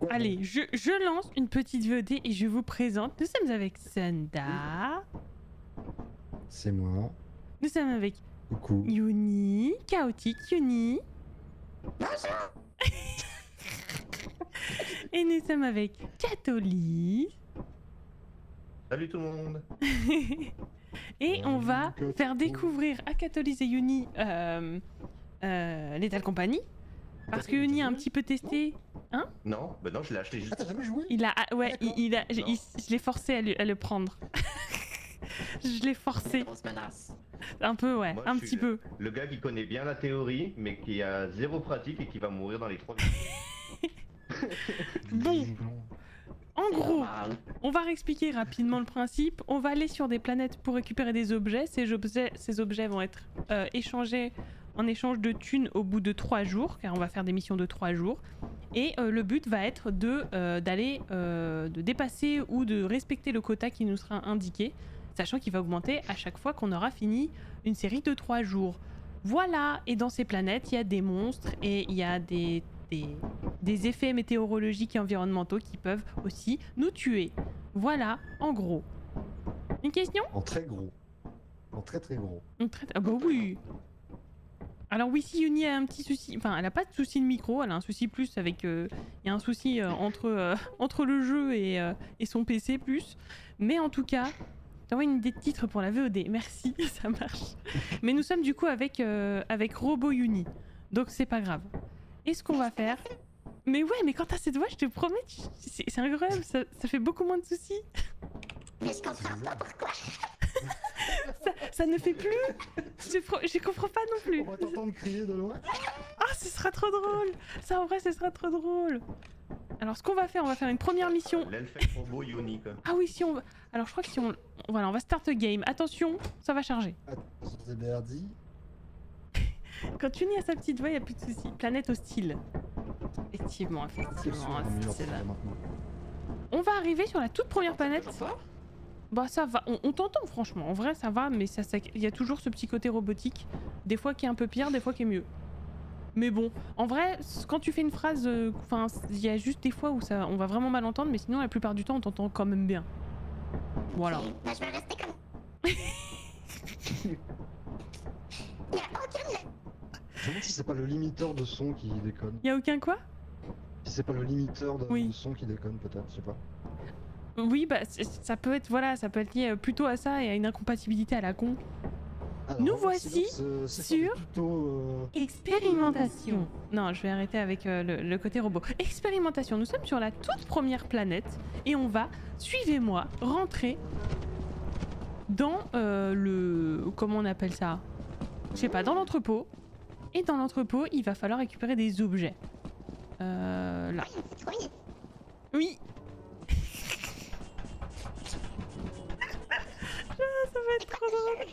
Allez, je lance une petite VOD et je vous présente. Nous sommes avec Sunda. C'est moi. Nous sommes avec Coucou. Yuni, Chaotique Yuni. Et nous sommes avec Catholi. Salut tout le monde. Et on va faire découvrir à Catholis et Yuni Lethal Company. Parce que Yuni a un petit peu testé. Hein? Non, bah non, je l'ai acheté juste. Ah, t'as jamais joué? Il a. Ouais, je l'ai forcé à le prendre. Je l'ai forcé. Un peu, ouais, Moi, un je suis petit peu. Le gars qui connaît bien la théorie, mais qui a zéro pratique et qui va mourir dans les 3 minutes. Bon, en gros, on va réexpliquer rapidement le principe. On va aller sur des planètes pour récupérer des objets. Ces objets vont être échangés en échange de thunes au bout de 3 jours, car on va faire des missions de 3 jours. Et le but va être de dépasser ou de respecter le quota qui nous sera indiqué, sachant qu'il va augmenter à chaque fois qu'on aura fini une série de 3 jours. Voilà, et dans ces planètes, il y a des monstres et il y a des effets météorologiques et environnementaux qui peuvent aussi nous tuer. Voilà, en gros. Une question? En très gros. En très très gros. Ah bah oui. Alors oui, si Yuni a un petit souci, enfin elle a pas de souci de micro, elle a un souci plus avec, il y a un souci entre le jeu et son PC plus, mais en tout cas, t'envoies une idée de titre pour la VOD, merci, ça marche. Mais nous sommes du coup avec Robo Yuni, donc c'est pas grave. Et ce qu'on va faire, mais ouais, mais quand t'as cette voix, je te promets, c'est incroyable, ça fait beaucoup moins de soucis. Mais je comprends pas pourquoi. Ça ne fait plus. Je comprends pas non plus. On va t'entendre crier de loin. Ah, ce sera trop drôle. Ça, en vrai, ce sera trop drôle. Alors, ce qu'on va faire une première mission. L'elfec robot unique. Ah oui, si on... Alors, je crois que si on... Voilà, on va start a game. Attention, ça va charger. C'est Berdi. Quand tu n'y as sa petite voix, il n'y a plus de soucis. Planète hostile. Effectivement, c'est là. On va arriver sur la toute première planète. Bah ça va, on t'entend franchement, en vrai ça va, mais il y a toujours ce petit côté robotique, des fois qui est un peu pire, des fois qui est mieux. Mais bon, en vrai, quand tu fais une phrase, enfin, il y a juste des fois où on va vraiment mal entendre, mais sinon la plupart du temps on t'entend quand même bien. Voilà. Bah, je vais rester comme. Il y a aucune. Je me demande si c'est pas le limiteur de son qui déconne. Y a aucun quoi? Si c'est pas le limiteur de Oui. son qui déconne peut-être, je sais pas. Oui, bah ça peut être, voilà, ça peut être lié plutôt à ça et à une incompatibilité à la con. Alors, Nous voici c'est sur plutôt, expérimentation. Non, je vais arrêter avec le côté robot. Expérimentation, nous sommes sur la toute première planète et on va, suivez-moi, rentrer dans le... Comment on appelle ça? Je sais pas, dans l'entrepôt. Et dans l'entrepôt, il va falloir récupérer des objets. Là. Oui. Ça va être trop drôle.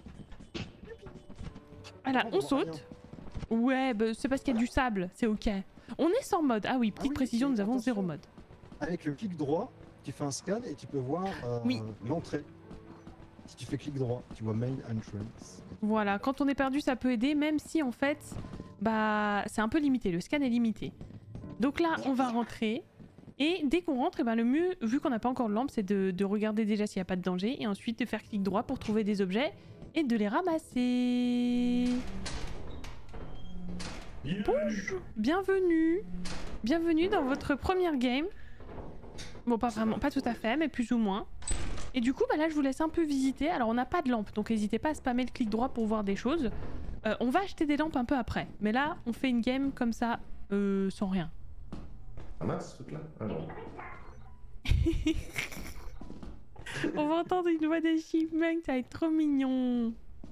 Voilà, on saute. Ouais, bah, c'est parce qu'il y a du sable, c'est ok. On est sans mode. Ah oui, petite précision, nous avons 0 mode. Avec le clic droit, tu fais un scan et tu peux voir Oui. l'entrée. Si tu fais clic droit, tu vois main entrance. Voilà, quand on est perdu, ça peut aider, même si en fait, bah, c'est un peu limité, le scan est limité. Donc là, on va rentrer. Et dès qu'on rentre, eh ben, le mieux, vu qu'on n'a pas encore de lampe, c'est de regarder déjà s'il n'y a pas de danger et ensuite de faire clic droit pour trouver des objets et de les ramasser. Bonjour, bienvenue. Bienvenue dans votre première game. Bon, pas vraiment, pas tout à fait, mais plus ou moins. Et du coup, bah là, je vous laisse un peu visiter. Alors, on n'a pas de lampe, donc n'hésitez pas à spammer le clic droit pour voir des choses. On va acheter des lampes un peu après. Mais là, on fait une game comme ça, sans rien. Ah mince, ce truc-là. Ah non. On va entendre une voix de chipmunk, ça va être trop mignon.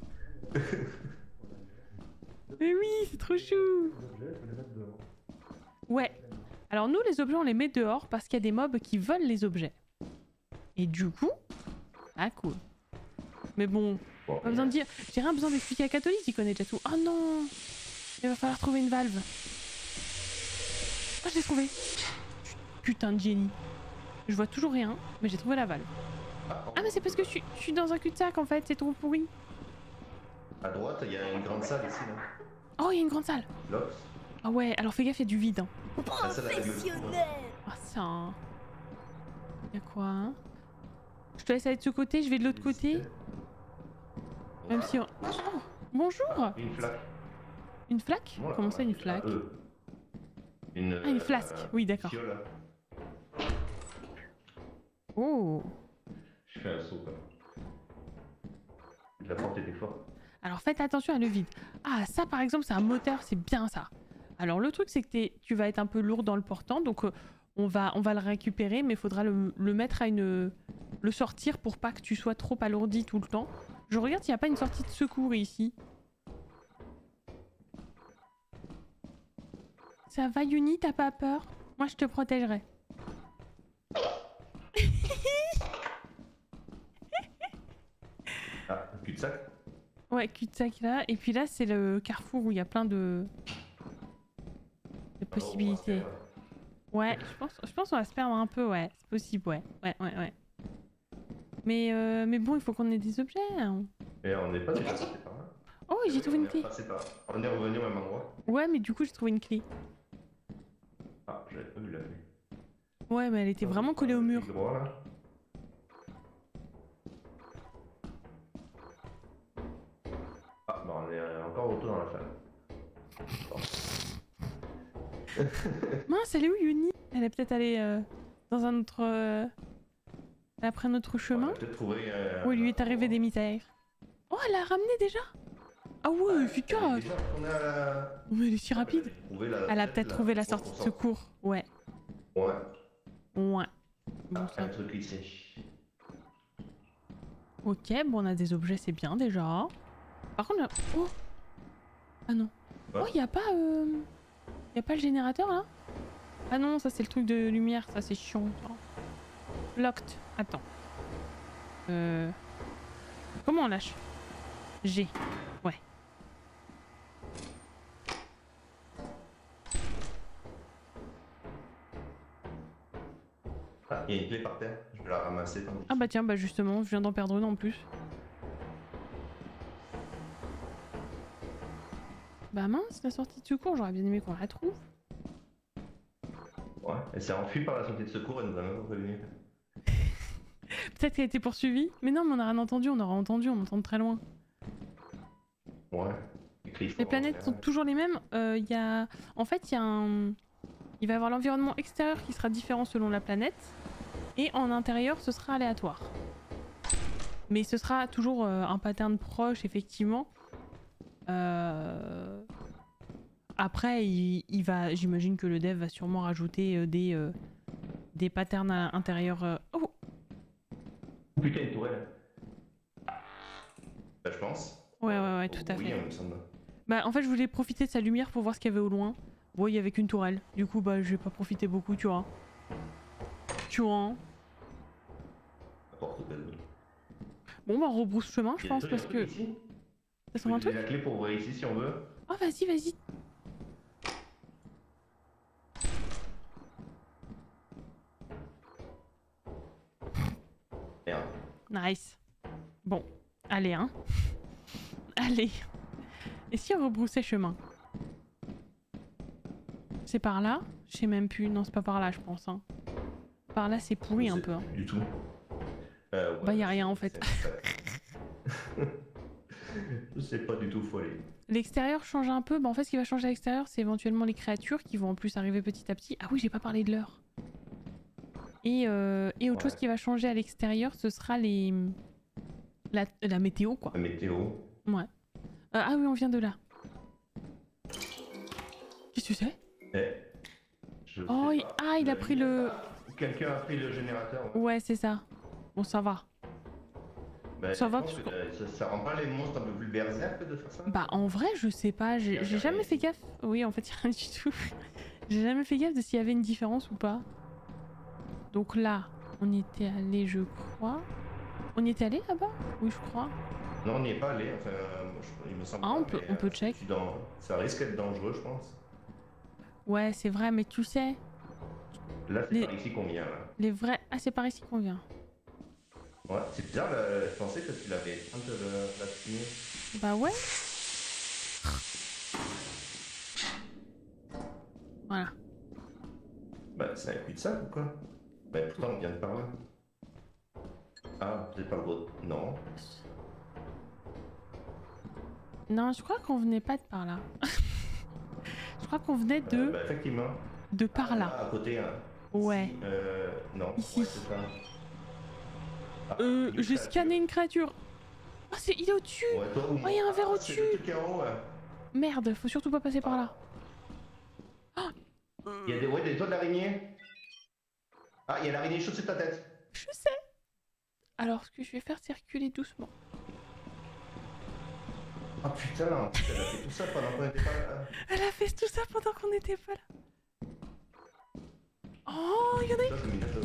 Mais oui, c'est trop chou. Ouais. Alors nous, les objets, on les met dehors parce qu'il y a des mobs qui volent les objets. Et du coup... Ah cool. Mais bon, pas besoin de dire... J'ai rien besoin d'expliquer à Catholique, il connaît déjà tout. Oh non! Il va falloir trouver une valve. Ah, je l'ai trouvé. Putain de génie. Je vois toujours rien, mais j'ai trouvé la valve. Ah mais c'est parce que je suis dans un cul-de-sac en fait, c'est trop pourri. À droite, il y a une grande salle ici, là. Oh, il y a une grande salle. L'Ops. Ah ouais, alors fais gaffe, il y a du vide. Hein. Ah, ça, la Professionnel. Ah ça... Y'a quoi hein? Je te laisse aller de ce côté, je vais de l'autre côté. Même si on... Oh, bonjour. Une flaque. Une flaque? Voilà. Comment ça une flaque? Ah une flasque, oui d'accord. Fiole. Oh. Je fais un saut quoi. La porte était forte. Alors faites attention à le vide. Ah ça par exemple c'est un moteur, c'est bien ça. Alors le truc c'est que tu vas être un peu lourd dans le portant, donc on va le récupérer, mais il faudra le mettre à une... le sortir pour pas que tu sois trop alourdi tout le temps. Je regarde s'il n'y a pas une sortie de secours ici. Ça va Yuni, t'as pas peur? Moi je te protégerai. Ah, un cul-de-sac. Ouais, cul-de-sac là. Et puis là, c'est le carrefour où il y a plein de possibilités. Ouais, je pense qu'on va se perdre un peu, ouais. C'est possible, ouais. Ouais. Mais bon, il faut qu'on ait des objets. Hein. Mais on n'est pas déjà passé par là. Oh, j'ai trouvé une clé. On est revenu au même endroit. Ouais, mais du coup, j'ai trouvé une clé. Ah, j'avais pas vu la clé. Ouais, mais elle était vraiment collée au mur. Droit, là. Ah, bah on est encore retour dans la salle. Mince, elle est où Yuni? Elle est peut-être allée dans un autre... Elle a pris un autre chemin? Peut-être trouver... Où il lui est arrivé des mystères. Oh, elle l'a ramené déjà? Ah ouais, efficace! On est à la... Oh, mais elle est si rapide! Elle a peut-être trouvé la sortie de secours. Ouais. Ouais. Ouais. Bon, Ah, ça... un truc ici. Ok, bon, on a des objets, c'est bien déjà. Par contre, là... Oh! Ah non. Ouais. Oh, y a pas le générateur là? Ah non, ça c'est le truc de lumière, ça c'est chiant. Ça. Locked. Attends. Comment on lâche? G. Ouais. Ah, il y a une clé par terre. Je vais la ramasser. Ah bah tiens, bah justement, je viens d'en perdre une en plus. Bah mince, la sortie de secours, j'aurais bien aimé qu'on la trouve. Ouais, elle s'est enfuie par la sortie de secours et nous a même prévenu. Peut-être qu'elle a été poursuivie. Mais non, mais on a rien entendu, on entend de très loin. Ouais. Les planètes sont toujours les mêmes. En fait, il va y avoir l'environnement extérieur qui sera différent selon la planète. Et en intérieur, ce sera aléatoire. Mais ce sera toujours un pattern proche, effectivement. Après, j'imagine que le dev va sûrement rajouter des patterns intérieurs. Oh! Putain, une tourelle. Bah, je pense. Ouais, tout à fait. Oui, il me semble. Bah, en fait, je voulais profiter de sa lumière pour voir ce qu'il y avait au loin. Bon, il y avait qu'une tourelle. Du coup, bah, je vais pas profiter beaucoup, tu vois. Hein. Bon, bah, on rebrousse chemin, je pense, parce que... Ça sent un truc? J'ai la clé pour ouvrir ici, si on veut. Oh, vas-y. Merde. Nice. Bon, allez, hein. Allez. Et si on rebroussait chemin? C'est par là? Je sais même plus. Non, c'est pas par là, je pense. Hein. Par là, c'est pourri un peu. Hein. Du tout. Ouais, bah, y a rien en fait. Je sais pas du tout folie. L'extérieur change un peu. Bah, en fait, ce qui va changer à l'extérieur, c'est éventuellement les créatures qui vont en plus arriver petit à petit. Ah oui, j'ai pas parlé de l'heure. Et autre chose qui va changer à l'extérieur, ce sera la météo, quoi. La météo. Ouais. Ah oui, on vient de là. Qu'est-ce que c'est? Oh, il a pris le... Quelqu'un a pris le générateur. Ouais, c'est ça. Bon, ça va. Bah, ça va parce que ça rend pas les monstres un peu plus berserk de faire ça? Bah, en vrai, je sais pas. J'ai jamais fait gaffe. Oui, en fait, rien du tout. J'ai jamais fait gaffe de s'il y avait une différence ou pas. Donc là, on y était allé, je crois. On y était allé là-bas? Oui, je crois. Non, on n'y est pas allé. Enfin, il me semble. Ah, pas, on peut check. Ça risque d'être dangereux, je pense. Ouais, c'est vrai, mais tu sais. Là, c'est par ici qu'on vient. Là. Les vrais. Ah, c'est par ici qu'on vient. Ouais, c'est bizarre, je pensais que tu l'avais éteinte la fumée. Bah ouais. Bah, ça a plus de ça ou quoi? Bah, pourtant, on vient de par là. Ah, peut-être pas le vôtre. Non. Non, je crois qu'on venait pas de par là. Je crois qu'on venait de... Bah, effectivement. de par là. Ah, à côté, hein. Ouais. Ici, non. Ici. Ouais, c'est ça. Ah, une J'ai créature. scanné une créature. Oh, il est au-dessus. Ouais, toi ou moi. il y a un verre Ah, au-dessus. C'est le truc qui est en haut, ouais. Merde, faut surtout pas passer par là. Il y a des toits d'araignée. Ah, il y a l'araignée chaude sur ta tête. Je sais. Alors, ce que je vais faire, c'est reculer doucement. Ah putain, elle a fait tout ça pendant qu'on était pas là. Elle a fait tout ça pendant qu'on n'était pas là. Oh, il y en a Ça, c'est Minato.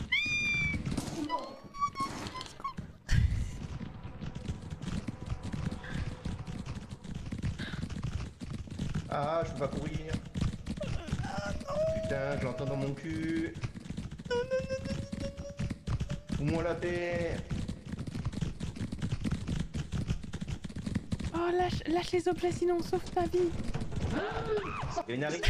Ah, je peux pas courir. Putain, je l'entends dans mon cul. Fous-moi la paix. Oh, lâche les objets, sinon on sauve ta vie. Il y a une araignée.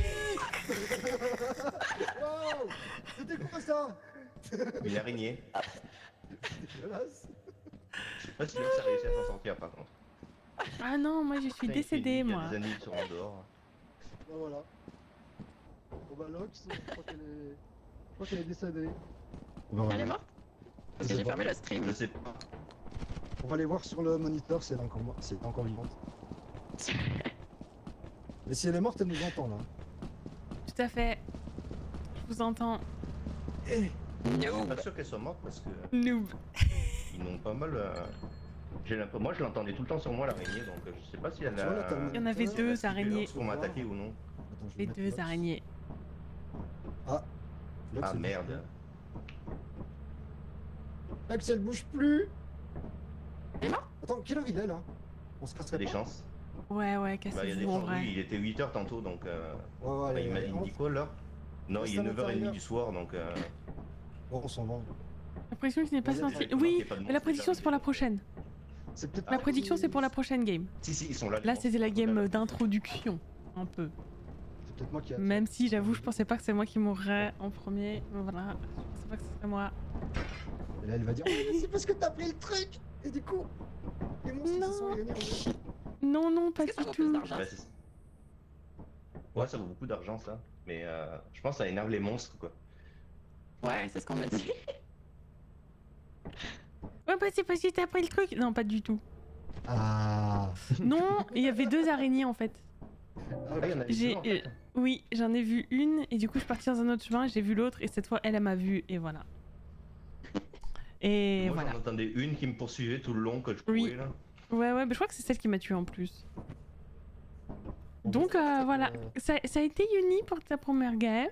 Wow. C'était quoi ça? Une araignée. Dégueulasse. Je sais pas si ça a réussi à s'en sortir par contre. Ah non, moi je suis Putain, il fait décédée, nuit, moi. Il y a des animaux qui sont en dehors. Ben voilà. Bon bah Lox, je crois qu'elle est décédée. Elle est morte? Parce que j'ai fermé le stream. Je sais pas. On va aller voir sur le moniteur si elle est encore vivante. Mais si elle est morte, elle nous entend là. Tout à fait. Je vous entends. Eh, Je suis pas sûr qu'elle soit morte parce que Noob. ils n'ont pas mal. Moi je l'entendais tout le temps sur moi l'araignée donc je sais pas si elle Tu vois, là, a. t'as le Il y en avait moniteur, deux araignées. Est-ce qu'on m'a attaqué ou non? Attends, je vais Les mettre deux Lox. araignées. Ah, Lox, Ah elle merde. bouge plus. Lox, elle bouge plus. Elle est morte? Attends, quelle heure il est là? On se Il y a casserait des pas? chances. Ouais, Bah, il y a des cassez-vous en chances. vrai. Oui, il était 8h tantôt donc. Ouais, Bah, allez, il m'a allez, dit quoi là? Non, Reste il est à 9h30 l'intérieur. du soir donc. Bon, on s'en va. La prédiction qui n'est pas Vas-y, sortie. vas-y, Oui, il y a pas de mais la monstre prédiction c'est pour la déjà prochaine. C'est peut-être La pas prédiction qui- c'est pour la prochaine game. Si, ils sont là. les Là monstres. c'était la game d'introduction. Un peu. C'est peut-être moi qui a. Même si j'avoue, je pensais pas que c'est moi qui mourrais en premier. Mais voilà, je pensais pas que ce serait moi. Et là, elle va dire oui, mais c'est parce que t'as pris le truc. Et du coup, les monstres Non. se sont réunis. Non, non, pas Est-ce que ça du vaut plus tout. d'argent? Ouais, ouais, ça vaut beaucoup d'argent ça. Mais je pense que ça énerve les monstres quoi. Ouais, c'est ce qu'on m'a dit. Ouais, bah c'est parce que t'as pris le truc. Non, pas du tout. Ah. Non, il y avait deux araignées en fait. Ah, il y en avait J'ai, deux, en fait. oui, j'en ai vu une et du coup je suis partie dans un autre chemin, j'ai vu l'autre et cette fois elle m'a vu et voilà. Et Moi voilà. j'en entendais une qui me poursuivait tout le long que je courais Oui. là. Ouais, mais je crois que c'est celle qui m'a tué en plus. Bon, Donc bah, voilà, ça a été uni pour ta première game.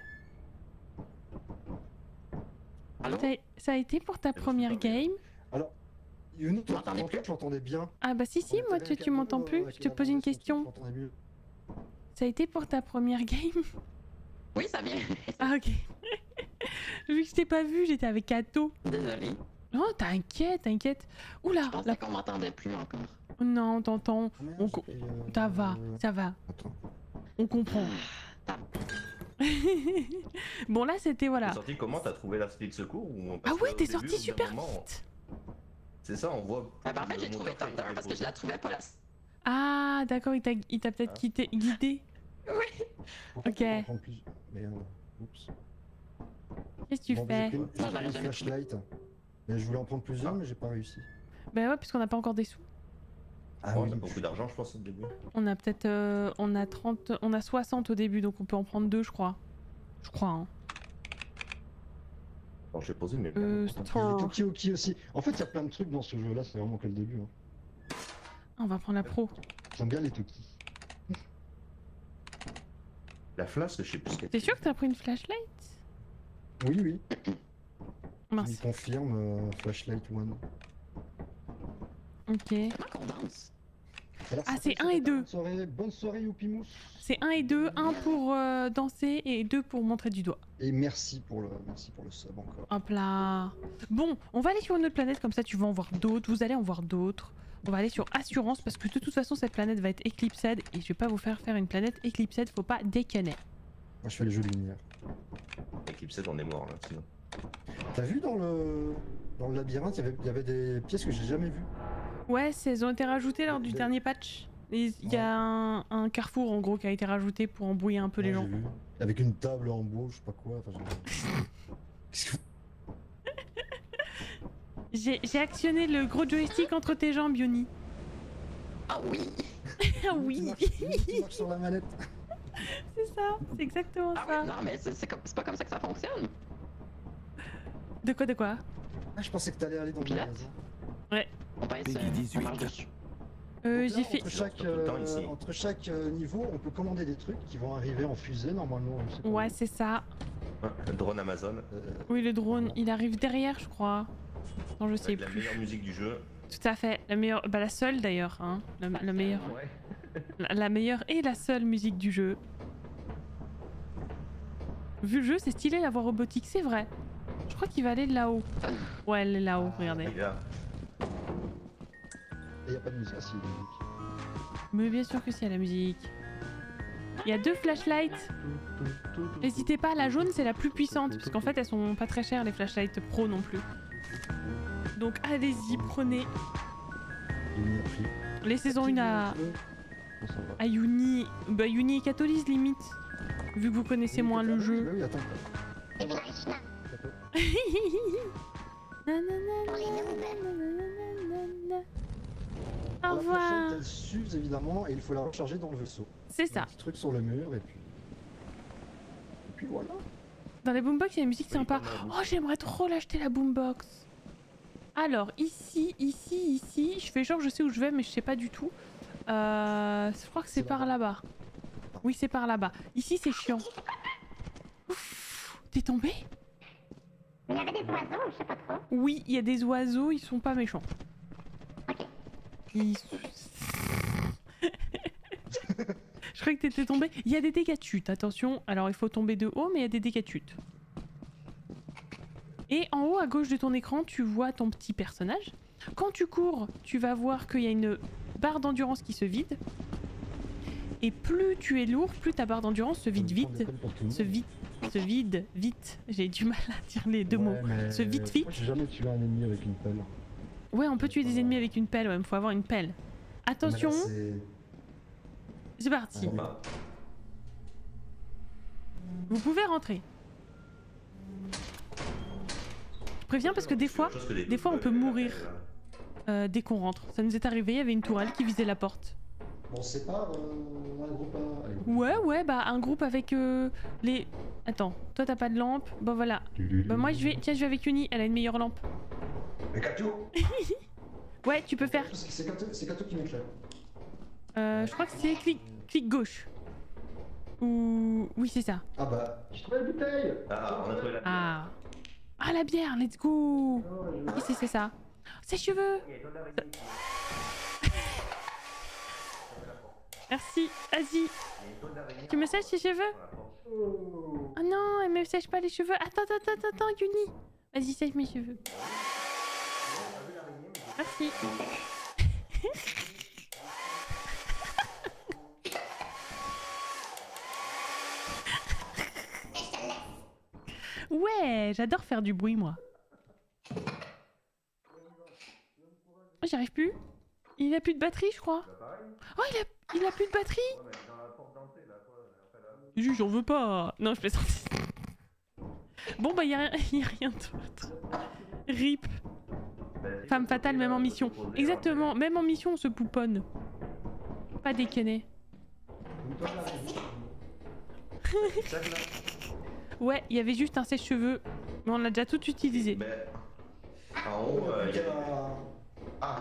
Allô? Ça a été pour ta première game. Alors, Yuni, toi, m'entendais en fait, plus? je l'entendais bien. Ah bah si, si, moi tu m'entends plus. Je te pose une question. Ça a été pour ta première game? Oui, ça vient. Ah ok. Vu que je t'ai pas vu, j'étais avec Kato. Désolée. Oh t'inquiète, t'inquiète. Oula, Je pensais qu'on m'entendait plus encore. non, t'entends. On Ça va, ça va. Attends. On comprend. Ah, Bon là c'était voilà. T'es sorti comment? T'as trouvé la cité de secours ou Ah parce ouais, qu'au t'es début, sorti au bout d'un super moment, vite. C'est ça, on voit. bah, en fait, j'ai le trouvé moteur qui Thunder est parce que je la trouvais pas là. Ah d'accord, il t'a peut-être Ah. guidé. Oui. Pourquoi Ok. tu peux en prendre plus? Mais oups. Qu'est-ce que tu Bon, fais? j'ai pris une Ça, j'aurais jamais flashlight. Mais je voulais en prendre plusieurs, Ah. mais j'ai pas réussi. Bah ouais, puisqu'on n'a pas encore des sous. Ah On oui. a beaucoup d'argent, je pense, au début. On a peut-être on a 30, on a 60 au début, donc on peut en prendre deux, je crois. Je crois. Hein. Bon, je vais poser mes. Il y a les Store. Tokioki aussi. En fait, il y a plein de trucs dans ce jeu-là, c'est vraiment que le début. Hein. On va prendre la pro. J'aime bien les Toki. La flasque, je sais plus ce qu'elle T'es sûr que t'as pris une flashlight? Oui, oui. Il Mince. confirme Flashlight One. Ok. Comment qu'on danse? Alors, Ah, ça c'est fait un et deux. Bonne soirée, Youpimous. C'est 1 et 2, 1 pour danser et 2 pour montrer du doigt. Et merci pour le sub encore. Hop là. Bon, on va aller sur une autre planète, comme ça tu vas en voir d'autres, vous allez en voir d'autres. On va aller sur Assurance parce que de toute façon cette planète va être éclipsée et je vais pas vous faire une planète éclipsée, faut pas déconner. Moi, je fais les jeux de lumière. Avec éclipsé, on est mort là. Sinon. T'as vu dans le labyrinthe, il y avait des pièces que j'ai jamais vues. Ouais, elles ont été rajoutées lors du dernier patch. Il y a un carrefour en gros qui a été rajouté pour embrouiller un peu les Ouais, gens. j'ai vu. Avec une table en bois, je sais pas quoi. Enfin, Qu'est-ce que... J'ai actionné le gros joystick entre tes jambes, Yoni. Ah oui. Ah oui, Tu marches sur la manette. c'est ça, c'est exactement Ah ça. oui, non, mais c'est pas comme ça que ça fonctionne. De quoi? Ah, je pensais que t'allais aller dans le Pilote. magasin. On pèse, Peggy on 18. marche dessus. Donc là, J'ai fait... Entre chaque niveau, on peut commander des trucs qui vont arriver en fusée normalement. Je sais pas. Ouais, c'est ça. Ouais, le drone Amazon. Oui, le drone, il arrive derrière, je crois. Non, je sais Avec la plus. meilleure musique du jeu. Tout à fait. La meilleure... Bah la seule d'ailleurs, hein. La meilleure. Ouais. La meilleure et la seule musique du jeu. Vu le jeu, c'est stylé la voix robotique, c'est vrai. Je crois qu'il va aller là-haut. Ouais, elle est là-haut, regardez. Il est là. Et y a pas de musique. Ah, si, il y a de la musique. Mais bien sûr que c'est la musique. Il y a 2 flashlights. N'hésitez pas, la jaune c'est la plus puissante, parce qu'en fait elles sont pas très chères les flashlights pro non plus. Donc allez-y, prenez. Yuni a pris. Les saisons 1 On s'en va. à Yuni. Bah Yuni et Catalyse limite. Vu que vous connaissez moins le Bah jeu. oui, attends. Et puis, Krishna, Au La revoir. flashlight, elle s'use évidemment et il faut la recharger dans le vaisseau. C'est Un ça. petit truc sur le mur et puis voilà. Dans les boombox, il y a une musique sympa. Oh, j'aimerais trop l'acheter la boombox. Alors, ici, je fais genre je sais où je vais, mais je sais pas du tout. Je crois que c'est C'est par là-bas. Oui, c'est par là-bas. Ici, c'est chiant. Ouf, t'es tombé? il y avait des oiseaux, je sais pas trop. Oui, il y a des oiseaux, ils sont pas méchants. Ils... Je croyais que t'étais tombé. Il y a des dégâts de chute, attention. Alors il faut tomber de haut, mais il y a des dégâts de chute. Et en haut à gauche de ton écran, tu vois ton petit personnage. Quand tu cours, tu vas voir qu'il y a une barre d'endurance qui se vide. Et plus tu es lourd, plus ta barre d'endurance se vide vite. Se vide vite. J'ai du mal à dire les deux mots. Se vide vite. Moi, j'ai jamais tué un ennemi avec une pelle. Ouais, on peut tuer des ennemis avec une pelle, ouais, il faut avoir une pelle. Attention, Mais là, c'est parti. Bah, Vous pouvez rentrer. Je préviens parce que des fois on peut mourir dès qu'on rentre. Ça nous est arrivé, il y avait une tourelle qui visait la porte. On sépare un groupe à... Allez. Ouais, bah un groupe avec les... Attends, toi t'as pas de lampe, bah voilà. Bah moi je vais... Tiens, je vais avec Yuni, elle a une meilleure lampe. Mais Kato Ouais, tu peux faire... C'est Kato qui m'éclaire. je crois que c'est clic gauche. Ou... Oui, c'est ça. Ah bah, j'ai trouvé la bouteille. Ah, on a trouvé la. Ah. Ah, la bière, let's go. Ici, c'est ça. Ses cheveux. Merci, vas-y. Tu me sèches les cheveux? Oh non, elle me sèche pas les cheveux. Attends, Yuni. Vas-y, sèche mes cheveux. Merci. Ouais, j'adore faire du bruit, moi. Oh, j'y arrive plus. Il a plus de batterie, je crois. Oh, il a plus de batterie. J'en veux pas. Non, je plaisante. Bon, bah, y a rien d'autre. RIP. Femme fatale, même en mission. Exactement, même en mission, on se pouponne. Pas déconner. Ouais, il y avait juste un sèche-cheveux, mais on l'a déjà tout utilisé. Ben, en haut, il y a. Ah,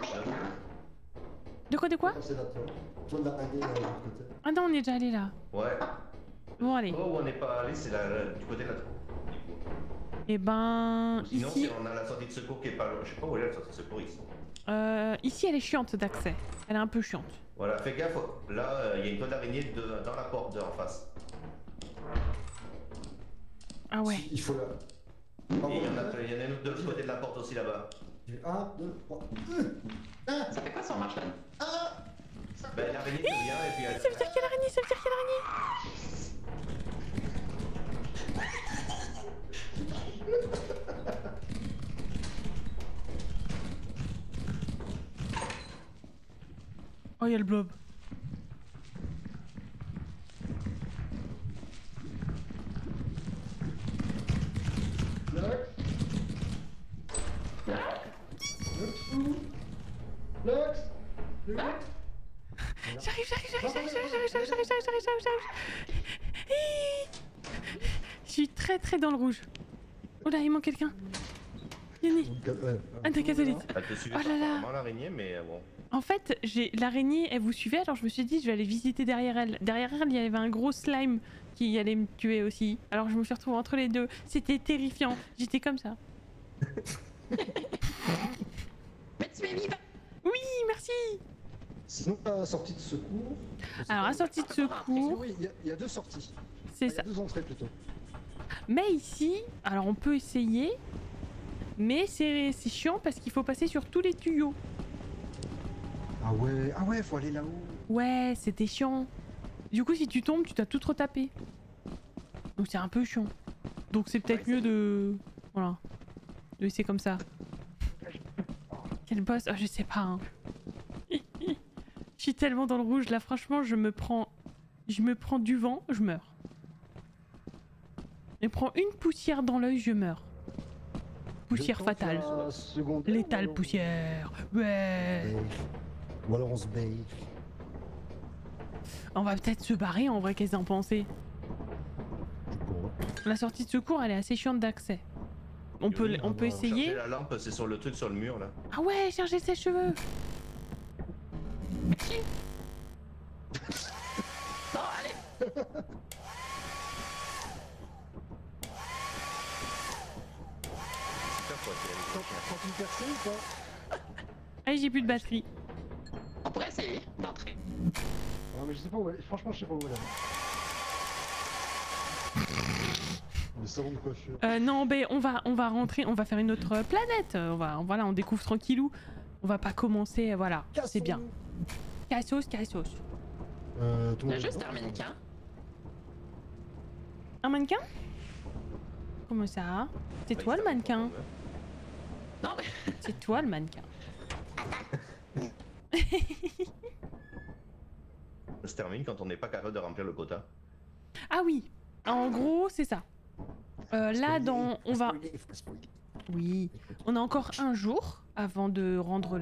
De quoi? C'est là, toi de l'araignée de l'autre côté. Ah non, on est déjà allé là. ouais. Bon, allez. Oh, où on n'est pas allé, c'est du côté de la tour. Et ben, Sinon, ici... on a la sortie de secours qui est pas loin. Je sais pas où elle est la sortie de secours ici. Ici, elle est chiante d'accès. Elle est un peu chiante. Voilà, fais gaffe. Là, il y a une toile d'araignée dans la porte en face. Ah ouais. Il faut la... Et il y en a une autre de l'autre côté de la porte aussi là-bas. 1, 2, 3. Ça fait quoi si on marche là? Ben, l'araignée qui vient et puis elle. Ça veut dire qu'il y a l'araignée, ça veut dire qu'il y a l'araignée. Oh, il y a le blob. Lox. J'arrive. Je suis très dans le rouge. Oh là, il manque quelqu'un. Yanni. Un des catholiques. Elle te suivait Oh pas là là. vraiment l'araignée, mais bon. En fait, l'araignée, elle vous suivait, alors je me suis dit, je vais aller visiter derrière elle. Derrière elle, il y avait un gros slime qui allait me tuer aussi. Alors je me suis retrouvée entre les deux. C'était terrifiant. J'étais comme ça. Mais tu es vivant. Oui, merci. Sinon, la sortie de secours. Alors, la sortie de secours, Oui, il y a deux sorties. c'est Il y a ça. deux entrées plutôt. Mais ici, alors on peut essayer, mais c'est chiant parce qu'il faut passer sur tous les tuyaux. Ah ouais, faut aller là-haut. Ouais, c'était chiant. Du coup, si tu tombes, tu t'as tout retapé. Donc c'est un peu chiant. Donc c'est peut-être mieux de... Voilà. De laisser comme ça. Quel boss? Oh, je sais pas. Hein. Je suis tellement dans le rouge là, franchement, je me prends du vent, je meurs. Je prends une poussière dans l'œil, je meurs. Poussière fatale. Létale poussière. Ouais. Ou alors on se baille. On va peut-être se barrer en vrai, qu'est-ce que vous en pensez? La sortie de secours, elle est assez chiante d'accès. On peut essayer. Chercher la lampe, c'est sur le truc sur le mur là. Ah ouais, chercher ses cheveux. Bon, allez. Quand une percée ou pas? Allez, j'ai plus de batterie. On pourrait essayer d'entrer. Ah mais je sais pas où elle est. Franchement je sais pas où elle est. Le salon de coiffure. Non, ben on va rentrer, on va faire une autre planète. Voilà, on découvre tranquillou. On va pas commencer, voilà, c'est bien. Cassos. Tout le Il y monde a est juste dedans. un mannequin. Un mannequin? Comment ça? C'est toi le mannequin? Non, mais C'est toi le mannequin. Ça se termine quand on n'est pas capable de remplir le quota. Ah oui, en gros, c'est ça. Là, on va... Oui, on a encore un jour avant de rendre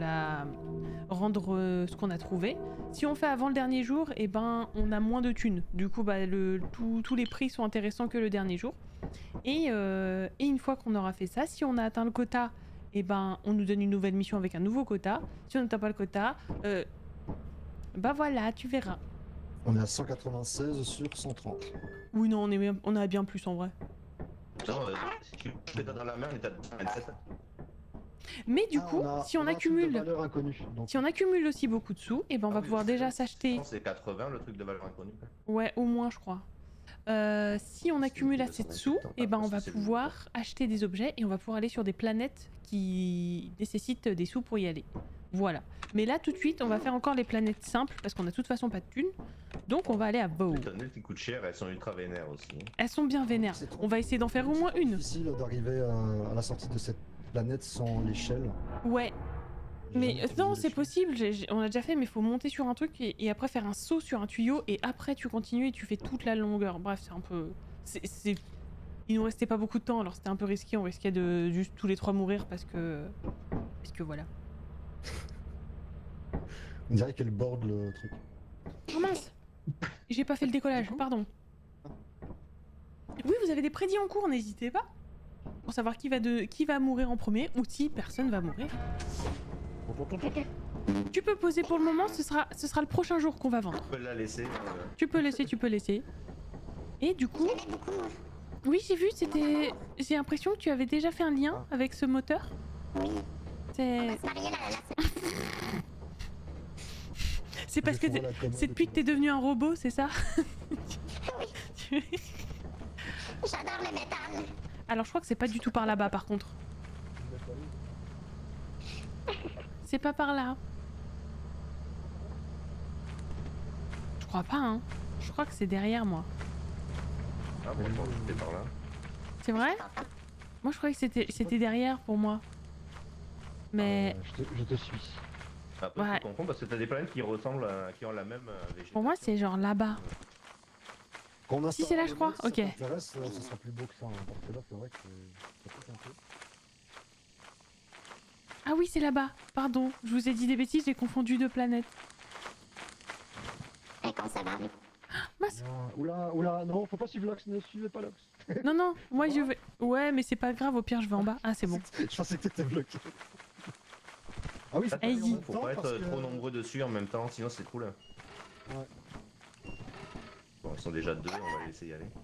ce qu'on a trouvé. Si on fait avant le dernier jour, eh ben, on a moins de thunes. Du coup, bah, tous les prix sont intéressants que le dernier jour. Et une fois qu'on aura fait ça, si on a atteint le quota, eh ben, on nous donne une nouvelle mission avec un nouveau quota. Si on n'atteint pas le quota, bah voilà, tu verras. On est à 196 sur 130. Oui, non, on a bien plus en vrai. Non, si tu fais dans la main, on est à 227. Mais du coup, si on accumule... Valeur inconnue. Donc, Si on accumule aussi beaucoup de sous, et ben on va oui, pouvoir je déjà sais. s'acheter... C'est 80 le truc de valeur inconnue. Ouais, au moins je crois. Si on accumule assez de sous, et ben on va pouvoir acheter des objets et on va pouvoir aller sur des planètes qui nécessitent des sous pour y aller. Voilà. Mais là tout de suite, on va faire encore les planètes simples parce qu'on a de toute façon pas de thunes. Donc on va aller à Bow. Les tonnes qui coûtent cher, elles sont ultra vénères aussi. Elles sont bien vénères. On va essayer d'en faire au moins une. C'est difficile d'arriver à la sortie de cette planète sans l'échelle. Ouais. J'ai Mais jamais utilisé non, c'est l'échelle. possible, on a déjà fait, mais il faut monter sur un truc et après faire un saut sur un tuyau et après tu continues et tu fais toute la longueur. Bref, c'est un peu... Il nous restait pas beaucoup de temps, alors c'était un peu risqué, on risquait de juste tous les trois mourir parce que voilà. On dirait qu'elle borde le truc. Oh mince! J'ai pas fait le décollage, pardon. Oui, vous avez des prédits en cours, n'hésitez pas. Pour savoir qui va mourir en premier ou si personne va mourir. Tu peux poser pour le moment, ce sera le prochain jour qu'on va vendre. On peut la laisser. Tu peux laisser. Et du coup... Oui, j'ai vu, j'ai l'impression que tu avais déjà fait un lien avec ce moteur. C'est... C'est parce que c'est depuis que t'es devenu un robot, c'est ça? j'adore le métal. Alors je crois que c'est pas du tout par là-bas par contre. C'est pas par là. Je crois pas, hein. Je crois que c'est derrière moi. Ah bon, je pense que c'était par là. C'est vrai? Moi je croyais que c'était derrière pour moi. Mais... Je te suis. Après, Ouais. je comprends parce que t'as des planètes qui ressemblent qui ont la même végétation. Pour moi, c'est genre là-bas. Qu'on Si, c'est là, je crois. si ça Ok. t'intéresse, ce sera plus beau que ça, hein, parce que là, c'est vrai que ça pique un peu. Ah oui, c'est là-bas. Pardon, je vous ai dit des bêtises, j'ai confondu deux planètes. Et quand ça va, oui. Mince. Oula, non, faut pas suivre Lox, ne suivez pas Lox. Non, non, moi je vais... Ouais, mais c'est pas grave, au pire, je vais en bas. Ah, c'est bon. Je pensais que t'étais bloqué. Ah oui, c'est Hey. Faut pas être trop nombreux dessus en même temps, sinon c'est cool. Ouais. Bon, ils sont déjà deux, on va les laisser y aller.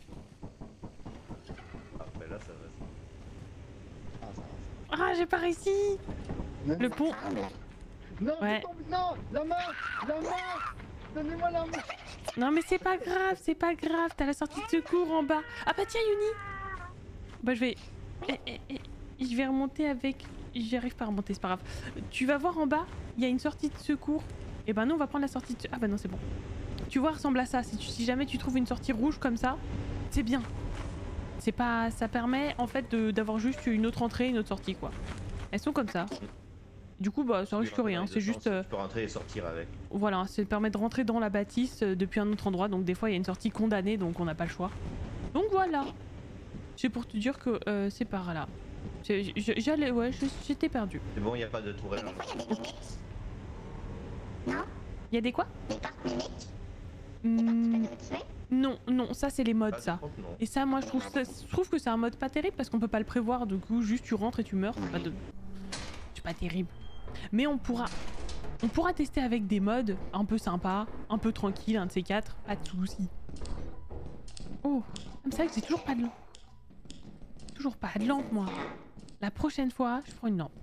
Après là, ça va. Ah, ça va. Ah, j'ai pas réussi. Le pont. Non, Ouais. non, la main, donnez-moi la main. Non, mais c'est pas grave, c'est pas grave. T'as la sortie de secours en bas. Ah bah tiens, Yuni. Bah je vais... Je vais remonter avec... J'y arrive pas à remonter, c'est pas grave. Tu vas voir en bas, il y a une sortie de secours. Et ben non, on va prendre la sortie de... Ah bah non, c'est bon. Tu vois, ressemble à ça. Si jamais tu trouves une sortie rouge comme ça, c'est bien. C'est pas... Ça permet en fait d'avoir juste une autre entrée, une autre sortie quoi. Elles sont comme ça. Du coup, bah ça risque rien. C'est juste... Tu peux rentrer et sortir avec. Voilà, ça permet de rentrer dans la bâtisse depuis un autre endroit. Donc des fois, il y a une sortie condamnée, donc on n'a pas le choix. Donc voilà. C'est pour te dire que c'est par là. J'allais... Ouais, j'étais perdue. C'est bon, il n'y a pas de tourelle. Des fois, il y a des mimiques. Non? Il y a des quoi? Des portes mimiques. Hmm, Tu peux nous tuer? Non, non, ça c'est les modes Ah, ça. par contre, non. Et ça, moi, je trouve que c'est un mode pas terrible parce qu'on peut pas le prévoir. Du coup, juste tu rentres et tu meurs. C'est pas terrible. Mais on pourra tester avec des modes un peu sympas, un peu tranquille, un de ces quatre. Pas de soucis. Oh, c'est vrai que j'ai toujours pas de lampe. Toujours pas de lampe, moi. La prochaine fois, je prends une lampe.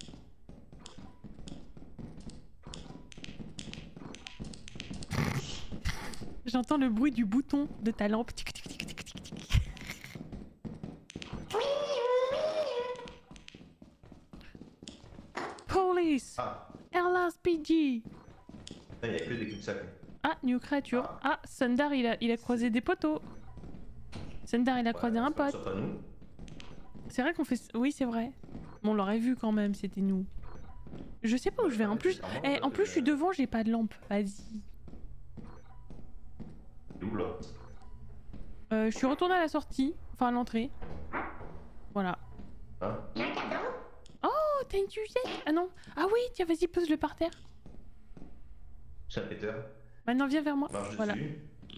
J'entends le bruit du bouton de ta lampe. Tic, tic, tic, tic, tic, tic. Police! Ah, LSPG! il n'y a que des cul-de-sac. Ah, new créature. Ah, Sundar, il a croisé des poteaux. Sundar, il a croisé un pote. Sauf à nous. C'est vrai qu'on fait... Oui, c'est vrai. Bon, on l'aurait vu quand même, c'était nous. Je sais pas où je vais. En plus, en plus je suis devant, j'ai pas de lampe. Vas-y. C'est où là? Je suis retournée à la sortie. Enfin, à l'entrée. Voilà. Hein? Il y a un cadeau? Oh, t'as une suzette? Ah non. Ah oui, tiens, vas-y, pose-le par terre. Chapeteur. Maintenant, viens vers moi. Marche Voilà. dessus.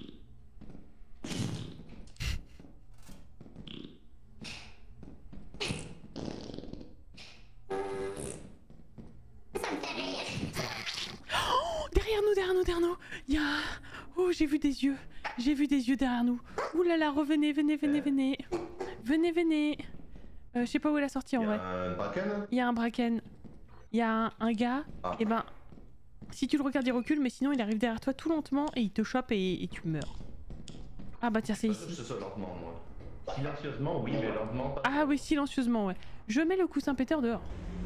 Ça me fait rire. Oh, derrière nous. Il y a... Oh, j'ai vu des yeux. J'ai vu des yeux derrière nous. Ouh là là, revenez, venez. Venez. Je sais pas où est la sortie en Il y vrai. a un bracken. Il y a un bracken. Il y a un gars. Ah. Et ben, si tu le regardes, il recule, mais sinon il arrive derrière toi tout lentement et il te chope et tu meurs. Ah bah tiens, c'est Pas que ici. ce soit lentement, moi. Silencieusement, oui, mais lentement, pas. Ah oui, silencieusement, ouais. Je mets le coussin Peter dehors.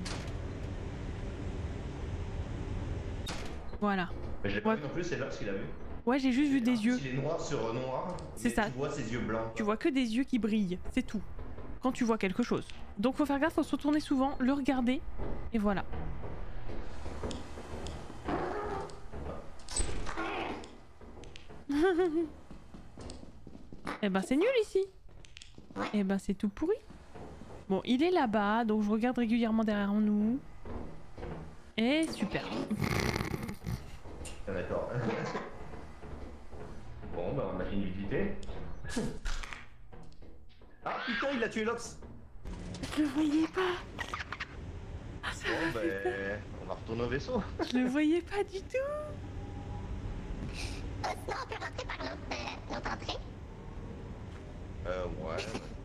Voilà. Mais je l'ai pas Ouais. vu non plus, c'est là ce qu'il a vu. Ouais, j'ai juste vu des yeux. S'il est noir sur noir, C'est mais ça. Tu vois ses yeux blancs. Tu vois que des yeux qui brillent, c'est tout. Quand tu vois quelque chose. Donc faut faire gaffe, faut se retourner souvent, le regarder, et voilà. Eh ben c'est nul ici. Eh ben c'est tout pourri. Bon, il est là-bas, donc je regarde régulièrement derrière nous. Et super. Ah, d'accord. Bon, bah on a fini vite vite. Ah putain, il a tué Lox. Je le voyais pas. Bon, ben, on va retourner au vaisseau. Je le voyais pas du tout. Sinon, on peut rentrer par l'autre entrée. Ouais.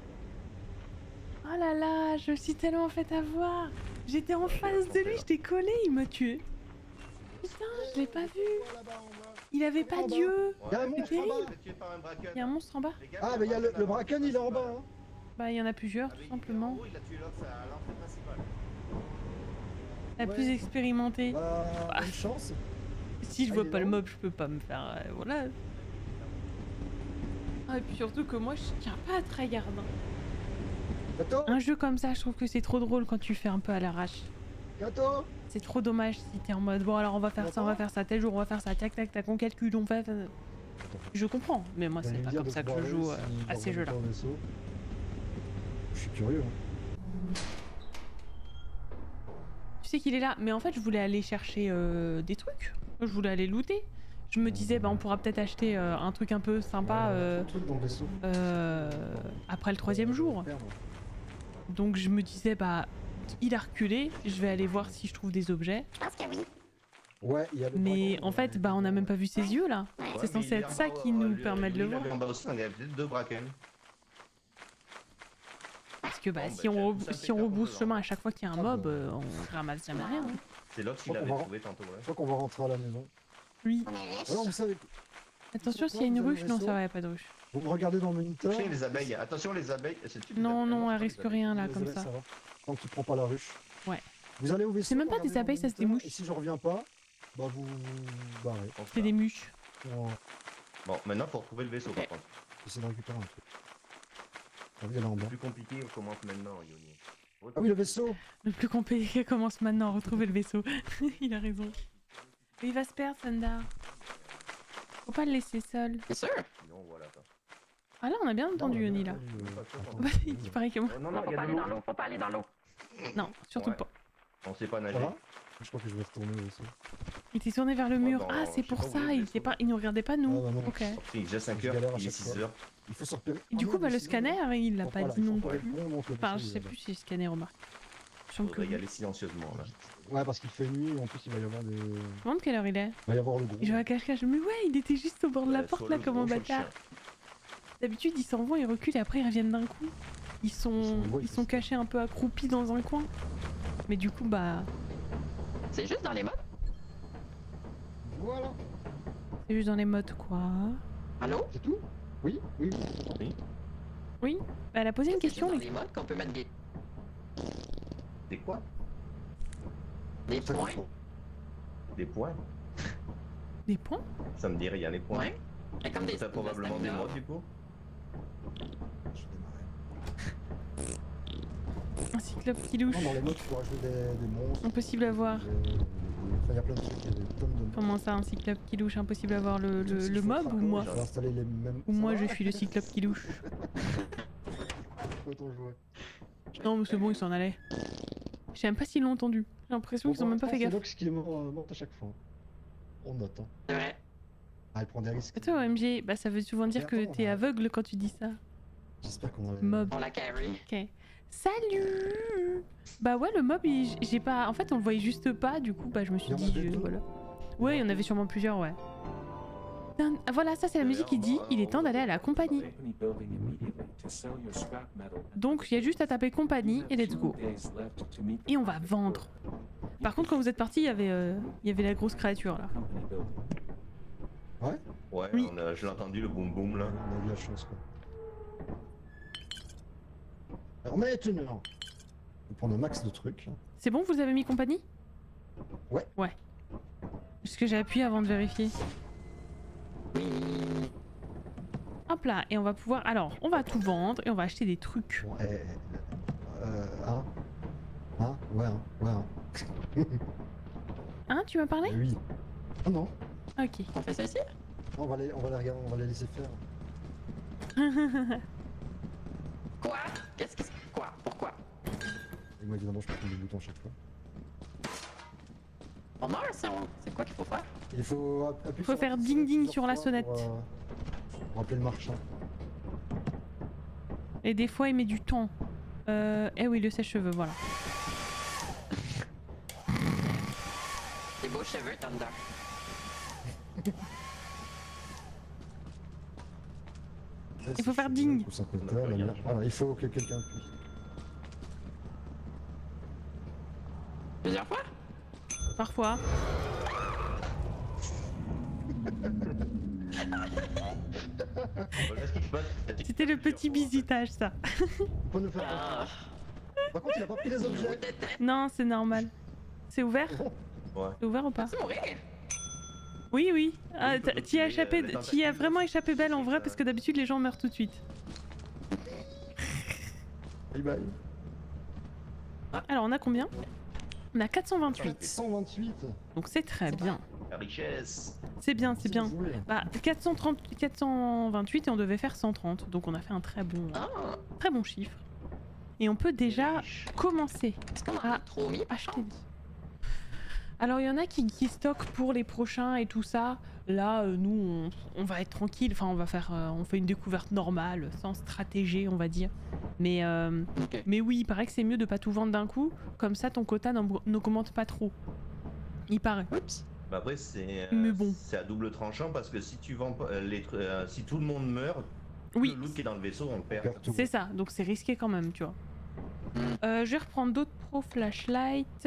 Oh là là, je me suis tellement fait avoir. J'étais en face de lui, je t'ai collé, il m'a tué. Putain, je l'ai pas vu. Il avait pas d'yeux. Il y a un monstre en bas. Il y a un monstre en bas. Ah, mais il y a le bracken, il est en bas. Hein. Bah, il y en a plusieurs, tout simplement. Il a tué Lox à l'entrée principale. La Ouais. plus expérimentée. Bah, bonne chance. Si je Ah, vois il est pas le là. mob, je peux pas me faire... voilà. Ah, et puis surtout que moi, je tiens pas à tryhard. Hein. Attends. Un jeu comme ça, je trouve que c'est trop drôle quand tu fais un peu à l'arrache. Bientôt. C'est trop dommage si t'es en mode bon alors on va faire ça, on va faire ça, tel jour on va faire ça, tac tac tac, on calcule, on fait... Je comprends, mais moi c'est pas comme ça que je joue à ces jeux-là. Je suis curieux. Hein. Tu sais qu'il est là, mais en fait je voulais aller chercher des trucs, je voulais aller looter. Je me disais bah on pourra peut-être acheter un truc un peu sympa après le 3e jour. Donc je me disais bah il a reculé, je vais aller voir si je trouve des objets. Je pense que oui. Ouais, il y a le Mais en fait bah on n'a même pas vu ses yeux là. Ouais, C'est censé être ça qui nous permet de le voir. En bas aussi, il y a peut-être 2 braquens. Parce que bah Bon, si bah, on, ça, si c'est on clair, rebrousse on peut chemin voir. à chaque fois qu'il y a un mob, on ramasse jamais rien. Hein. C'est l'autre qui Je crois l'avait qu'on va- trouvé tantôt, ouais. Je crois qu'on va rentrer à la maison. Oui. On est riche. Alors, vous savez, Attention s'il y a une ruche, non ça va, y a pas de ruche. vous me regardez dans le moniteur. Attention les abeilles, attention les abeilles. C'est-tu des Non, abeilles? non, c'est elle pas risque des abeilles. rien là Les comme abeilles, ça. va. Tant que tu prends pas la ruche. Ouais. Vous allez au vaisseau. C'est même pas des regardez abeilles, dans ça, le c'est des moniteur, mouches. Et si je reviens pas, bah vous barrez. On C'est des mouches. On Bon, maintenant faut retrouver le vaisseau par contre. essaie de récupérer un truc. Ah oui, elle est en bas. Plus compliqué, on commence maintenant, Yoni. Ah oui, le vaisseau. Le plus compliqué commence maintenant à retrouver le vaisseau. Il a raison. Mais il va se perdre, Sandar. Faut pas le laisser seul. C'est sûr. Sinon, voilà quoi. Ah là, on a bien entendu Yoni là. Bah, il paraît que moi. Non, Non, non, faut il y pas a de aller dans l'eau. l'eau, faut pas aller dans l'eau. Non, surtout Ouais. pas. On sait pas nager. Voilà. Je crois que je vais retourner au vaisseau. Il était tourné vers le mur. bah, Ah, je c'est sais pour pas où ça. est le Il vaisseau. était pas. Il nous regardait pas nous. Ah, bah non. Ok. Il est déjà 5 Je heures, galère à il est chaque 6 fois. heures. Il faut se repérer. Et du coup, bah le scanner, il l'a Faut pas là, dit il faut non pas plus. aller loin, donc le Enfin, vaisseau, je sais il est plus si le scanner remarque. Je sens que Faudrait y oui. aller silencieusement là. là. Ouais, parce qu'il fait nuit et en plus il va y avoir des. Je me demande quelle heure il est. Il va y avoir le gros. Et je vois à cache-cache. Mais ouais, il était juste au bord de la Soit porte là le comme un gros, soit le bâtard. chien. D'habitude, ils s'en vont, ils reculent et après ils reviennent d'un coup. Ils sont cachés un peu accroupis dans un coin. Mais du coup, bah, C'est juste dans les modes. Voilà. c'est juste dans les modes quoi. Allô? C'est tout. Oui, oui. Oui. Bah, elle a posé une C'est juste question. dans Les... les modes qu'on peut mettre des Des quoi? points. Des points? Des points. Ça me dit rien, les points. Ouais. Et comme des T'as probablement des modes du coup? Je vais démarrer. Un cyclope qui louche. Non, dans les modes, tu peux rajouter des monstres. Impossible à voir. Enfin, il y a plein de trucs, il y a des tonnes de modes. Comment ça, un cyclope qui louche? Impossible à voir le mob ou moi? Je vais installer les mêmes. Ou moi je suis le cyclope qui louche? Autant jouer. Non mais c'est bon, ils s'en allaient. Je sais même pas s'ils l'ont entendu. J'ai l'impression qu'ils ont même pas fait C'est gaffe. Lox qui est mort à chaque fois. On note. Hein. C'est vrai. Ah, elle prend des risques. Et toi OMG, bah ça veut souvent dire que t'es aveugle quand tu dis ça. J'espère qu'on va. Mob. On la carry. Ok. Salut. Bah ouais, le mob, j'ai pas... En fait, on le voyait juste pas, du coup, bah je me suis Il y en dit, avait deux. voilà. Ouais, il y en avait sûrement plusieurs, ouais. Ah, voilà, ça c'est la musique qui dit, il est temps d'aller à la compagnie. Donc, il y a juste à taper compagnie et let's go. Et on va vendre. Par contre, quand vous êtes parti, il y avait la grosse créature, là. Ouais. Ouais, Oui. je l'ai entendu le boum boum là. On a eu de la chance, quoi. Alors maintenant, on va prendre un max de trucs. Là. C'est bon, vous avez mis compagnie? Ouais. Ouais. Est-ce que j'ai appuyé avant de vérifier? Hop là, et on va pouvoir... Alors, on va tout vendre et on va acheter des trucs. Bon, hein. Ouais, Hein, tu m'as parlé? Oui. Oh non. Ok. On fait ça ici? On va les regarder, on va les laisser faire. Quoi? Qu'est-ce que c'est? Quoi? Pourquoi? Et moi, évidemment, je peux prendre des boutons à chaque fois. On meurt, c'est quoi qu'il faut faire? Il faut appuyer Faut sur faire la ding ding plusieurs sur la fois sonnette. pour appeler le marchand. Et des fois, il met du temps. Eh oui, le sèche-cheveux, voilà. Des beaux cheveux, Thunder. Il faut faire ding. Voilà, il faut que quelqu'un puisse. Plusieurs fois? Parfois. Voilà ce qui se passe. C'était le petit bisutage, ça. Faut pas nous faire Ah, Par contre, il a pas pris les objets. Non, c'est normal. C'est ouvert? Ouais. C'est ouvert ou pas? c'est mourir. Oui, oui. Ah, Oui, faut t'y as tuer, échappé, les t'y as vraiment échappé belle en vrai, ça. parce que d'habitude les gens meurent tout de suite. Bye bye. Alors, on a combien? On a 428. 128. Donc c'est très bien. La richesse. C'est bien, c'est bien. joué. Bah 428 et on devait faire 130. Donc on a fait un très bon chiffre. Et on peut déjà commencer à acheter. Alors il y en a qui stockent pour les prochains et tout ça. Là, nous, on va être tranquille. Enfin, on fait une découverte normale, sans stratégie, on va dire. Mais oui, il paraît que c'est mieux de pas tout vendre d'un coup. Comme ça, ton quota n'augmente pas trop. Il paraît. Oups. Bah après, c'est bon. c'est à double tranchant parce que si tu vends pas si tout le monde meurt, Oui, le loot qui est dans le vaisseau, on le perd. Perd tout. c'est ça. Donc c'est risqué quand même, tu vois. Je vais reprendre d'autres pro flashlight.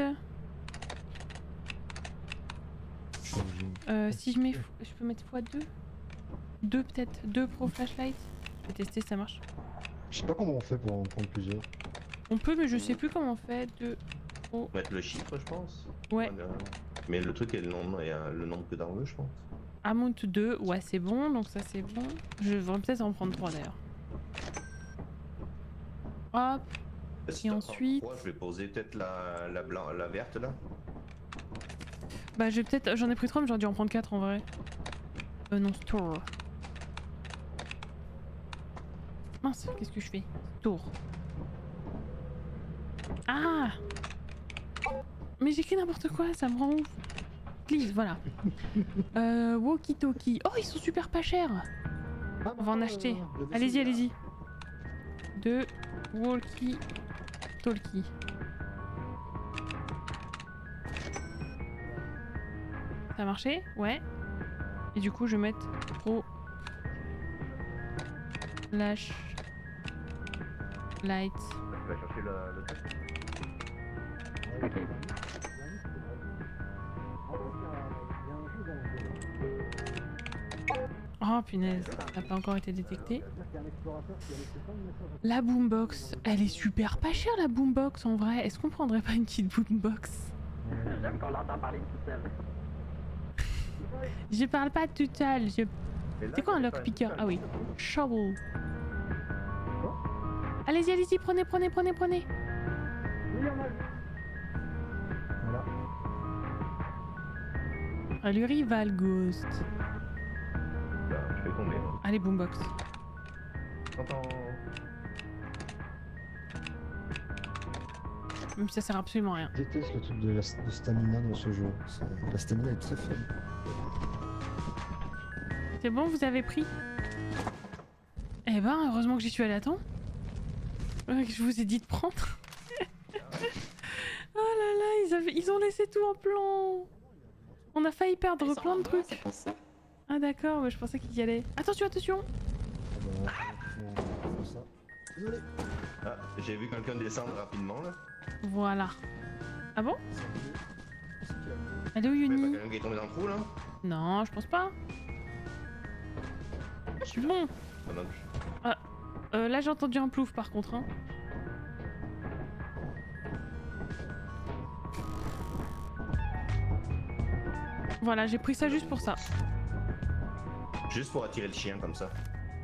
Si je mets, je peux mettre x2. 2 peut-être, 2 pro flashlight. Je vais tester si ça marche. Je sais pas comment on fait pour en prendre plusieurs. On peut, mais je sais plus comment on fait. 2 pro. Mettre le chiffre, je pense. Ouais. Mais le truc est le nombre que t'en veux, je pense. Amount 2, ouais c'est bon, donc ça c'est bon. Je vais peut-être en prendre 3 d'ailleurs. Hop. Si Et t'en prends ensuite- 3, je vais poser peut-être la verte là. Bah je vais peut-être, j'en ai pris 3 mais j'aurais dû en prendre 4 en vrai. Non, store. Mince, qu'est-ce que je fais? Store. Ah! Mais j'écris n'importe quoi, ça me rend ouf. Please, voilà. Walkie-talkie. Oh, ils sont super pas chers. On va en acheter. Allez-y, allez-y. 2 walkie-talkie. Ça a marché? Ouais. Et du coup, je vais mettre pro flash light. Tu vas chercher le truc. Oh punaise, ça n'a pas encore été détecté. La boombox, elle est super pas chère la boombox en vrai. Est-ce qu'on prendrait pas une petite boombox? J'aime qu'on l'entend parler tout seul. Je parle pas tout seul, je... C'est quoi un lockpicker? Ah oui. Shovel. Allez-y, allez-y, prenez. Voilà. Ah, le rival ghost. Bah, je fais combien? Allez, boombox. T'entends? Même si ça sert absolument à rien. Je déteste le truc de stamina dans ce jeu. La stamina est très faible. C'est bon, vous avez pris? Eh ben, heureusement que j'y suis allé à temps. Je vous ai dit de prendre. Oh là là, ils ont laissé tout en plan. On a failli perdre Ils sont plein de en bas, c'est trucs. pour ça. Ah d'accord, mais je pensais qu'ils y allaient. Attention, attention. Ah bah, faut ça. Désolé. Ah, j'ai vu quelqu'un descendre rapidement là. Voilà. Ah bon? Elle est où Mais pas Yuni? quelqu'un qui est tombé dans le trou là? Non, je pense pas. Bon, Pendant que là j'ai entendu un plouf par contre. Hein. Voilà, j'ai pris ça juste pour ça. Juste pour attirer le chien comme ça.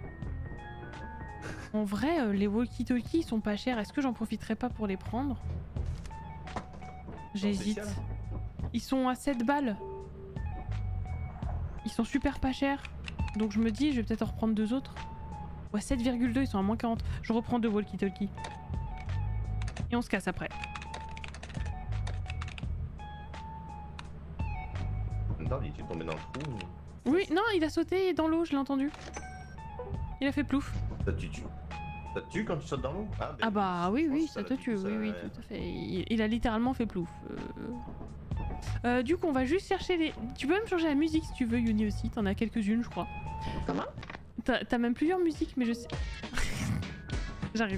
En vrai, les walkie-talkies ils sont pas chers. Est-ce que j'en profiterai pas pour les prendre? J'hésite. spécial. Ils sont à 7 balles. Ils sont super pas chers. Donc je me dis, je vais peut-être en reprendre 2 autres. Ouais, 7,2, ils sont à moins 40. Je reprends 2 walkie-talkies. Et on se casse après. Attends, il est tombé dans le trou. Oui, non, il a sauté dans l'eau, je l'ai entendu. Il a fait plouf. Ça te tue. Ça te tue quand tu sautes dans l'eau? Ben Ah bah oui, je pense oui, que ça l'a te tué, tue, ça, oui, oui, ouais. tout à fait. Il a littéralement fait plouf. Du coup, on va juste chercher les... Tu peux même changer la musique si tu veux, Yuni aussi. T'en as quelques-unes, je crois. Comment? T'as même plusieurs musiques, mais je sais... J'arrive.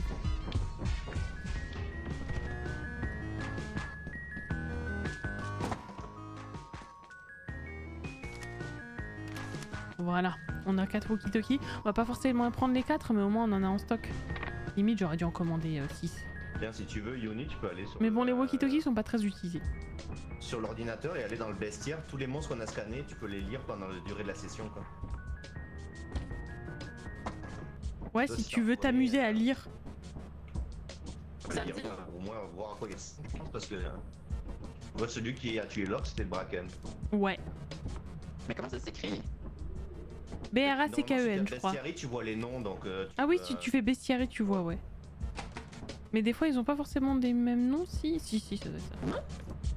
Voilà, on a 4 walkie-talkies. On va pas forcément prendre les 4, mais au moins on en a en stock. Limite, j'aurais dû en commander 6. Tiens, si tu veux, Yoni, tu peux aller sur Mais bon, les walkie-talkies sont pas très utilisés. sur l'ordinateur et aller dans le bestiaire. Tous les monstres qu'on a scannés, tu peux les lire pendant la durée de la session, quoi. Ouais, Ça, si c'est tu veux un premier, t'amuser à lire. Au moins voir à quoi il ressemble, parce que Moi, celui qui a tué Locke, c'était le Bracken. Ouais. Mais comment ça s'écrit? B-R-A-C-K-E-N, je crois. Bestiary, tu vois les noms, donc... Ah oui, si tu fais bestiaire, tu vois, ouais. Mais des fois, ils ont pas forcément des mêmes noms, si. Si, ça doit être ça.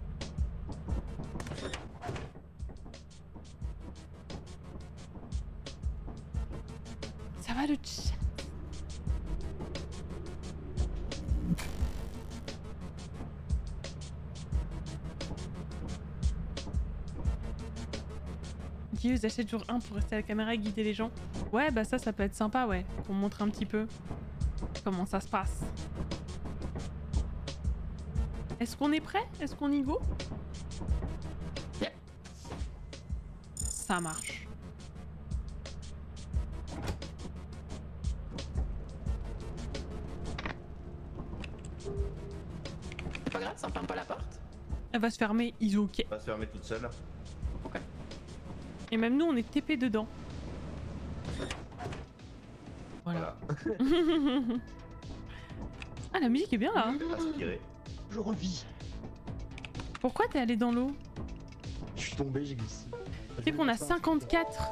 Ça va le chat? Guilleuse achète toujours un pour rester à la caméra et guider les gens. Ouais, bah ça peut être sympa, ouais. Pour montrer un petit peu comment ça se passe. Est-ce qu'on est prêt? Est-ce qu'on y go? Yeah. Ça marche. C'est pas grave, ça ferme pas la porte. Elle va se fermer, ils ok. Elle va se fermer toute seule. Ok. Et même nous, on est TP dedans. Voilà. Ah, la musique est bien là. Aspiré. Je revis. Pourquoi t'es allé dans l'eau? Je suis tombé, j'ai glissé. Tu sais qu'on a 54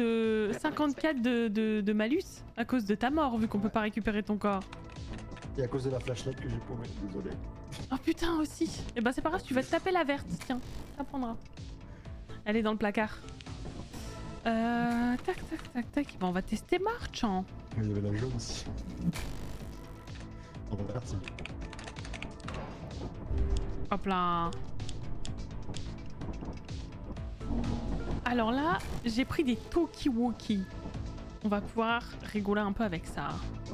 de malus à cause de ta mort, vu qu'on peut pas récupérer ton corps. Et à cause de la flashlight que j'ai paumé, désolé. Oh putain aussi. Et bah c'est pas grave, tu vas te taper la verte, tiens, ça prendra. Elle est dans le placard. Tac. Bon, on va tester March. Hein. Mais il y avait la jaune aussi. On va partir. Hop là. Alors là, j'ai pris des talkie-walkie. On va pouvoir rigoler un peu avec ça.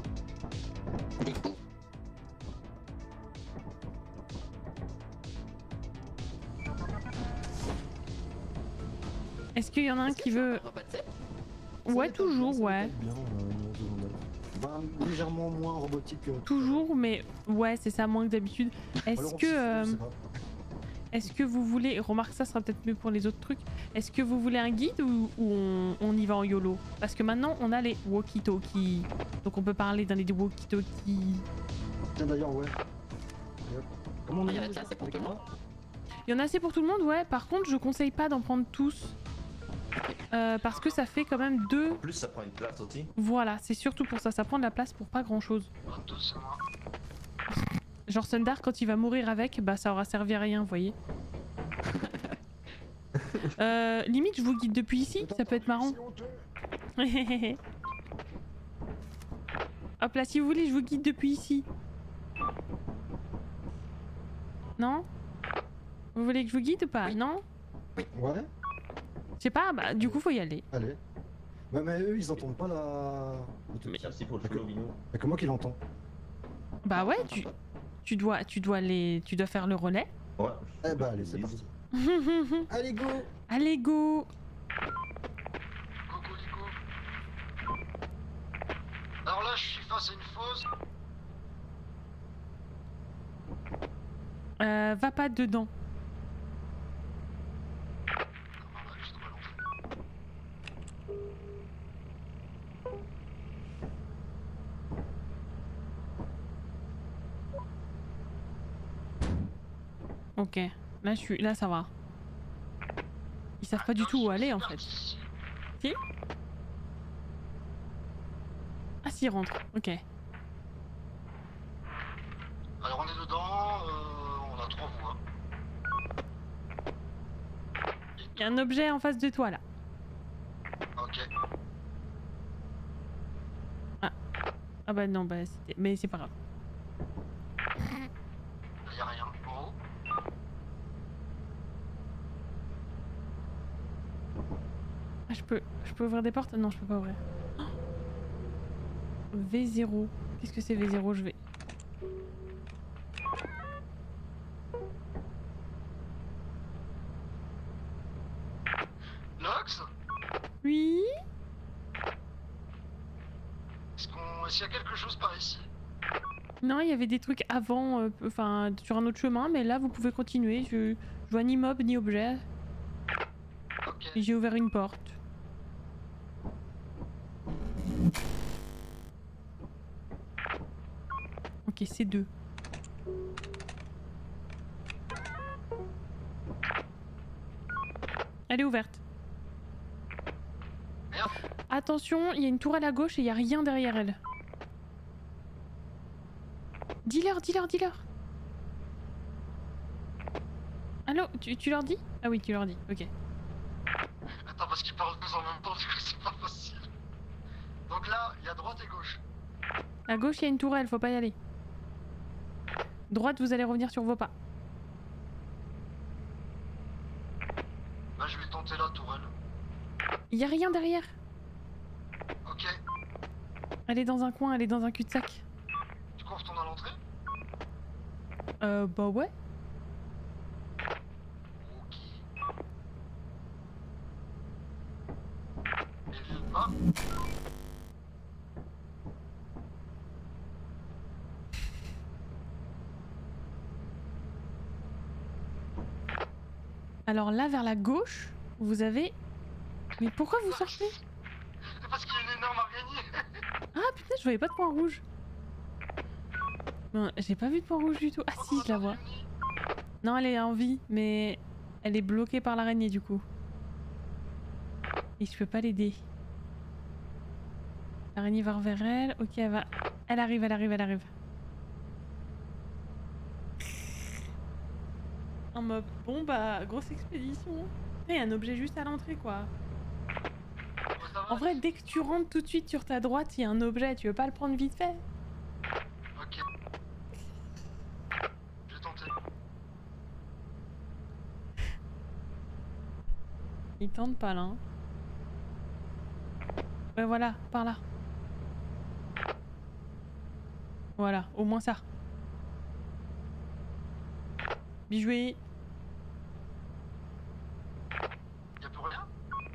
Est-ce qu'il y en a un qui veut... Ouais, toujours, ouais. Bien, légèrement moins robotique que... Toujours, mais ouais, c'est ça, moins que d'habitude. Est-ce que vous voulez... Remarque, ça sera peut-être mieux pour les autres trucs. Est-ce que vous voulez un guide ou on y va en YOLO? Parce que maintenant, on a les walkie-talkie. Donc on peut parler dans les walkie-talkie. Tiens d'ailleurs, ouais. Comment on Il y en a est déjà assez pour tout le monde. Il y en a assez pour tout le monde, ouais. Par contre, je conseille pas d'en prendre tous. Parce que ça fait quand même 2. En plus, ça prend une place aussi. Voilà, c'est surtout pour ça. Ça prend de la place pour pas grand-chose. Genre Sundar, quand il va mourir avec, bah ça aura servi à rien, vous voyez. Limite, je vous guide depuis ici, ça peut être marrant. Hop là, si vous voulez, je vous guide depuis ici. Non? Vous voulez que je vous guide ou pas? Non? Ouais. Je sais pas, bah du coup faut y aller. Allez. Ouais, mais eux, ils entendent pas la... Merci pour le follow, Bino. Mais comment qu'il entend? Bah ouais, tu dois faire le relais. Ouais. Eh bah allez, c'est parti. Allez, go! Allez, go! Coucou, Nico. Alors là, je suis face à une fosse. Va pas dedans. Ok, là ça va. Ils savent pas du tout où aller en fait. Si? Ah si, ils rentrent, ok. Alors on est dedans, on a 3 voies. Il y a un objet en face de toi là. Ok. Ah bah non, bah c'était... Mais c'est pas grave. Y'a rien. En haut. Ah, je peux ouvrir des portes? Non, je peux pas ouvrir. Oh, V0. Qu'est-ce que c'est V0? Je vais... Nox, Oui? est-ce qu'il y a quelque chose par ici? Non, il y avait des trucs avant, enfin, sur un autre chemin, mais là, vous pouvez continuer. Je vois ni mob, ni objet. Ok. J'ai ouvert une porte. Ok, c'est 2. Elle est ouverte. Merde. Attention, il y a une tourelle à gauche et il n'y a rien derrière elle. Dis-leur, dis-leur, dis-leur. Allô, tu leur dis? Ah oui, tu leur dis, ok. Attends, parce qu'ils parlent tous en même temps, du coup c'est pas possible. Donc là, il y a droite et gauche. À gauche, il y a une tourelle, faut pas y aller. Droite, vous allez revenir sur vos pas. Bah je vais tenter la tourelle. Il y a rien derrière. Ok. Elle est dans un coin, elle est dans un cul-de-sac. Du coup on retourne à l'entrée? Bah ouais. Ok. Et là. Alors là, vers la gauche, vous avez... Mais pourquoi vous sortez? C'est parce qu'il y a une énorme araignée. Ah putain, je voyais pas de point rouge. Non, j'ai pas vu de point rouge du tout. Ah si, je la vois. Non, elle est en vie, mais elle est bloquée par l'araignée du coup. Et je peux pas l'aider. L'araignée va vers elle. Ok, elle va... Elle arrive, elle arrive, elle arrive. En mode, bon bah, grosse expédition. Il y a un objet juste à l'entrée quoi. En vrai, dès que tu rentres tout de suite sur ta droite, il y a un objet, tu veux pas le prendre vite fait? Ok. Je vais tenter. Il tente pas là. Hein. Ouais, voilà, par là. Voilà, au moins ça. Bien joué. Y'a plus rien?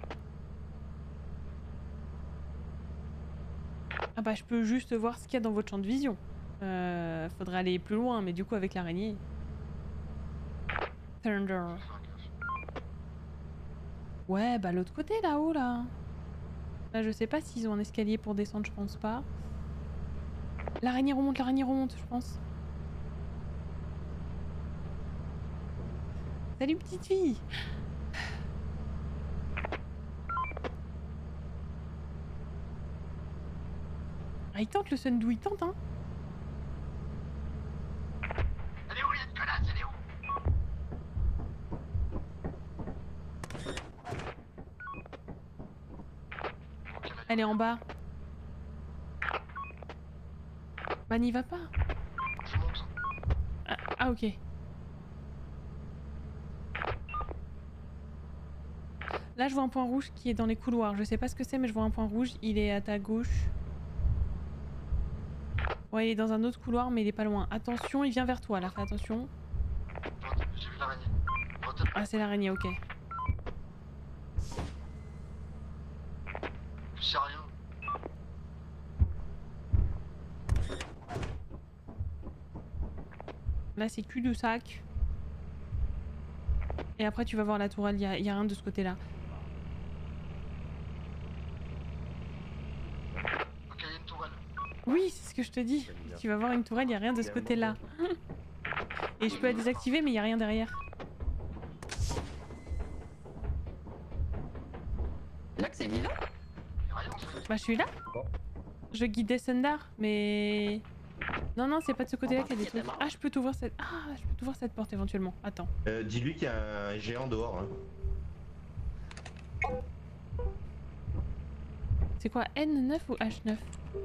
Ah bah je peux juste voir ce qu'il y a dans votre champ de vision. Faudrait aller plus loin, mais du coup avec l'araignée. Thunder. Ouais, bah l'autre côté là-haut là. Là je sais pas s'ils ont un escalier pour descendre, je pense pas. L'araignée remonte, je pense. Salut petite fille. Ah il tente le Sundou, il tente hein. Elle est où cette connasse? Elle est où? Ok, Elle est en bas. Bah n'y va pas. je monte. Ah ok. Là je vois un point rouge qui est dans les couloirs. Je sais pas ce que c'est mais je vois un point rouge. Il est à ta gauche. Ouais il est dans un autre couloir mais il est pas loin. Attention il vient vers toi là, fais attention. J'ai vu l'araignée. Ah c'est l'araignée, ok. Y'a rien. Là c'est cul de sac. Et après tu vas voir la tourelle, y a rien de ce côté là. Ok, y'a une tourelle. Oui c'est ce que je te dis. Tu vas voir une tourelle, y a rien de ce côté là. Et je peux la désactiver mais y a rien derrière. Là que c'est vivant? Y'a rien en fait. Bah je suis là. Bon. Je guidais Sundar mais... Non non c'est pas de ce côté là qu'il y a des trucs. Ah je peux t'ouvrir cette... Ah je peux t'ouvrir cette porte éventuellement. Attends. Dis-lui qu'il y a un géant dehors. Hein. C'est quoi N9 ou H9?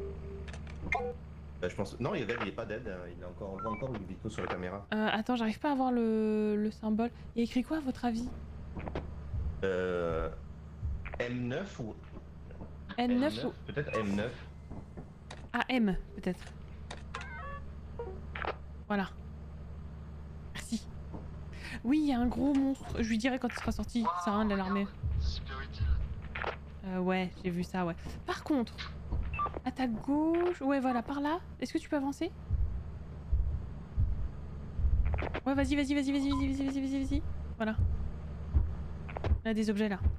Je pense. Non, il est pas dead. Hein. Il est encore, on voit encore le Vito sur la caméra. Attends j'arrive pas à voir le symbole. Il y a écrit quoi à votre avis? M9 ou N9 ou... Peut-être M9. Ah M peut-être. Voilà. Merci. Oui, il y a un gros monstre. Je lui dirai quand il sera sorti. Ça sert à rien de l'alarmer. C'est super utile. Ouais, j'ai vu ça, ouais. Par contre, à ta gauche... Ouais, voilà, par là. Est-ce que tu peux avancer? Ouais, vas-y, vas-y, vas-y, vas-y, vas-y, vas-y, vas-y, vas-y, vas-y. Voilà. Il y a des objets là.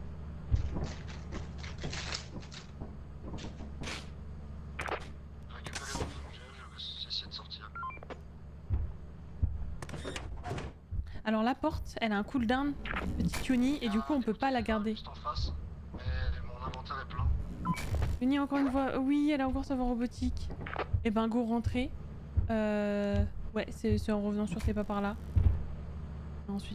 Récupérer mon objet, je vais essayer de sortir. Alors la porte, elle a un cooldown, petite Yoni, et du coup on peut pas la garder. Juste en face, mais mon inventaire est plein. Yoni encore une fois, oui, elle a encore sa voix robotique. Et ben go rentrer. Ouais, c'est en revenant sur tes pas par là. Ensuite.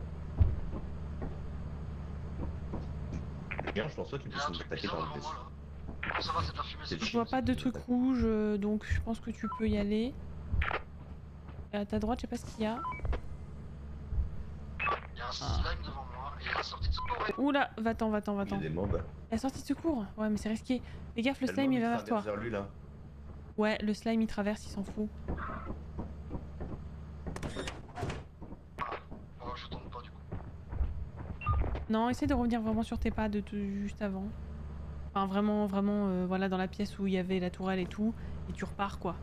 Bien, je pense pas qu'il Il y a puisse un nous truc attaquer bizarre dans le devant vaisseau. moi là. Oh, ça va, c'est de la fumée, c'est Je vois pas de trucs rouges, donc je pense que tu peux y aller. Et à ta droite, je sais pas ce qu'il y a. Il y a un slime devant moi et la sortie de secours. Oula, va-t'en. Il y a des mobs. La sortie de secours. Ouais, mais c'est risqué. Fais gaffe, le Le slime mob, il va vers toi. traverse vers lui là. Ouais, le slime il traverse, il s'en fout. Oh, je tombe pas du coup. Non, essaie de revenir vraiment sur tes pas de juste avant. Enfin, vraiment, voilà, dans la pièce où il y avait la tourelle et tout. Et tu repars quoi.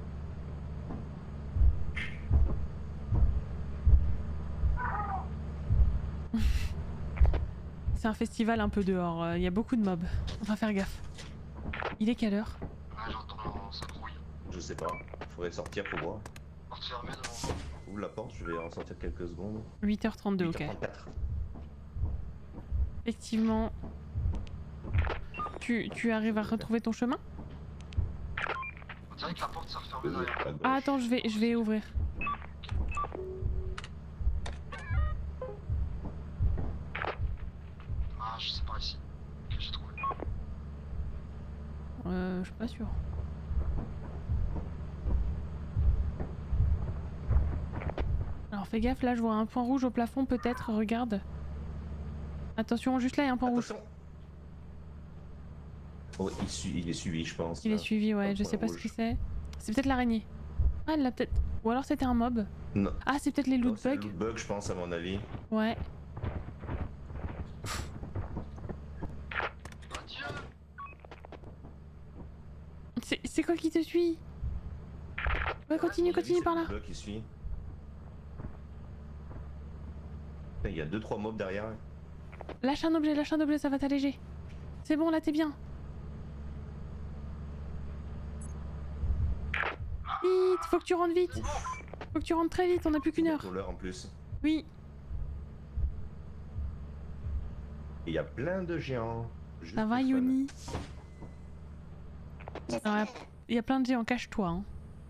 C'est un festival un peu dehors, il y a beaucoup de mobs. On va faire gaffe. Il est quelle heure? Ouais, j'entends ça grouille. Je sais pas. Faudrait sortir pour voir. Porte fermée devant moi. Ouvre la porte, je vais en sortir quelques secondes. 8h32, ok. 8h34. Effectivement. Tu arrives à retrouver ton chemin? On dirait que la porte s'est refermée derrière moi. À gauche. Ah attends, je vais ouvrir. Ah, je sais pas ici. Ok, j'ai trouvé. Je suis pas sûre. Alors fais gaffe, là je vois un point rouge au plafond peut-être, regarde. Attention, juste là il y a un point rouge. Attention. Oh, il est suivi, je pense. Il est là. suivi, ouais, Un je point sais pas ce rouge. que c'est. C'est peut-être l'araignée. Ah, elle l'a peut-être... Ou alors c'était un mob. Non. Ah, c'est peut-être les Non, loot c'est le bugs. loot bug, je pense, à mon avis. Ouais. Adieu. C'est quoi qui te suit? Ouais, continue À mon avis, c'est par le là. loot bug qui suit. Il y a 2-3 mobs derrière. Lâche un objet, ça va t'alléger. C'est bon, là t'es bien. Vite, faut que tu rentres vite. Faut que tu rentres très vite, on a plus qu'une heure. Pour l'heure en plus. Oui. Et il y a plein de géants. Juste Ça va, pour fun. Yoni? Alors, il y a plein de géants, cache-toi. Hein.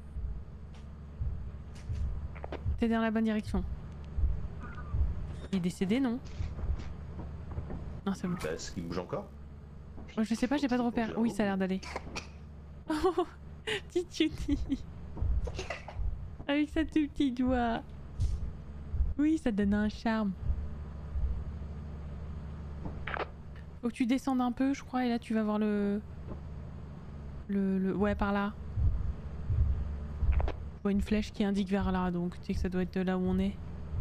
T'es dans la bonne direction. Il est décédé, non? Non, c'est bon. Bah, est-ce qu'il bouge encore? Ouais, je sais pas, j'ai pas de repère. Oui, ça a l'air d'aller. Oh, petite Yoni. Avec sa tout petit doigt. Oui, ça donne un charme. Faut que tu descendes un peu, je crois, et là tu vas voir le... Ouais, par là. Je vois une flèche qui indique vers là, donc tu sais que ça doit être là où on est.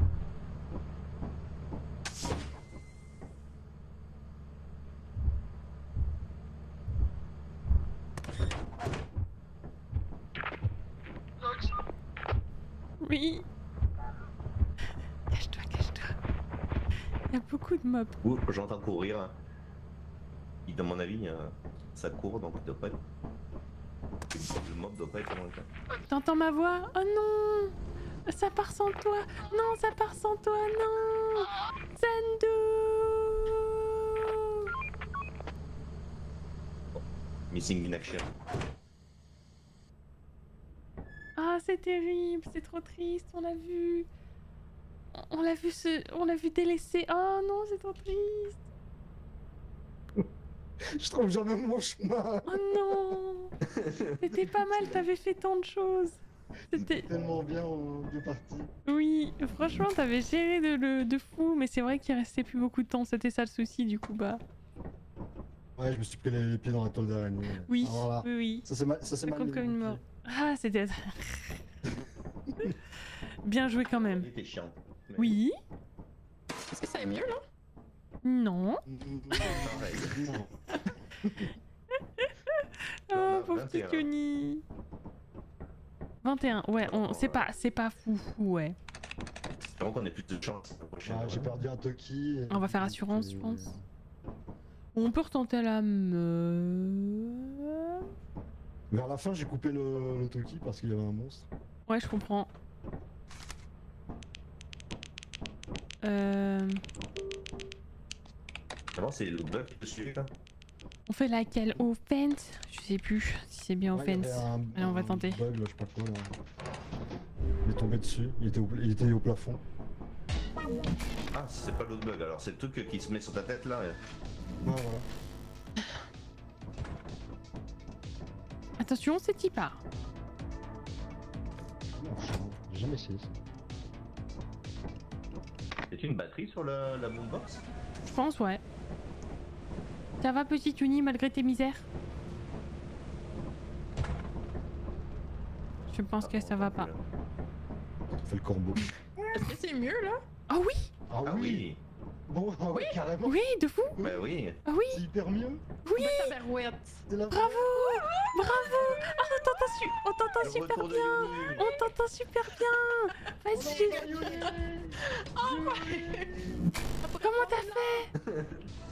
Nox. Oui. Cache-toi, cache-toi. Il y a beaucoup de mobs. Ouh, j'entends courir. Dans mon avis, ça court, donc il doit pas être... Le mob doit pas être loin. T'entends ma voix? Oh non! Ça part sans toi! Non, ça part sans toi! Non! Zandu! Missing in action. Ah, c'est terrible, c'est trop triste, on l'a vu. On l'a vu délaissé. Oh non, c'est trop triste. Je trouve jamais mon chemin. Oh non. C'était pas mal, t'avais fait tant de choses. C'était... Tellement bien en deux parties. Oui, franchement, t'avais géré de fou, mais c'est vrai qu'il restait plus beaucoup de temps, c'était ça le souci du coup, bah... Ouais, je me suis pris les pieds dans la toile d'araignée. Oui, Alors là, oui, oui. ça c'est mal. Ça Ça mal compte mis comme une mon mort. pied. Ah, c'était... Bien joué quand même. Il était chiant. Mais- Oui. Est-ce que ça est mieux là? Non. Pareil. Non. Oh, On a pauvre 21. petit Yoni. 21, ouais, c'est pas fou, ouais. Espérons qu'on ait plus de chance la prochaine. Ah, j'ai perdu un Toki. On va faire assurance, je pense. On peut retenter la meuf. Vers la fin, j'ai coupé le Toki parce qu'il y avait un monstre. Ouais, je comprends. Avant, c'est le bug dessus là. On fait laquelle? Offense? Je sais plus si c'est bien Ouais, il y offense. avait Allez, on va tenter. Bug, là, je sais pas quoi, là. Il est tombé dessus, il était au plafond. Ah, c'est pas l'autre bug, alors c'est le truc qui se met sur ta tête là. Ouais, voilà. Attention, c'est qui part. Non, j'ai jamais essayé ça. C'est une batterie sur la boombox? Je pense, ouais. Ça va, petit Uni, malgré tes misères? Je pense que ça va pas. Fais le corbeau. Est-ce que c'est mieux là? Ah oui! Ah Ah oui! Bon, ah ouais, carrément. Oui, de fou! Bah oui! Ah oui! C'est hyper mieux. Oui! Tabarouette. C'est la Bravo! Bravo! Ah, on t'entend Le super retour de bien! Yoni. On t'entend super bien! Vas-y! Comment t'as fait?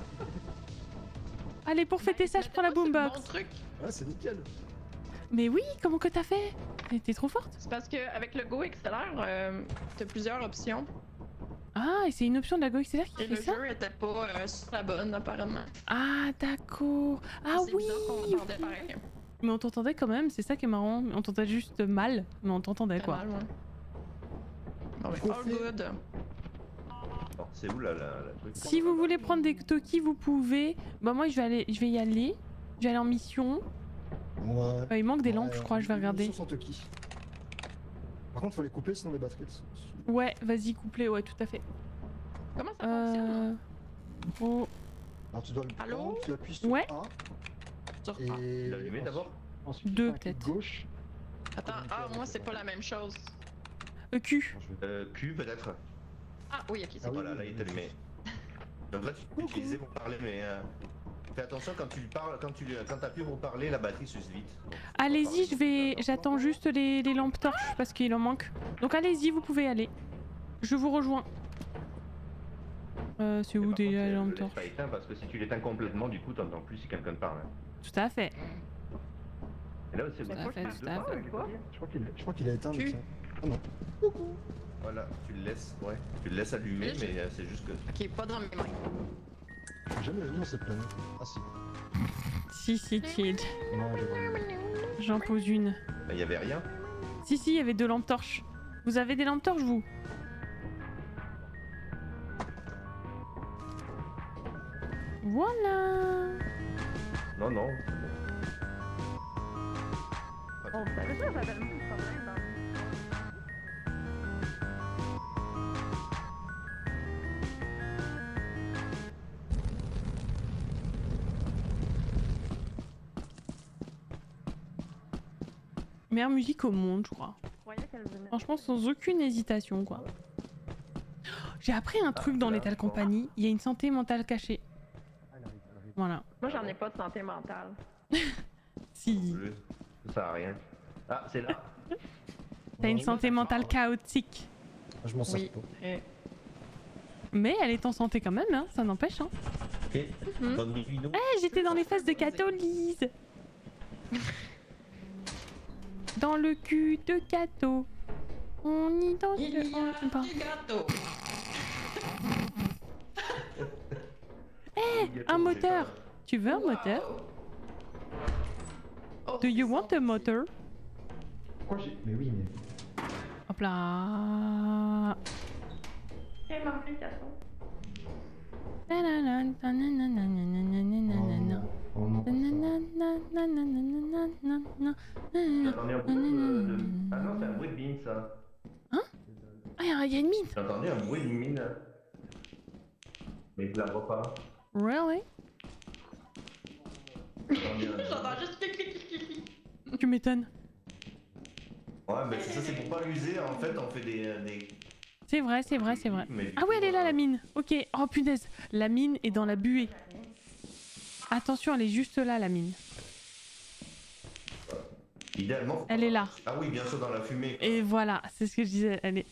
Allez, pour fêter ça, je prends la boombox. Bon truc. Ah, c'est nickel. Mais oui, comment que t'as fait? T'es trop forte. C'est parce qu'avec le Go XLR, t'as plusieurs options. Ah, et c'est une option de la Go XLR qui Et fait le ça? jeu était pas sur la bonne apparemment. Ah, d'accord. Ah C'est oui! bizarre qu'on entendait pareil. Mais on t'entendait quand même, c'est ça qui est marrant. On t'entendait juste mal, mais on t'entendait quoi. Très mal, ouais. Bon, Faut ben, all faire- good. Alors, c'est où la truc? Si vous voulez prendre des Toki, vous pouvez. Bah moi je vais y aller. Je vais aller en mission. Ouais. Il manque des lampes, je crois, je vais regarder. Ils sont Toki. Par contre, faut les couper sinon les batteries elles sont. Ouais, vas-y, couplé, ouais, tout à fait. Comment ça fonctionne? Oh, Alors tu dois le Allô? prendre, tu appuies sur Ouais. A Sur A. et. L'allumer d'abord? Ensuite, Deux, tu fais un clic peut-être. gauche. Attends, ah, moi c'est pas la même chose. Q. Alors, je vais- Q peut-être? Ah oui, ok, c'est Ah oui. Voilà, là il est allumé. Donc là tu peux l'utiliser pour parler, mais fais attention quand tu parles, quand t'appuies pour parler, la batterie s'use vite. Donc, Allez-y, j'attends juste les lampes torches parce qu'il en manque. Donc allez-y, vous pouvez aller. Je vous rejoins. C'est où déjà les lampes torches? Pas éteint parce que si tu l'éteins complètement, du coup t'entends plus si quelqu'un te parle. Tout à fait. Et là c'est Tout à fait, tout à fait. Je crois qu'il a éteint. Tu- le tien. Ah non. Voilà, tu le laisses, ouais. Tu le laisses allumer, Oui, mais c'est juste que. Ok, pas dans mes mains. J'ai jamais vu dans cette planète. Ah si. Si, kid. Non, j'ai pas vu. J'en pose une. Il y avait rien. Si, il y avait 2 lampes torches. Vous avez des lampes torches, vous? Voilà. Non, non. On savait ça, j'avais le même problème dans... Meilleure musique au monde, je crois. Je croyais qu'elle venait... Franchement, sans aucune hésitation, quoi. J'ai appris un truc dans Lethal Company. Il y a une santé mentale cachée. Voilà. Moi, j'en ai pas de santé mentale. Si. Ça sert à rien. Ah, c'est là. T'as une santé mentale chaotique. Ah, je m'en sers Oui. pas. Mais elle est en santé quand même, hein. Ça n'empêche, hein. Ok. Bonne nuit, nous. Eh, j'étais dans les phases de Catolyse. Dans le cul de Cato. On y danse. Il y a on- pas. du gâteau. Un moteur. Tu veux un moteur? Oh, Do you want a motor? Pourquoi j'ai. Mais oui, mais. Hop là. Quelle application? Nanana, nanana, nanana. Oh non. J'entendais un bruit de... Ah non, c'est un bruit de mine, ça. Ah, il y a une mine. J'entendais un bruit de mine. Mais je la vois pas. Really? J'entends juste clic, clic, clic, clic, clic. Tu m'étonnes. Ouais, mais c'est ça, c'est pour pas l'user. En fait, on fait des... C'est vrai, c'est vrai, c'est vrai. Mais du Ah oui, coup, elle est là, la mine. Ok. Oh punaise. La mine est dans la buée. Attention, elle est juste là, la mine. Idéalement. Elle est là. Ah oui, bien sûr, dans la fumée. Et voilà, c'est ce que je disais. Elle est...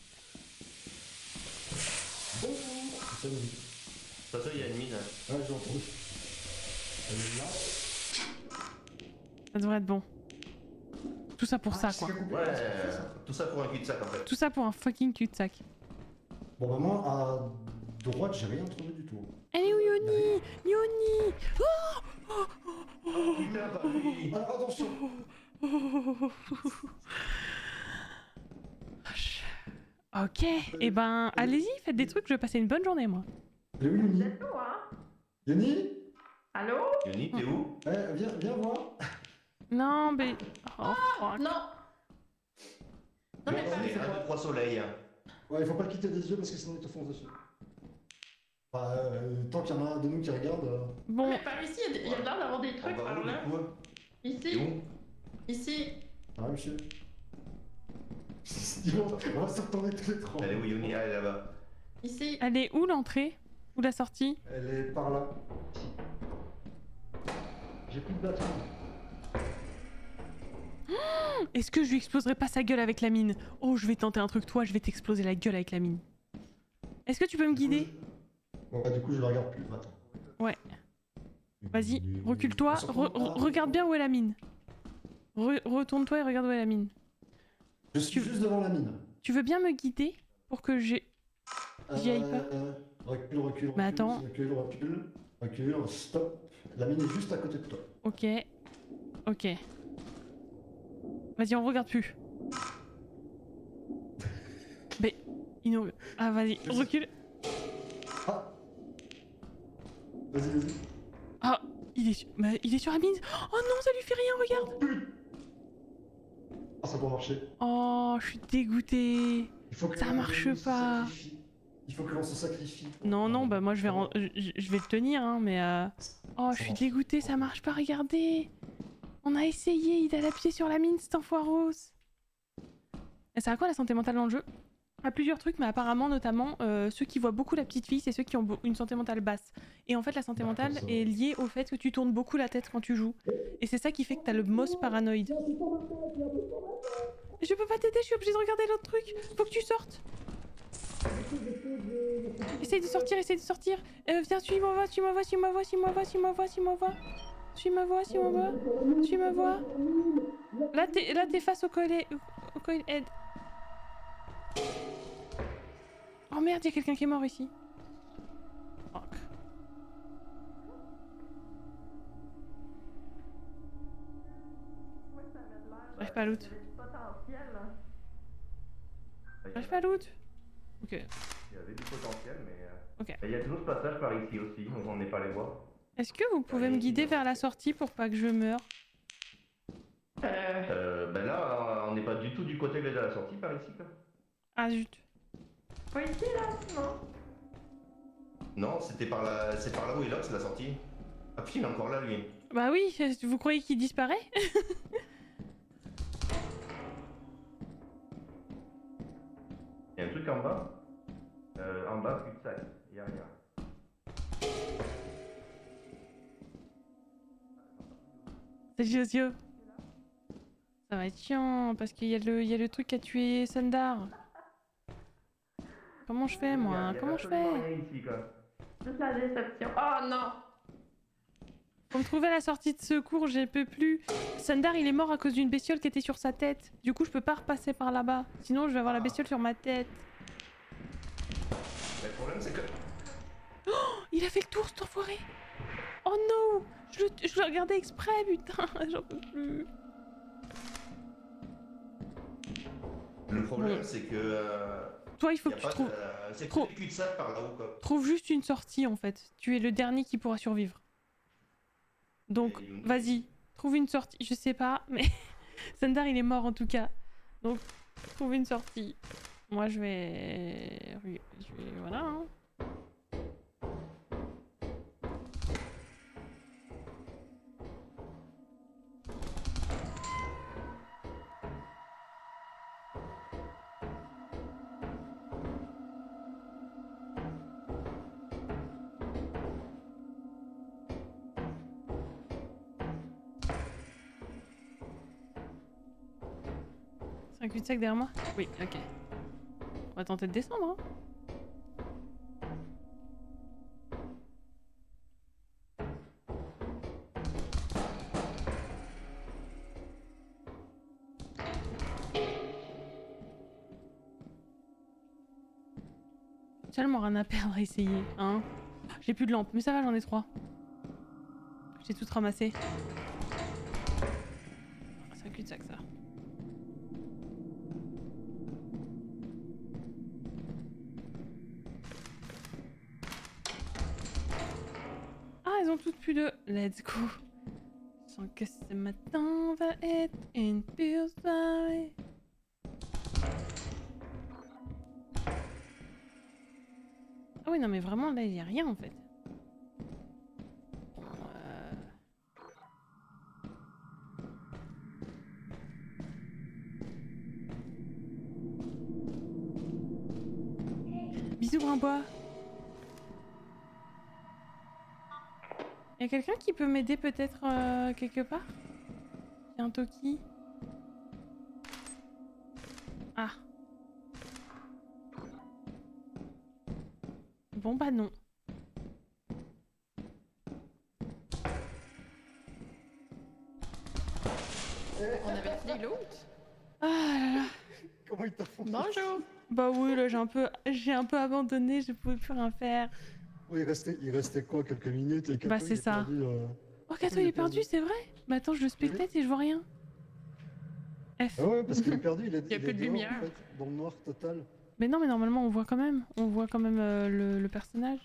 C'est ça, oui. De toute façon, il y a une mine. Ouais, j'ai entendu. Elle est là. Ça devrait être bon. Tout ça pour ça, quoi. Ouais, tout ça pour un cul-de-sac, en fait. Tout ça pour un fucking cul-de-sac. Bon, bah, moi, à droite, j'ai rien trouvé du tout. Elle est où Yoni? Yoni! Oh putain, pas lui. Alors attention. Ok, et ben allez-y, faites des trucs, je vais passer une bonne journée moi. Elle est où Vous Yoni? êtes où, hein? Yoni? Allô? Yoni, t'es où? Viens voir. Non mais... Oh, fuck. Non! Non, mais On pas est un, deux, trois soleils. Ouais, il faut pas le quitter des yeux parce que sinon il te fonce dessus. Bah, tant qu'il y en a un de nous qui regarde. Bon, Mais par ici, il y a l'air d'avoir des On trucs va par où là. du coup? T'es Ici, où? ici. Ah, monsieur. On va se retourner tous les trois. Elle est où Yoni? Ah, elle est là-bas. Ici. elle est où l'entrée? Ou la sortie? Elle est par là. J'ai plus de batterie. Est-ce que je lui exploserai pas sa gueule avec la mine? Oh, je vais tenter un truc, toi, je vais t'exploser la gueule avec la mine. Est-ce que tu peux me guider? Bon, bah, du coup, je la regarde plus. Attends. Ouais. Vas-y, recule-toi, On se retourne. regarde bien où est la mine. Retourne-toi et regarde où est la mine. Je suis juste devant la mine. Tu veux bien me guider pour que j'ai... J'y aille pas. Recule. Mais attends. Recule, stop. La mine est juste à côté de toi. Ok. Ok. Vas-y, on regarde plus. Mais... Il nous... Ah, vas-y, recule. Ah. Vas-y. Ah, il est sur la mine. Oh non, ça lui fait rien, regarde. Ah, ça doit marcher. Oh, je suis dégoûtée. Il faut que Ça marche l'on se pas. sacrifie. Il faut que l'on se sacrifie. Non, bah moi je vais le tenir, hein, mais... Oh, je suis dégoûtée, ça marche pas, regardez. On a essayé, il a appuyé sur la mine, cet enfoiros. Et ça a quoi la santé mentale dans le jeu? À plusieurs trucs, mais apparemment, notamment, ceux qui voient beaucoup la petite fille, c'est ceux qui ont une santé mentale basse. Et en fait, la santé mentale ça. est liée au fait que tu tournes beaucoup la tête quand tu joues. Et c'est ça qui fait que t'as le moss paranoïde. Je peux pas t'aider, je suis obligée de regarder l'autre truc. Faut que tu sortes. Essaye de sortir. Viens, suis-moi. Là, t'es face au coil head. Oh merde, y'a quelqu'un qui est mort ici. Fuck. J'arrive pas à loot. J'arrive pas à loot. Ok. Il y avait du potentiel, mais... Ok. Il y a toujours ce passage par ici aussi, on n'est pas allé voir. Est-ce que vous pouvez me guider vers la sortie pour pas que je meure? Ben là, on n'est pas du tout du côté de la sortie par ici, quoi. Ah zut. Pas ici, là, non? Non, c'est par là où il est, la sortie. Ah putain, il est encore là, lui. Bah oui, vous croyez qu'il disparaît? Il y a un truc en bas. En bas, cul-de-sac. Il y a rien. Salut Josio. Ça va être chiant parce qu'il y a le truc qui a tué Sundar. Comment je fais moi? Comment je fais? Rien ici, quoi. Juste la déception. Oh non! Pour me trouver la sortie de secours, je peux plus. Sundar il est mort à cause d'une bestiole qui était sur sa tête. Du coup je peux pas repasser par là-bas. Sinon je vais avoir la bestiole sur ma tête. Mais le problème, c'est que... Il a fait le tour cet enfoiré. Oh non! Je le regardais exprès, putain, j'en peux plus. Le problème, Bon. c'est que... Toi il faut y a que tu pas trouves... c'est que Trop- le cul-de-sac par là-haut, quoi. Trouve juste une sortie en fait. Tu es le dernier qui pourra survivre. Donc Et- vas-y, trouve une sortie. Je sais pas, mais Sundar il est mort en tout cas. Donc trouve une sortie. Moi je vais... Voilà. Hein. C'est un cul-de-sac derrière moi? Oui, ok. On va tenter de descendre. Hein. Tellement rien à perdre à essayer, hein. J'ai plus de lampes, mais ça va, j'en ai 3. J'ai tout ramassé. C'est un cul-de-sac ça. Ah, elles ont toutes plus de... Let's go. Je sens que ce matin va être une pure soirée. Ah oui, non mais vraiment, là, il n'y a rien en fait. Bisous, Brimbois. Y'a quelqu'un qui peut m'aider peut-être quelque part? Y'a un Toki? Ah. Bon bah non. On avait fini l'autre. Ah là là. Comment il t'a foncé? Bonjour. Bah oui, là j'ai un peu abandonné, je pouvais plus rien faire. Oui, il restait quoi, quelques minutes et Bah, c'est ça. Oh, Kato il est perdu, c'est vrai? Bah attends, je le spectate et je vois rien. F. Ah ouais, parce qu'il est perdu, il Y a plus de dehors, lumière. en fait, dans le noir total. Mais non, mais normalement on voit quand même. On voit quand même le personnage.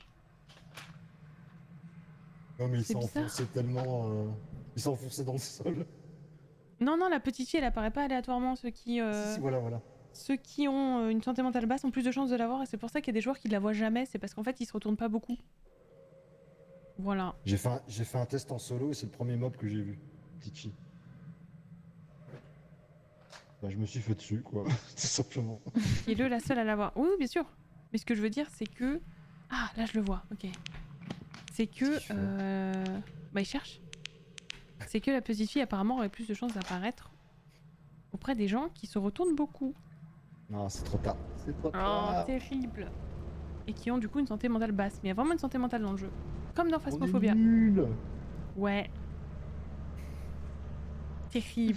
Non, mais il C'est s'est bizarre. enfoncé tellement. Il s'est enfoncé dans le sol. Non, non, la petite fille elle apparaît pas aléatoirement. Ceux qui Voilà. ceux qui ont une santé mentale basse ont plus de chances de l'avoir et c'est pour ça qu'il y a des joueurs qui la voient jamais. C'est parce qu'en fait ils se retournent pas beaucoup. Voilà. J'ai fait un test en solo et c'est le premier mob que j'ai vu. Petite fille. Bah, je me suis fait dessus, quoi. Tout simplement. Qui est la seule à l'avoir. Oui, oui, bien sûr. Mais ce que je veux dire, c'est que... Ah, là, je le vois. Ok. C'est que... Bah, il cherche. C'est que la petite fille, apparemment, aurait plus de chances d'apparaître auprès des gens qui se retournent beaucoup. Non, c'est trop tard. C'est trop Oh, tard. terrible. Et qui ont, du coup, une santé mentale basse. Mais il y a vraiment une santé mentale dans le jeu. Comme dans On est Phasmophobia. nuls. Ouais. Terrible.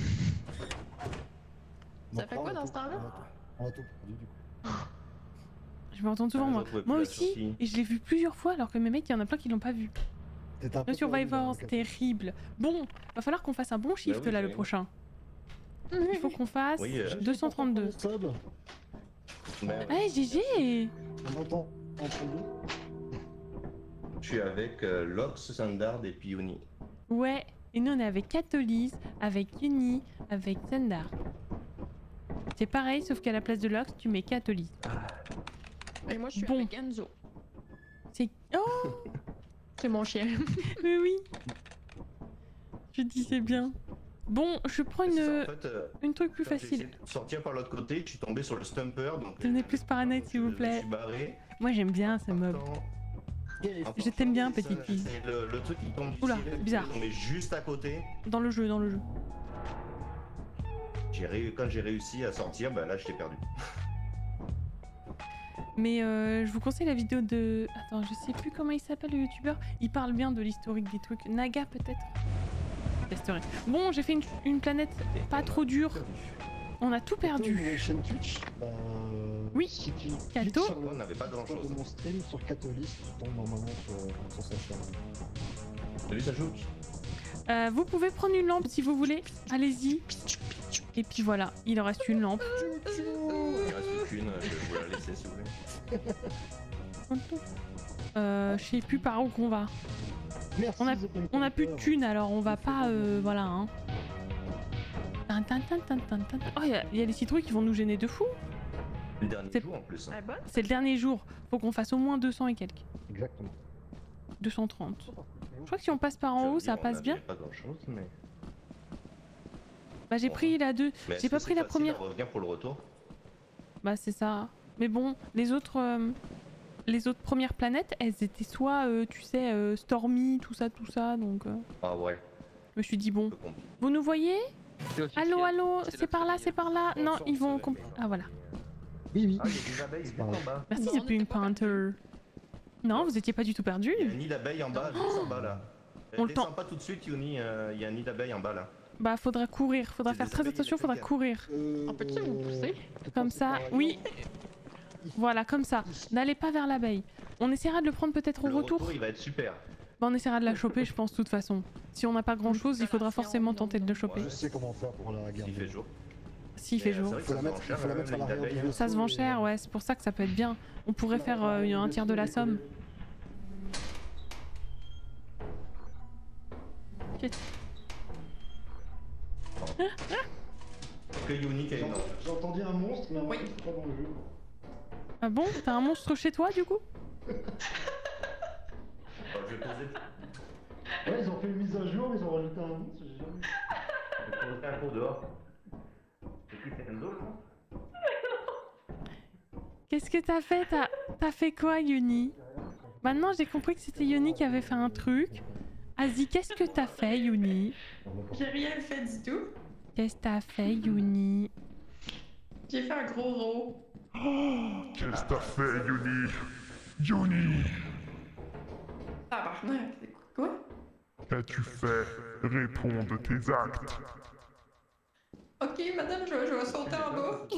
Ça fait quoi dans ce temps-là? On a tout perdu, du coup. Je me retourne souvent, Ah, moi. j'en pouvais plus, Moi la aussi. sortie. Et je l'ai vu plusieurs fois, alors que mes mecs, il y en a plein qui l'ont pas vu. T'étais un peu Le Survivor, perdu, terrible. Bon, va falloir qu'on fasse un bon shift oui, là, le oui. prochain. Il faut qu'on fasse Oui, 232. Mais Hey, GG! On entend entre deux. je suis avec Lox, Sandard et Pioni. Ouais, et nous on est avec Catolise, avec Uni, avec Zendar. C'est pareil, sauf qu'à la place de Lox, tu mets Catolise. Et moi, je suis Bon. avec Enzo. C'est... Oh! C'est mon chien. Mais oui! Je disais bien. Bon, je prends C'est ça, une, en fait, une truc plus quand j'ai facile. essayé de sortir par l'autre côté, je suis tombé sur le stumper. Donc, Devenez plus paranoïaque, s'il vous Je plaît. suis barré. Moi j'aime bien ce mob. Je t'aime bien, C'est petite ça, fille. c'est le truc qui tombe du Oula, ciel, c'est bizarre. mais juste à côté. Dans le jeu, dans le jeu. Quand j'ai réussi à sortir, bah là je t'ai perdu. Mais je vous conseille la vidéo de... Attends, je sais plus comment il s'appelle le youtubeur. Il parle bien de l'historique des trucs. Naga peut-être. Je testerai. Bon, j'ai fait une planète pas trop dure. On a tout perdu. Une chaîne Twitch. Oui. Si tu Cato. cliques sur le- On n'avait pas grand-chose. sur mon stream sur Catolis, tu tombes normalement sur sa chaîne. T'as vu ça joue? Vous pouvez prendre une lampe si vous voulez. Allez-y. Et puis voilà, il en reste une lampe. Il ne reste qu'une, je vais vous la laisser s'il vous plaît. Je sais plus par où qu'on va. Merci, On a plus de thunes alors on va pas... voilà hein. Tin, tin, tin, tin, tin, tin. Oh, il y a des citrouilles qui vont nous gêner de fou. Le dernier C'est- jour en plus. Ah bon? C'est le dernier jour. Faut qu'on fasse au moins 200 et quelques. Exactement. 230. Je crois que si on passe par en Je veux haut, ça dire, on passe avait bien. Pas grand chose, mais. Bah j'ai Bon, pris la 2. Mais J'ai est-ce pas que pris c'est la facile première. à revenir pour le retour. Bah c'est ça. Mais bon, les autres premières planètes, elles étaient soit, tu sais, Stormy, tout ça, donc Ah ouais. je me suis dit bon. Un peu compliqué. Vous nous voyez? Allô, allô, C'est c'est par là, la c'est par là. Non, ils vont... Ah voilà. Oui. Ah, il y a des abeilles juste en bas. Merci, Non, c'est on plus était une pas Panther. Non, vous étiez pas du tout perdu. Il y a un nid d'abeilles en bas, juste en bas là. On le Descends tend. pas tout de suite, Yoni, il y a un nid d'abeilles en bas là. Bah faudra courir, faudra C'est faire des très abeilles attention, faudra électriques. courir. On peut-tu vous pousser? Comme ça, oui. Voilà, comme ça. N'allez pas vers l'abeille. On essaiera de le prendre peut-être au Le retour. il va être super. Bah, on essaiera de la choper, je pense, de toute façon. Si on n'a pas grand chose, il faudra forcément tenter de le choper. Je sais comment faire pour la garder. S'il fait jour. S'il fait jour. C'est vrai que Faut la ça mettre, se vend cher, faut la mettre à même, les l'arrière du abeilles. Ça se vend cher, ouais, c'est pour ça que ça peut être bien. On pourrait faire un tiers de la somme. Que Unique a une ordre. J'ai entendu un monstre, mais un Oui. monstre pas dans le jeu. Ah bon? T'as un monstre chez toi, du coup? Je vais poser. Ouais, ils ont fait une mise à jour, ils ont rajouté un monstre, j'ai jamais vu. Je vais poser un coup dehors. C'est qui, c'est Enzo, je pense? Qu'est-ce que t'as fait? T'as fait quoi, Yuni? Maintenant, j'ai compris que c'était Yuni qui avait fait un truc. Vas-y, qu'est-ce que t'as fait, Yuni? J'ai rien fait du tout. Qu'est-ce que t'as fait, Yuni? J'ai fait un gros row. Qu'est-ce que t'as fait, Yuni? Yuni! Tabarnak, c'est quoi? Qu'as-tu fait? Réponds de tes actes. Ok, madame, je vais sauter en bas.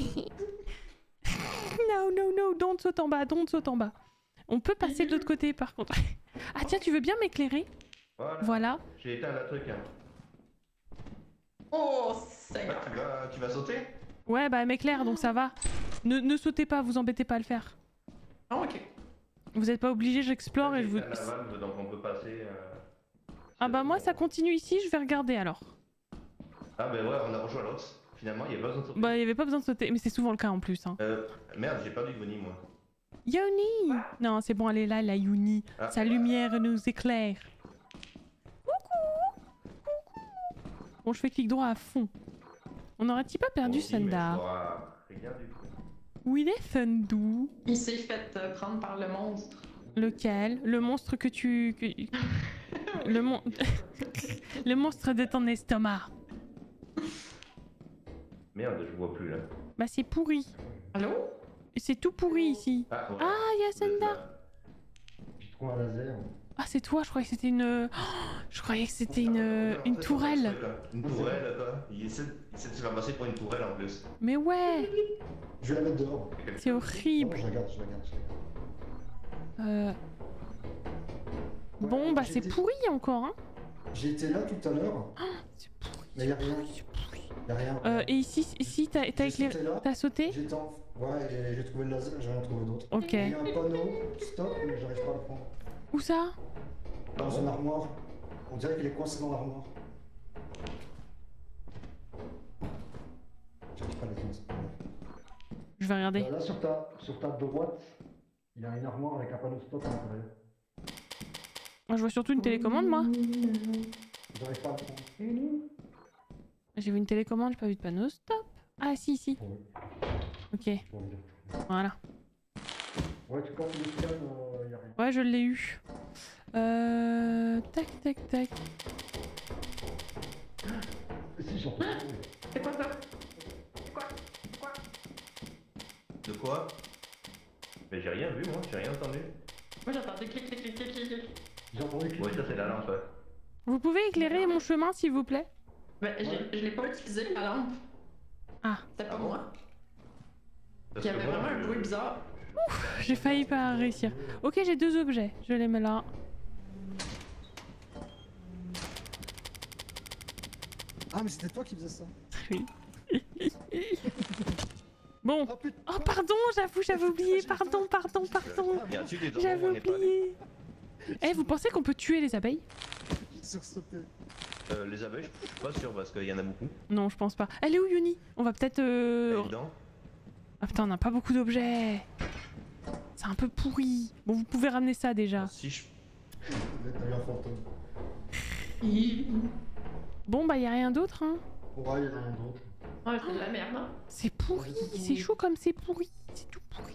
Non, non, non, don't saute en bas, don't saute en bas. On peut passer de l'autre côté, par contre. Ah tiens, tu veux bien m'éclairer? Voilà. J'ai éteint le truc. Hein. Oh, Ouais, Seigneur. tu vas sauter? Ouais, bah elle m'éclaire, donc ça va. Ne sautez pas, vous embêtez pas à le faire. Ah, ok. Vous êtes pas obligé, j'explore et je vous... J'ai éteint la valve, donc on peut passer. Ah bah moi ça continue ici, je vais regarder alors. Ah bah ouais, on a rejoint l'autre. Finalement, il y a pas besoin de sauter. Bah il y avait pas besoin de sauter, mais c'est souvent le cas en plus. Hein. Merde, j'ai perdu Yoni, moi. Yoni! Non, c'est bon, elle est là, la Yuni. Ah. Sa lumière nous éclaire. Coucou! Coucou! Bon, je fais clic droit à fond. On n'aurait-il pas perdu Bon, si, mais Sundar? je vois rien du tout. Où il est, Sundu? Il s'est fait prendre par le monstre. Lequel? Le monstre que tu... Le Le monstre de ton estomac. Merde, je vois plus là. Bah c'est pourri. Allô? C'est tout pourri ici. Ah, ouais. Ah, il y a Sundar. J'ai trouvé un laser. Ah, c'est toi, je croyais que c'était une... Oh, je croyais que c'était une tourelle. Une tourelle, quoi. Il essaie de se faire passer pour une tourelle en plus. Mais ouais, Je vais la mettre dehors. c'est horrible. Non, je regarde, je regarde, je regarde. Bon, bah c'est J'étais- pourri encore, hein. J'ai été là tout à l'heure, C'est pourri. mais y'a rien. C'est pourri. Y'a rien. Et ici, t'as J'ai éclairé... sauté là. T'as sauté? J'étais en... Ouais, et j'ai trouvé le laser, j'en ai trouvé d'autres. Ok. Il y a un panneau, stop, mais j'arrive pas à le prendre. Où ça? Dans une armoire. On dirait qu'il est coincé dans l'armoire. J'arrive pas à le prendre. Je vais regarder. Là, sur ta droite, il y a une armoire avec un panneau stop à l'intérieur. Moi, je vois surtout une télécommande, moi. J'arrive pas à le prendre. J'ai vu une télécommande, j'ai pas vu de panneau. Stop. Ah, si, si. Pour lui, Ok, pour lui. voilà. Ouais, tu casses le scan, y a rien. Ouais, je l'ai eu. Tac, tac, tac. Si, j'en trouve. C'est quoi ça? C'est quoi? De quoi? Mais j'ai rien vu, moi, j'ai rien entendu. Moi j'entendais clic, clic, clic, clic, clic, clic. J'ai entendu qu'il Oui, ça c'est la lampe, ouais. Vous pouvez éclairer mon chemin, s'il vous plaît? Ben, je l'ai pas utilisé la lampe. Ah. C'était pas Ah bon? moi. Parce Il y que avait moi, vraiment un je- bruit bizarre. J'ai failli pas réussir. Ok, j'ai 2 objets. Je les mets là. Ah, mais c'était toi qui faisais ça. Oui. Bon. Oh putain. Oh, pardon, j'avais oublié. Pardon. Il y a un truc des endroits où J'avais on n'est pas allé. oublié. Eh, vous pensez qu'on peut tuer les abeilles? Sursauté. Les abeilles, je suis pas sûr parce qu'il y en a beaucoup. Non, je pense pas. Elle est où, Yuni? On va peut-être... Évident. Ah putain, on n'a pas beaucoup d'objets. C'est un peu pourri. Bon, vous pouvez ramener ça déjà. Si je. T'as eu un fantôme. Bon, bah, y a rien d'autre, hein. Ouais, y'en a un d'autre. Ouais, c'est de la merde, hein? C'est pourri. C'est chaud comme c'est pourri. C'est tout pourri.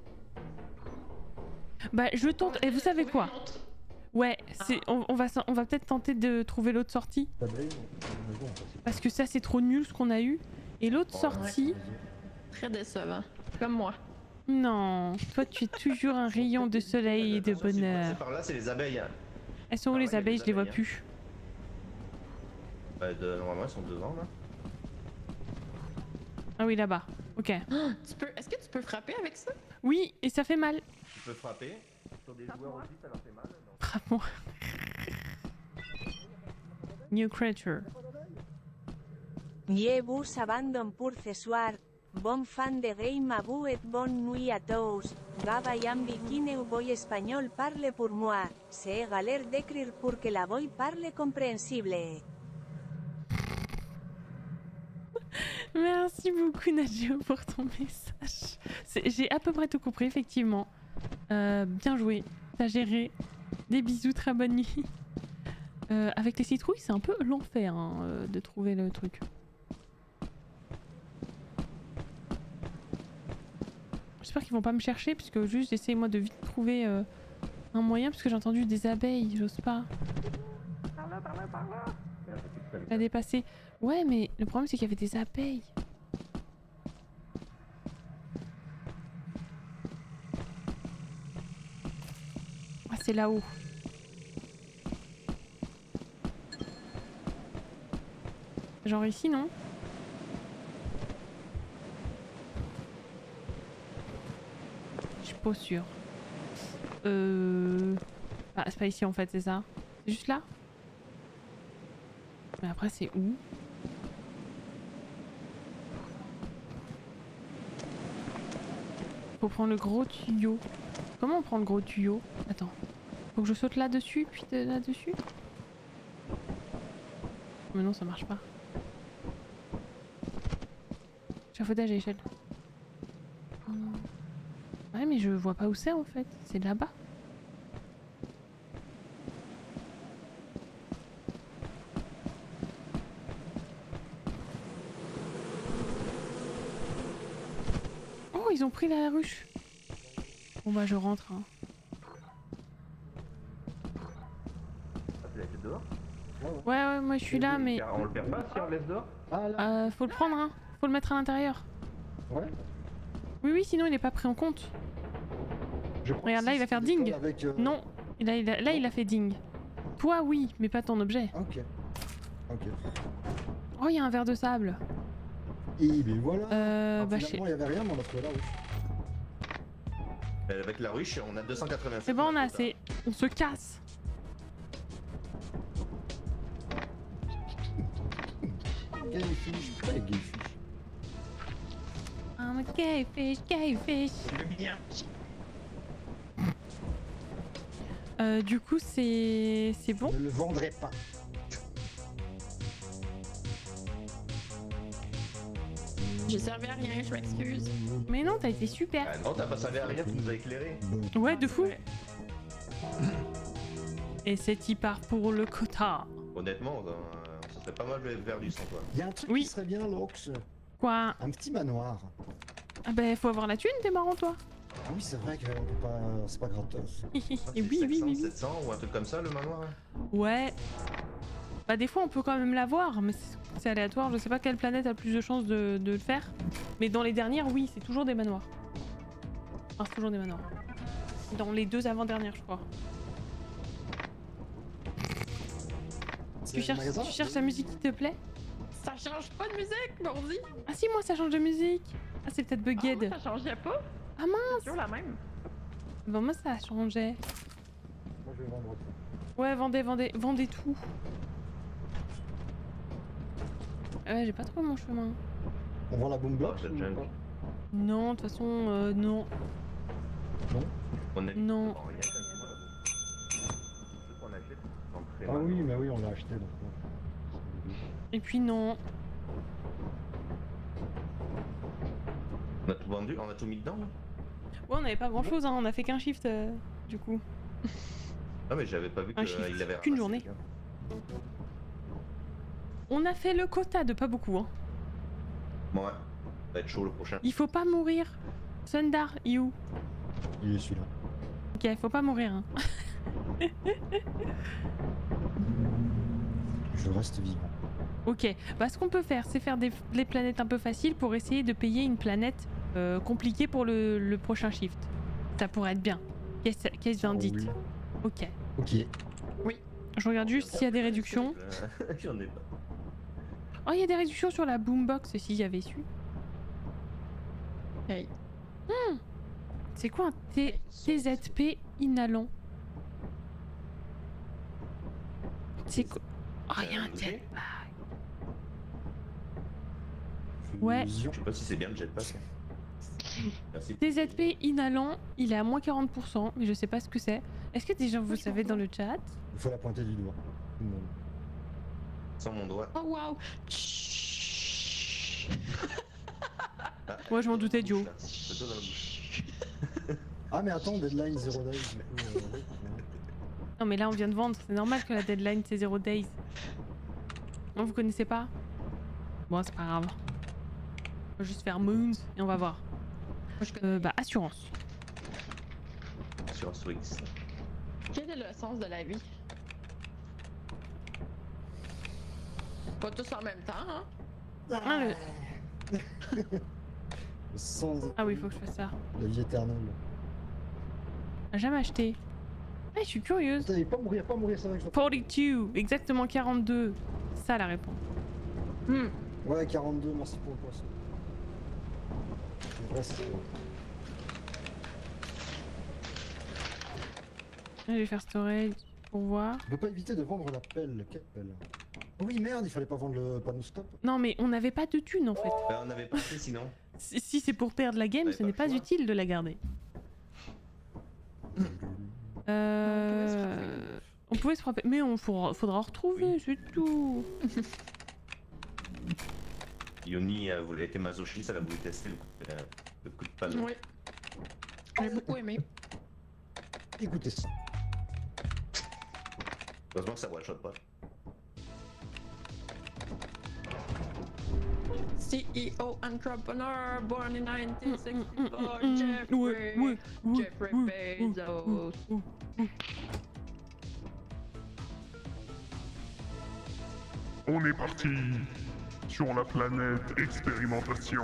Bah, je tente... Et vous savez quoi? Ouais, on va peut-être tenter de trouver l'autre sortie. D'abeilles, mais bon, c'est Parce que ça, c'est trop nul ce qu'on a eu. Et l'autre Oh, sortie... Très décevant. Comme moi. Non, toi, tu es toujours un rayon de soleil et de Attention, si vous bonheur. passez par là, c'est les abeilles. Hein. Elles sont où Ah les ouais, abeilles? les Je les vois abeilles, plus. Bah, normalement, elles sont devant là. Ah oui, là-bas. Ok. Est-ce que tu peux frapper avec ça? Oui, et ça fait mal. Tu peux frapper. Sur des joueurs aussi, ça leur fait mal. Non. Frappe-moi. New creature. Je vous abandonne pour ce soir. Bon fan de game à vous et bonne nuit à tous. Gavayam bikini boy espagnol parle pour moi. C'est galère d'écrire pour que la boy parle compréhensible. Merci beaucoup Nadjo pour ton message. J'ai à peu près tout compris effectivement. Bien joué, t'as géré. Des bisous, très bonne nuit. Avec les citrouilles c'est un peu l'enfer hein, de trouver le truc. J'espère qu'ils vont pas me chercher puisque juste j'essaie moi de vite trouver un moyen parce que j'ai entendu des abeilles, j'ose pas. Par là. La dépasser. Ouais mais le problème c'est qu'il y avait des abeilles. Ah c'est là-haut. Genre ici non? Je suis pas sûre. Ah, c'est pas ici en fait, c'est ça? C'est juste là? Mais après c'est où? Faut prendre le gros tuyau. Comment on prend le gros tuyau? Attends. Faut que je saute là-dessus, puis là-dessus? Mais non, ça marche pas. Échafaudage à échelle. Ouais, mais je vois pas où c'est en fait. C'est là-bas. Oh, ils ont pris la ruche. Bon bah je rentre. Hein. Ah, tu l'as fait dehors? Ouais, moi je suis là, mais On le perd pas si on le laisse dehors? Ah là. faut le prendre, hein. Faut le mettre à l'intérieur. Ouais. Oui, sinon il est pas pris en compte. Je crois Regarde, que là, il va c'est faire ce qu'il ding. décolle avec, Non, là il a fait ding. Toi oui, mais pas ton objet. Ok. Ok. Oh, il y a un verre de sable. Et ben voilà. Bah Finalement, il y avait rien, mais on a trouvé la ruche. Avec la ruche, on a 287. C'est bon, on a assez. On se casse. Gay fish, très gay fish. I'm a gay fish. Du coup, c'est bon. Je ne le vendrai pas. J'ai servi à rien, je m'excuse. Mais non, t'as été super. Ah non, t'as pas servi à rien, tu nous as éclairé. Bon. Ouais, de fou. Ouais. Et c'est y part pour le quota. Honnêtement, ça serait pas mal de faire du sang, quoi. Il y a un truc Oui. qui serait bien, Lox. Quoi? Un petit manoir. Ah bah faut avoir la thune, t'es marrant toi. Ah oui, c'est vrai que on peut pas... c'est pas gratos. Et C'est oui. 700 ou un truc comme ça, le manoir. Hein. Ouais. Bah des fois on peut quand même l'avoir, mais c'est aléatoire. Je sais pas quelle planète a le plus de chances de le faire. Mais dans les dernières, oui, c'est toujours des manoirs. Enfin, c'est toujours des manoirs. Dans les deux avant-dernières, je crois. Tu cherches la musique qui te plaît? Ça change pas de musique, Mordi. Ah si, moi ça change de musique. Ah c'est peut-être Bugged. Ah, ça changeait pas. Ah mince. C'est toujours la même. Bon moi ça a changé. Moi, je vais vendre tout. Ouais, vendez tout. Ouais, j'ai pas trop mon chemin. On vend la boombox Oh, ou j'ai pas? Non, de toute façon, non. On a Non. Bon, il y a quand même là-bas. Ce qu'on achète, c'est en très Ah mal. oui, mais oui, on l'a acheté. Donc... Et puis non. On a tout vendu, on a tout mis dedans. Là. Ouais, on avait pas grand chose, hein. On a fait qu'un shift, du coup. Ah mais j'avais pas vu Un qu'il shift, avait qu'une ramassé, journée. le gars. On a fait le quota de pas beaucoup, hein. Bon ouais, ça va être chaud le prochain. Il faut pas mourir. Sundar, you. Il est celui-là. Ok, faut pas mourir, hein. Je reste vivant. Ok, bah ce qu'on peut faire, c'est faire des planètes un peu faciles pour essayer de payer une planète compliquée pour le prochain shift. Ça pourrait être bien. Qu'est-ce que vous en dites? Oui. Ok. Ok. Je regarde juste s'il y a des réductions. J'en ai pas. Oh, il y a des réductions sur la boombox si j'avais su. Hey. C'est quoi un TZP inhalant? C'est quoi? Oh, il y a un jetpack. Ouais. Je sais pas si c'est bien le jetpack. Merci. TZP inhalant, il est à moins 40%, mais je sais pas ce que c'est. Est-ce que des gens vous savez dans le chat? Il faut la pointer du doigt. Sans mon doigt. Oh wow. Ah, Moi, je m'en doutais, dans la Joe. bouche, là. Plutôt dans la bouche. Ah mais attends, deadline 0 days du coup. Non, mais là, on vient de vendre. C'est normal que la deadline, c'est 0 days. Non, vous connaissez pas? Bon, c'est pas grave. On va juste faire Moons et on va voir. Bah, assurance. Sur Swix. Quel est le sens de la vie? Pas tous en même temps, hein? Ah, Sans ah oui, il faut que je fasse ça. la vie éternelle. J'ai jamais acheté. Ah, je suis curieuse. Putain, pas mourir, ça va que je... 42, exactement 42. Ça la réponse. Ouais, 42, merci pour le poisson. Le vrai, c'est... Je vais faire storage pour voir. On peut pas éviter de vendre la pelle. Quelle pelle? Oh oui, merde, il fallait pas vendre le panneau stop. Non, mais on n'avait pas de thunes en fait. Bah, on n'avait pas fait sinon. Si c'est pour perdre la game, On ce avait n'est pas pas le choix. utile de la garder. On pouvait se frapper, mais faudra retrouver, Oui. c'est tout. Yoni voulait être masochiste, elle a voulu tester le coup de panneau. Oui. J'ai beaucoup aimé. Écoutez ça. Heureusement que ça one shot pas. CEO entrepreneur born in 1964, Ouais, Jeffrey Bezos. On est parti sur la planète expérimentation.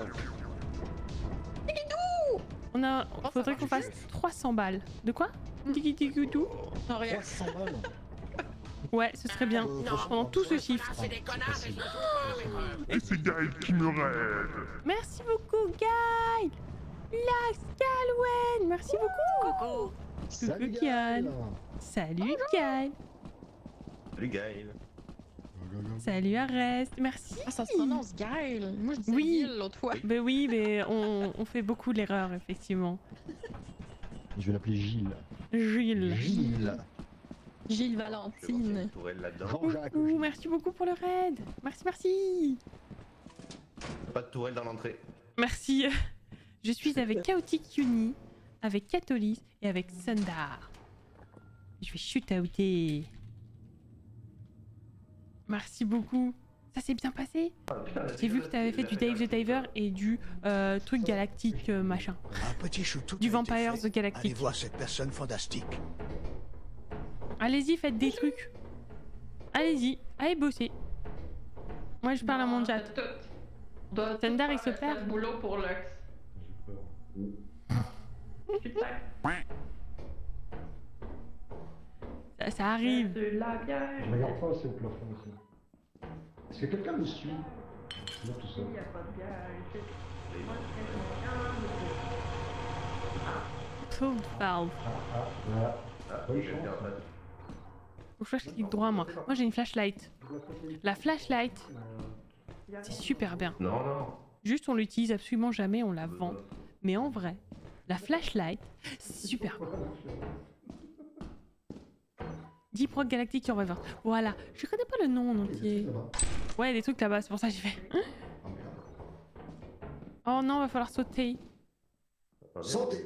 Faudrait qu'on fasse 300 balles. De quoi? Tiki tiki tout. Non, rien. 300 balles. Ouais, ce serait bien. Pendant tout ce chiffre. Et c'est Gaël qui me raide. Merci beaucoup, Guy. Lax Galwen. Merci beaucoup. Salut, Kian. Gaël. Salut, Guy. Salut Gaël. Salut, Arrest. Merci. Ah, ça se prononce Gaël. Moi, je disais Oui. Gil l'autre fois. Ben oui, mais on fait beaucoup l'erreur, effectivement. Je vais l'appeler Gilles. Gilles. Gilles. Gilles Je vais Valentine. refaire une tourelle là-dedans. Jean-Jacques. Ouh, merci beaucoup pour le raid. Merci. Pas de tourelle dans l'entrée. Merci. Je suis avec Chaotic Uni, avec Catholis et avec Sundar. Je vais shoot-outer. Merci beaucoup. Ça s'est bien passé? J'ai vu que tu avais fait du Dave the Diver et du truc galactique machin. Un petit shootout Du a été Vampires fait. the Galactic. Allez voir cette personne fantastique. Allez-y, faites des trucs. Allez-y, allez bosser. Moi je parle à mon chat. Sundar il se perd. Boulot pour Lux. Ça arrive. Je regarde pas assez au plafond aussi. Est-ce que quelqu'un me suit? Je suis là tout seul. Cold valve. Bonne J'ai fait un chance. pas. Faut que je clique droit moi. Moi j'ai une flashlight. La flashlight, c'est super bien. Non, non. Juste on l'utilise absolument jamais, on la vend. Mais en vrai, la flashlight, c'est super. Deep Rock Galactic sur River. Voilà, je connais pas le nom en entier. Ouais, des trucs là-bas, c'est pour ça que j'ai fait. Oh non, va falloir sauter. Santé.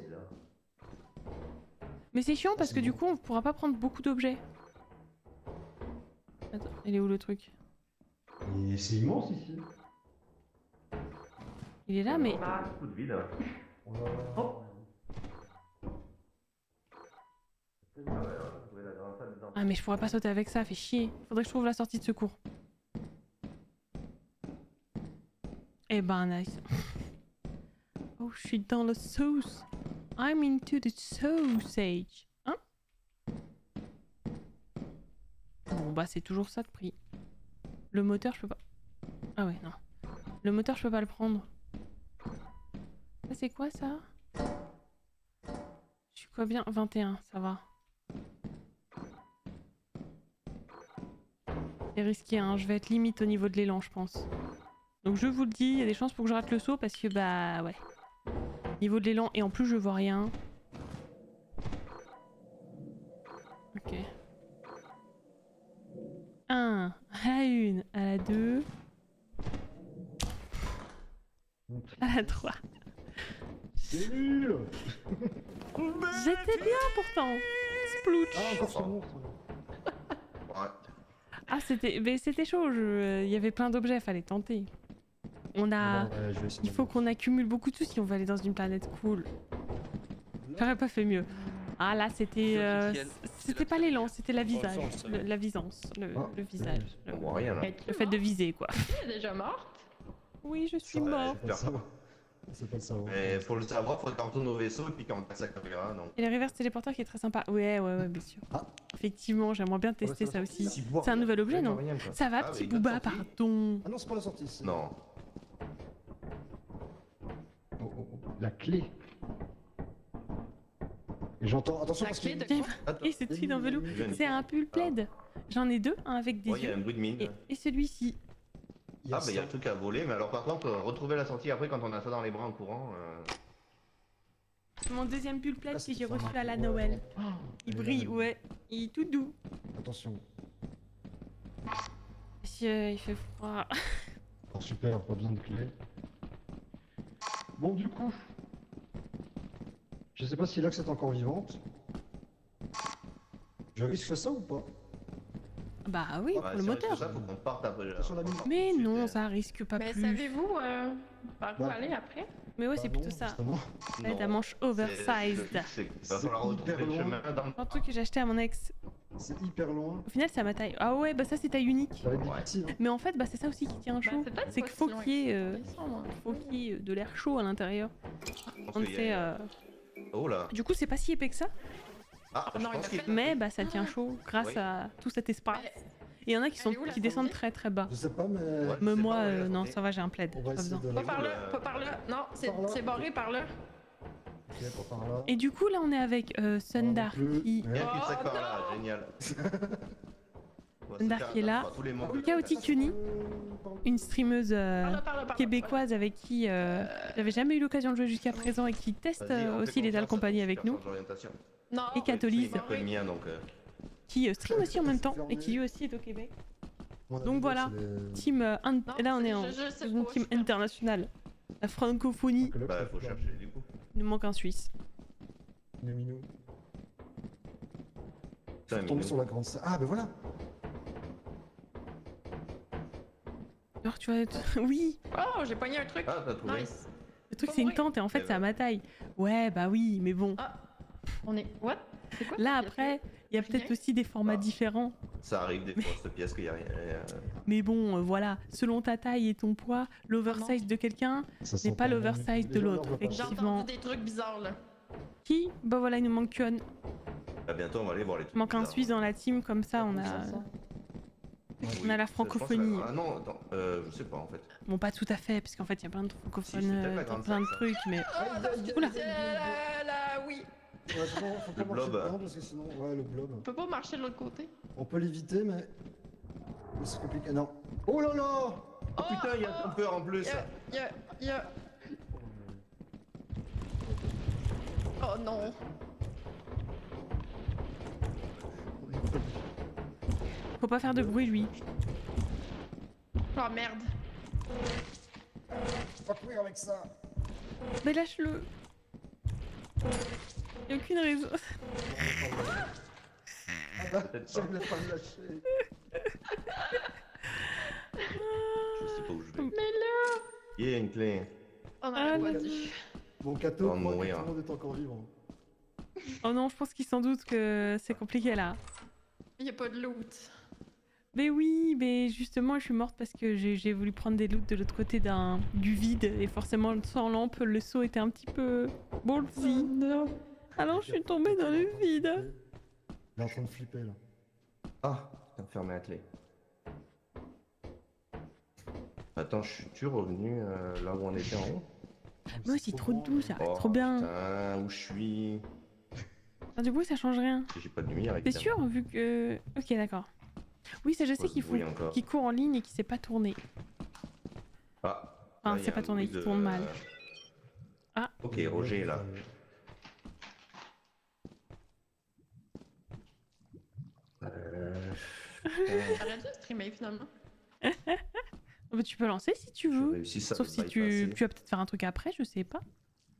Mais c'est chiant parce que du coup, on pourra pas prendre beaucoup d'objets. Attends, il est où le truc? Et c'est immense ici. Il est là, mais. Beaucoup de vide. Ah, mais je pourrais pas sauter avec ça, fait chier. Faudrait que je trouve la sortie de secours. Eh ben, nice. Oh, je suis dans le sauce. I'm into the sausage. Hein? Bon, bah, c'est toujours ça de prix. Le moteur, je peux pas. Ah ouais, non. Le moteur, je peux pas le prendre. Ça c'est quoi ça? Je suis quoi bien? 21, ça va. C'est risqué, hein. Je vais être limite au niveau de l'élan, je pense. Donc je vous le dis, il y a des chances pour que je rate le saut parce que bah ouais. Niveau de l'élan, et en plus je vois rien. Ok. 1, à la 1, à la 2, à la 3. C'est nul. J'étais bien pourtant. Splouch. Ah, encore son monstre. Ouais. Ah c'était chaud, il y avait plein d'objets, fallait tenter. On a... Je vais essayer Il faut qu'on accumule beaucoup de sous si on veut aller dans une planète cool. J'aurais pas fait mieux. Ah là c'était... c'était pas l'élan, c'était la visage. La visance. Le visage. On voit rien là. Le fait de viser quoi. Elle est déjà morte. Oui, je suis Ouais, mort. j'espère pas. C'est pas le savoir. Mais pour le savoir, faut qu'on retourne au vaisseau et puis qu'on passe la caméra. Donc... Et le reverse téléporteur qui est très sympa. Ouais, bien sûr. Ah. Effectivement, j'aimerais bien tester ça ça va aussi. sortir. C'est un nouvel objet, non? Rien, quoi. Ça va, Ah, petit mais Booba, il a sorti. pardon. Ah non, c'est pas la sortie. c'est- Non. La clé. Et j'entends. Attention La parce clé que. de quoi? Attends. Et c'est celui dans velours. C'est un pull plaid. J'en ai deux, un avec des Ouais, il y a yeux. un bruit de mine. Et celui-ci. Il y a Ah, bah il y a ça. un truc à voler, mais alors par contre, retrouver la sortie après quand on a ça dans les bras en courant. C'est mon deuxième pull plaid Ah, que c'est j'ai ça, reçu à la ouais. Noël. Oh, Il elle est brille, là, ouais. Il est tout doux. Attention. Monsieur, il fait froid. Oh, super, pas besoin de clé. Bon, du coup. Je sais pas si Lox est encore vivante. Je risque ça ou pas? Bah oui, Ouais, pour le si on risque moteur. ça, faut qu'on parte après. Sur la mine. Mais Ensuite, non, ça risque pas Mais plus. savez-vous par où Bah. aller après? Mais ouais, c'est Bah plutôt non, ça. justement. Ouais, ta non. manche C'est- oversized. Il va falloir retrouver hyper le loin. chemin dans Un truc que j'ai acheté à mon ex. C'est hyper loin. Au final, c'est à ma taille. Ah ouais, bah ça c'est taille unique. Ça va être Ouais. difficile. Hein. Mais en fait, bah c'est ça aussi qui tient chaud. c'est peut-être C'est pas qu'il faut si loin qu'il y ait, Ils sont loin. faut qu'il y ait de l'air chaud à l'intérieur. On qu'il y a- sait, Oh là. Du coup, c'est pas si épais que ça, Ah, je Non, il pense a qu'il fait- mais bah ça tient chaud grâce Oui. à tout cet espace. Mais- Et il y en a qui, sont, Elle est où, la qui descendent sortie très très bas. Je sais pas, mais. Ouais. Mais sais moi, pas où est la non, sortie. ça va, j'ai un plaid. On va Pas essayer besoin. de Pas la. par là, pas par là. Non, Par là. c'est barré par là. Ok, pas par là. Et du coup, là, on est avec Sundar non plus. qui... Il y a un cul-de-sac Oh, par là, non. génial. On va se Sundar faire qui est là. atteindre par tous les membres. Chaotic Uni, une streameuse Par là. québécoise avec qui j'avais jamais eu l'occasion de jouer jusqu'à présent et qui teste Vas-y, on fait aussi les confiance compagnie à avec cette nous, personne d'orientation. Non. Et Catholise. C'est pas le mien donc. qui stream aussi en même temps et qui lui aussi est au Québec. Mon avis, Donc voilà. c'est les- Team, là on est en je sais une pas, team je sais pas. internationale. La francophonie. que Lox, Bah, ça faut fait chercher du coup. Il nous manque un Suisse. Une minou. Putain, Tomber Minou. sur la grande salle. Ah, ben voilà. Alors tu vois, oui, Oh, j'ai pogné un truc. Ah, t'as trouvé. Nice. le truc c'est une tente et en fait c'est à ma taille. Ouais, bah oui, mais bon. Ah, on est. What? C'est quoi? Là après, il y a peut-être aussi des formats Ah. différents. Ça arrive des fois, cette pièce qu'il y a rien. Mais bon, voilà, selon ta taille et ton poids, l'oversize de quelqu'un Ça n'est sent pas bon. l'oversize de Les gens l'autre. leur voient pas. J'ai Effectivement. entendu des trucs bizarres là. Qui? Bah voilà, il nous manque qu'un. Bah, bientôt, on va aller voir les trucs. Il manque un bizarres. Suisse dans la team, comme ça on a... On a la Je pense que francophonie. Ah non, attends, je sais pas en fait. Bon, pas tout à fait, parce qu'en fait il y a plein de Si, francophones c'est peut-être la dans grande plein de salle, ça. trucs, mais... Oula. Oula. Là, oui. Ouais, faut pas Le marcher blob. dedans, parce que sinon, ouais, le blob. On peut pas marcher de l'autre côté. On peut l'éviter, mais c'est compliqué. Non. Oh là là! Oh putain, il y a un peur en plus. Y'a. Oh non. Faut pas faire de bruit, lui. Oh merde. Pas courir avec ça. Mais lâche-le. Y'a aucune raison. Ah bah, Peut-être je pas. voulais pas me lâcher. Je sais pas où je vais. Mais là. Il y a une clé. On Ah, a pas non. dit. Bon, Kato, On va crois que mourir. tout le monde est encore vivant. Oh non, je pense qu'ils s'en doutent que c'est compliqué là. Y'a pas de loot. Mais oui, mais justement, je suis morte parce que j'ai voulu prendre des loots de l'autre côté du vide. Et forcément, sans lampe, le saut était un petit peu ballsy. non. Alors, je suis tombée dans le vide. Il est en train de flipper là. Ah, putain, fermer la clé. Attends, je suis-tu revenu là où on était en haut? Moi aussi, trop doux, ça. Oh, Trop bien. Putain, où je suis? Ah, du coup, ça change rien. J'ai pas de lumière, T'es évidemment. sûr, vu que... Ok, d'accord. Oui, ça, je sais Ouais, qu'il faut... oui, encore. qu'il court en ligne et qu'il sait pas tourner. Ah. Enfin, là, y c'est a pas un tourné, bruit qu'il de- tourne mal. Ah. Ok, Roger est là. J'aurais dû streamer finalement. Bah, tu peux lancer si tu Je veux. réussis ça Sauf de si tu bypasser. vas peut-être faire un truc après, je sais pas.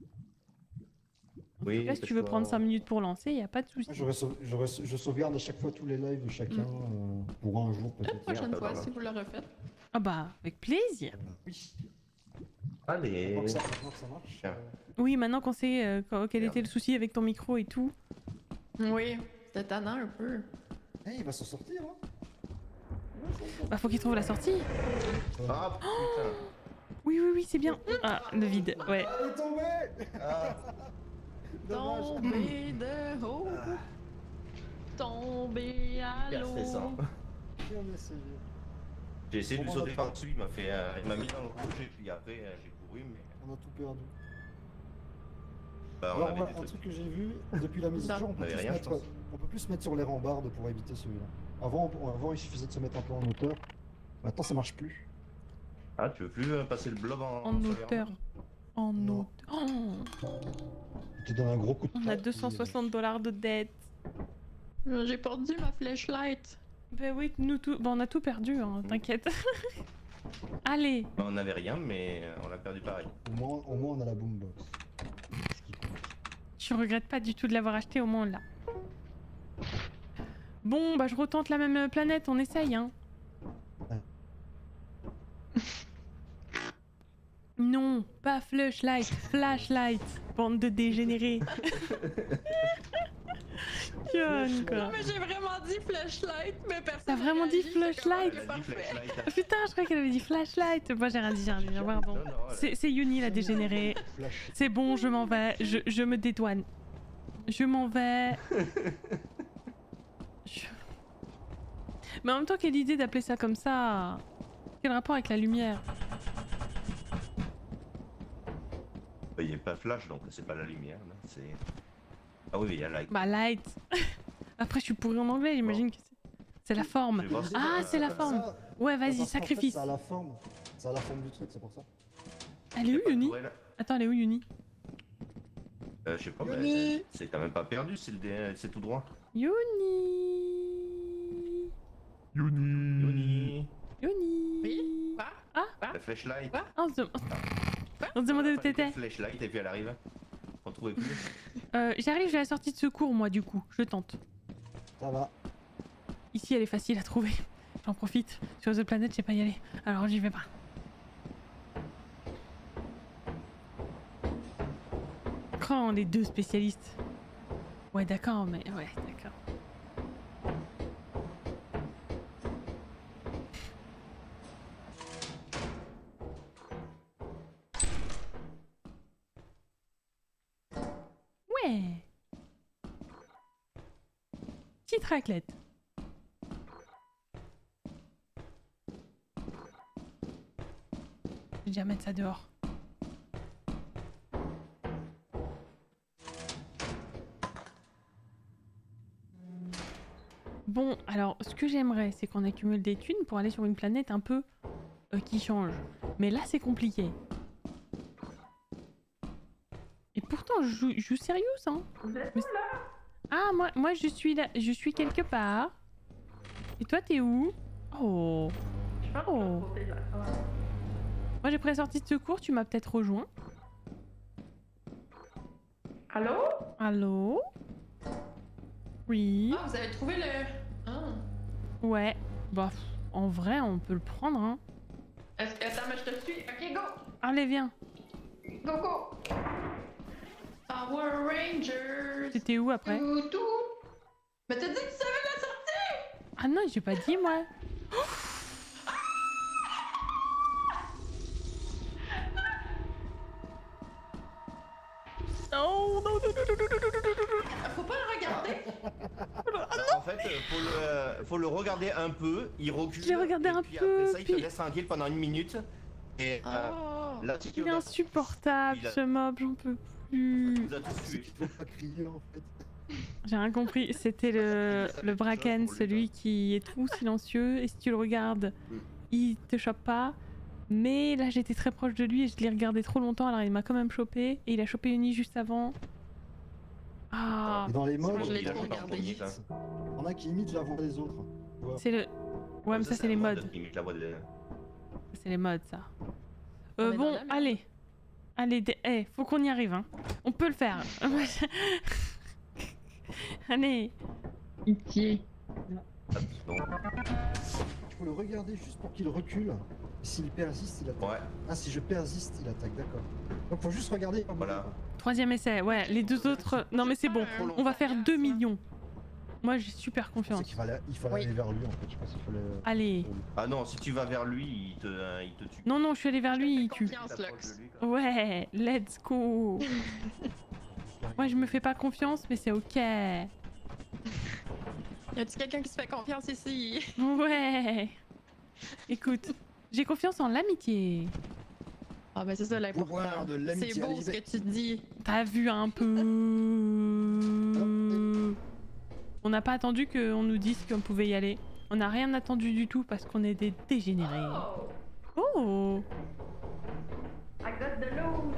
En Oui, tout cas, si tu veux dépêche-toi. prendre 5 minutes pour lancer, y a pas de souci. Je sauvegarde à chaque fois tous les lives de chacun pour un jour La peut-être. prochaine Merde, fois, alors. si vous le refaites. Ah bah, avec plaisir. Oui. Allez. Maintenant que ça marche. Tiens. Oui, maintenant qu'on sait quel Merde. était le souci avec ton micro et tout. Oui, c'était tannant un peu. Il va s'en sortir, hein. Bah, faut qu'il trouve la sortie. Ah putain. Oui, oui, oui, c'est bien. Ah, le vide, ouais. Elle est tombée. Ah. Dommage. Tomber de haut. Tomber à Hyper l'eau. stressant. Bien essayé. J'ai essayé de lui Bon, on sauter va pas. par-dessus, il m'a mis dans le rouge et puis après j'ai couru, mais On a tout perdu. bah, on Alors, avait moi, des un trucs. truc que j'ai vu depuis la mise à jour, On avait rien, je pense. on peut plus se mettre sur les rambardes pour éviter celui-là. Avant, il suffisait de se mettre un peu en hauteur. Maintenant, ça marche plus. Ah, tu veux plus passer le blob En sur les hauteur. rampes? En Non. hauteur. Oh, Tu donnes un gros coup de on a patte, 260 $ de dette. J'ai perdu ma flashlight. Bah oui, nous tout... Bah, on a tout perdu, hein, t'inquiète. Allez. Bah, on avait rien, mais on l'a perdu pareil. Au moins, on a la boombox. Ce qui compte. Je regrette pas du tout de l'avoir acheté, au moins là. Bon, bah je retente la même planète, on essaye, hein. Ouais. Non, pas flashlight, flashlight, bande de dégénérés. Conne, quoi. Non, mais j'ai vraiment dit flashlight, mais personne. T'as n'a vraiment dit réagi, j'étais comme, flashlight? ok, Elle a dit parfait. flashlight. Oh, putain, je croyais qu'elle avait dit flashlight. Moi j'ai rien dit, pardon. Non, non, C'est Yuni la dégénérée. Flash. C'est bon, je m'en vais, je me dédouane. Je m'en vais. Je- Mais en même temps, quelle idée d'appeler ça comme ça? Quel rapport avec la lumière? Bah, il n'y a pas flash, donc c'est pas la lumière, là. C'est... Ah oui, il y a light. Bah, light. Après, je suis pourrie en anglais, j'imagine que c'est la Je forme. vais voir si Ah, c'est la forme. Ça, Ouais, parce vas-y, qu'en fait, sacrifice. ça a la forme. Ça a la forme du truc, c'est pour ça. Elle est où, Yuni? tourelle. Attends, elle est où, Yuni? Je sais pas, mais Yoni. c'est quand même pas perdu, c'est tout droit. Yuni. Yuni. Yoni, Yuni. Oui? Quoi? la flashlight. Quoi? Ah, on se demandait où t'étais. Flashlight et puis elle arrive. On trouvait plus. J'arrive, j'ai la sortie de secours, moi, du coup. Je tente. Ça va. Ici, elle est facile à trouver. J'en profite. Sur The Planet, je sais pas y aller. Alors, j'y vais pas. Quand les deux spécialistes. Ouais, d'accord, mais... Ouais, d'accord. Ouais. Petite raclette. Je vais déjà mettre ça dehors. Bon, alors, ce que j'aimerais, c'est qu'on accumule des thunes pour aller sur une planète un peu qui change. Mais là, c'est compliqué. Et pourtant, je joue sérieux, hein. Mais- Ah, moi, je suis là. Je suis quelque part. Et toi, t'es où? Oh. Oh. Moi, j'ai pris la sortie de secours. Tu m'as peut-être rejoint. Allô? Allô? Oui. Ah, vous avez trouvé le. Ah. Ouais. Bah, en vrai, on peut le prendre, hein. Attends, mais je te suis. Ok, go! Allez, viens. Go, go! Power Rangers! T'étais où après? Tout! Mais t'as dit que tu savais la sortie! Ah non, j'ai pas dit, moi. Non, non, non, non, non, non, non, non, non, non. Faut pas le regarder! En fait, faut le regarder un peu, il recule. Je l'ai regardé et un puis peu, Après ça, il te puis- laisse tranquille pendant 1 minute. Et Oh! mort. Là, si tu Il est regardes, insupportable Il a- ce mob, j'en peux il plus. vous a tous tués. Faut pas crier en fait. J'ai rien compris, c'était le Bracken, Pour lui, celui qui est tout silencieux et si tu le regardes, il te chope pas. Mais là j'étais très proche de lui et je l'ai regardé trop longtemps alors il m'a quand même chopé et il a chopé Uni juste avant. Ah, Et dans les mobs, je l'ai Il a trop chopé en regardé. premier, ça. on a qui imitent la voix des autres. Tu vois. c'est le... Ouais mais ça c'est les un mods, mode qui imite la voix de- c'est les mods ça. On est dans Bon, la merde. allez, faut qu'on y arrive hein. On peut le faire. Allez. Pitié. Ah, non. Tu peux le regarder juste pour qu'il recule. Et s'il persiste, il attaque. Ouais, Ah, si je persiste, il attaque, d'accord. Donc faut juste regarder. voilà. Troisième essai, ouais, les deux autres... Non mais c'est bon, on va faire 2 millions. Moi j'ai super C'est confiance. qu'il fallait, Oui. aller vers lui en fait. Je pense qu'il fallait. Allez. Ah non, si tu vas vers lui, il te tue. Non, je suis allée vers lui, il tue. Confiance, Lux. Ouais, let's go. Moi je me fais pas confiance mais c'est ok. Y a-t-il quelqu'un qui se fait confiance ici? Ouais. Écoute, j'ai confiance en l'amitié. Ah ben c'est ça Pouvoir l'important. de l'amitié. C'est beau Allez, ce que tu dis. T'as vu un peu. On n'a pas attendu qu'on nous dise qu'on pouvait y aller. On n'a rien attendu du tout parce qu'on est des dégénérés. Oh. I got de l'eau.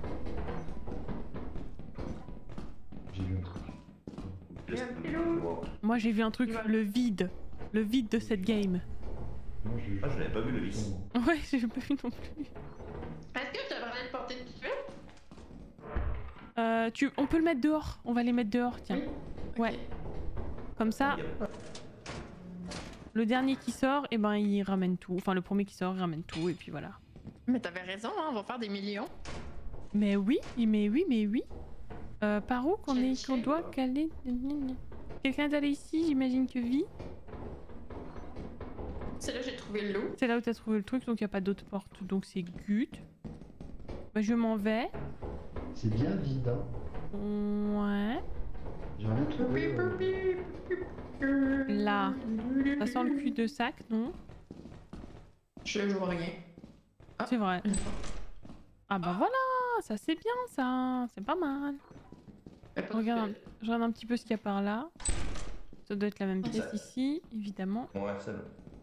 J'ai vu un truc. J'ai un petit loup. Moi j'ai vu un truc, le vide de cette game. Moi, j'ai Ah, je l'avais pas vu le vice. Ouais, j'ai pas vu non plus. Est-ce que je devrais le porter tout de suite? On peut le mettre dehors. On va les mettre dehors, tiens. Ouais. Comme ça, le dernier qui sort, et ben il ramène tout. Enfin, le premier qui sort, il ramène tout, et puis voilà. Mais t'avais raison, hein, on va faire des millions. Mais oui. Par où qu'on doit caler? Quelqu'un d'aller ici, j'imagine que vie. C'est là que j'ai trouvé le loup. C'est là où t'as trouvé le truc, donc il n'y a pas d'autre porte, donc c'est gut. Bah, je m'en vais. C'est bien vide, hein. Ouais. J'ai rien trouvé. Là. Ça sent le cul de sac, non? Je vois rien. C'est vrai. Ah bah voilà, ça c'est bien ça, c'est pas mal. Je regarde un petit peu ce qu'il y a par là. Ça doit être la même pièce ici, évidemment. Ouais, celle.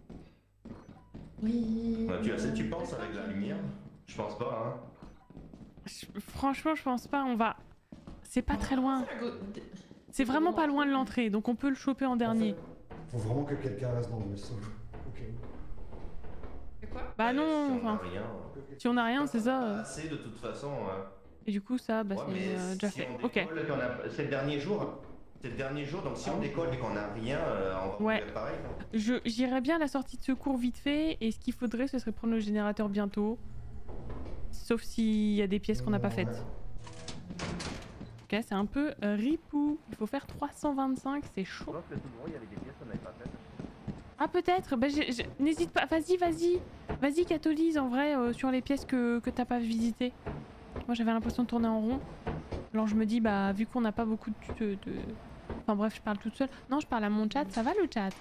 Oui. Ouais, tu penses avec la lumière? Je pense pas, hein. Franchement, je pense pas, on va... C'est pas très loin. C'est vraiment pas loin de l'entrée, donc on peut le choper en dernier. Faut vraiment que quelqu'un reste dans le vaisseau. Ok. C'est quoi? Bah non, Si on a enfin, rien. si on a rien, c'est ça. Assez de toute façon. Et du coup, ça, bah Ouais, c'est mais déjà si fait. on Ok. décolle et qu'on a- C'est le dernier jour. C'est le dernier jour, donc si on décolle et qu'on a rien, on va Ouais. faire pareil. J'irais bien à la sortie de secours vite fait, et ce qu'il faudrait, ce serait prendre le générateur bientôt. Sauf s'il y a des pièces qu'on n'a pas faites. Ok, c'est un peu ripou. Il faut faire 325, c'est chaud. Je pense que tout le monde, il y avait des pièces qu'on n'avait pas faites. Ah peut-être, bah, n'hésite pas, vas-y Catholise en vrai sur les pièces que t'as pas visitées. Moi j'avais l'impression de tourner en rond. Alors je me dis bah vu qu'on n'a pas beaucoup de... Enfin bref, je parle toute seule. Non, je parle à mon chat, ça va le chat?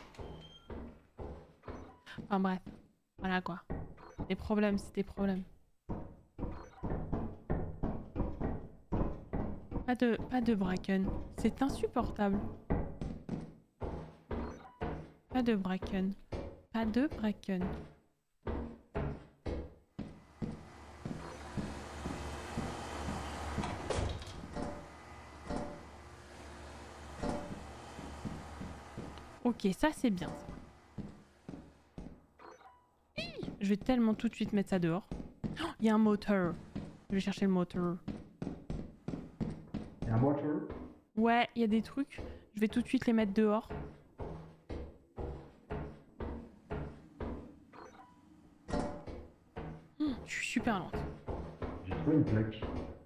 Enfin bref, voilà quoi. Des problèmes, c'est des problèmes. Pas de Bracken, c'est insupportable. Pas de Bracken. Pas de Bracken. Ok, ça c'est bien. Je vais tellement tout de suite mettre ça dehors. Oh, il y a un moteur. Je vais chercher le moteur. Il y a un moteur. Ouais, il y a des trucs. Je vais tout de suite les mettre dehors. Je suis super lente. J'ai trouvé une plaque.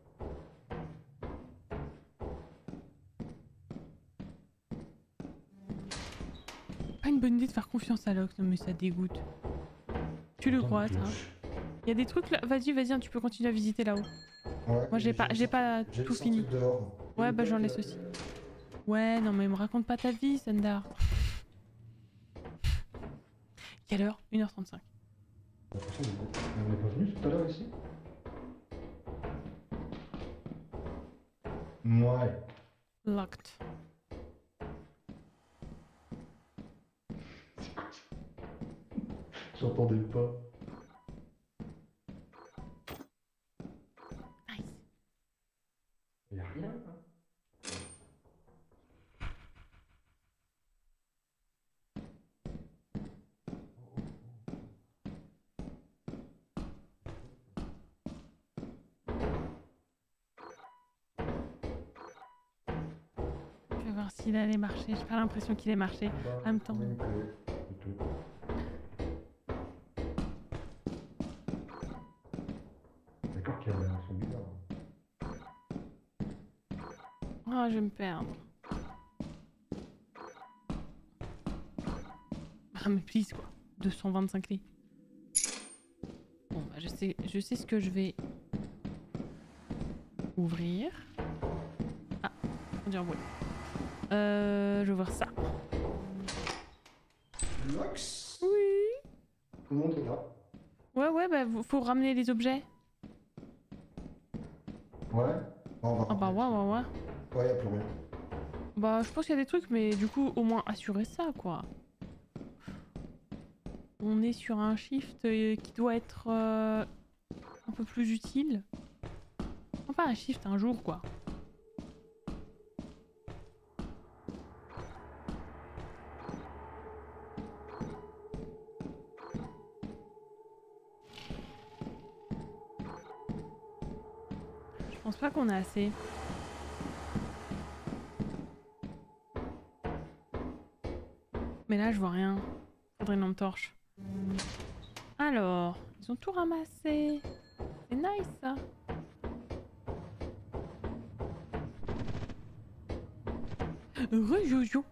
Pas une bonne idée de faire confiance à Locke, non mais ça dégoûte. Tu le crois, ça? Il y a des trucs là. Vas-y, hein, tu peux continuer à visiter là-haut. Ouais, Moi j'ai pas tout fini. Dehors. Ouais, bah j'en laisse aussi. Ouais, non mais me raconte pas ta vie, Sandar. Quelle heure? 1h35. On est pas venu tout à l'heure ici? Ouais. Locked. J'entendais pas. Nice. Y'a rien. Je vais voir s'il allait marcher. J'ai pas l'impression qu'il ait marché. En même temps. D'accord qu'il y avait un son bizarre. Oh, je vais me perdre. Ah, mais please, quoi. 225 clés. Bon, bah, je sais ce que je vais ouvrir. Ah, on dirait un bruit. Je vais voir ça. Lox. Oui. Tout le monde est là. Ouais, bah, faut ramener les objets. Ouais. On va Ah, bah, ouais. Ouais, y'a plus rien. Bah, je pense qu'il y a des trucs, mais du coup, au moins assurer ça, quoi. On est sur un shift qui doit être un peu plus utile. Enfin, un shift un jour, quoi. Je pense pas qu'on a assez. Mais là, je vois rien. Faudrait une lampe torche. Alors, ils ont tout ramassé. C'est nice, ça. Heureux Jojo.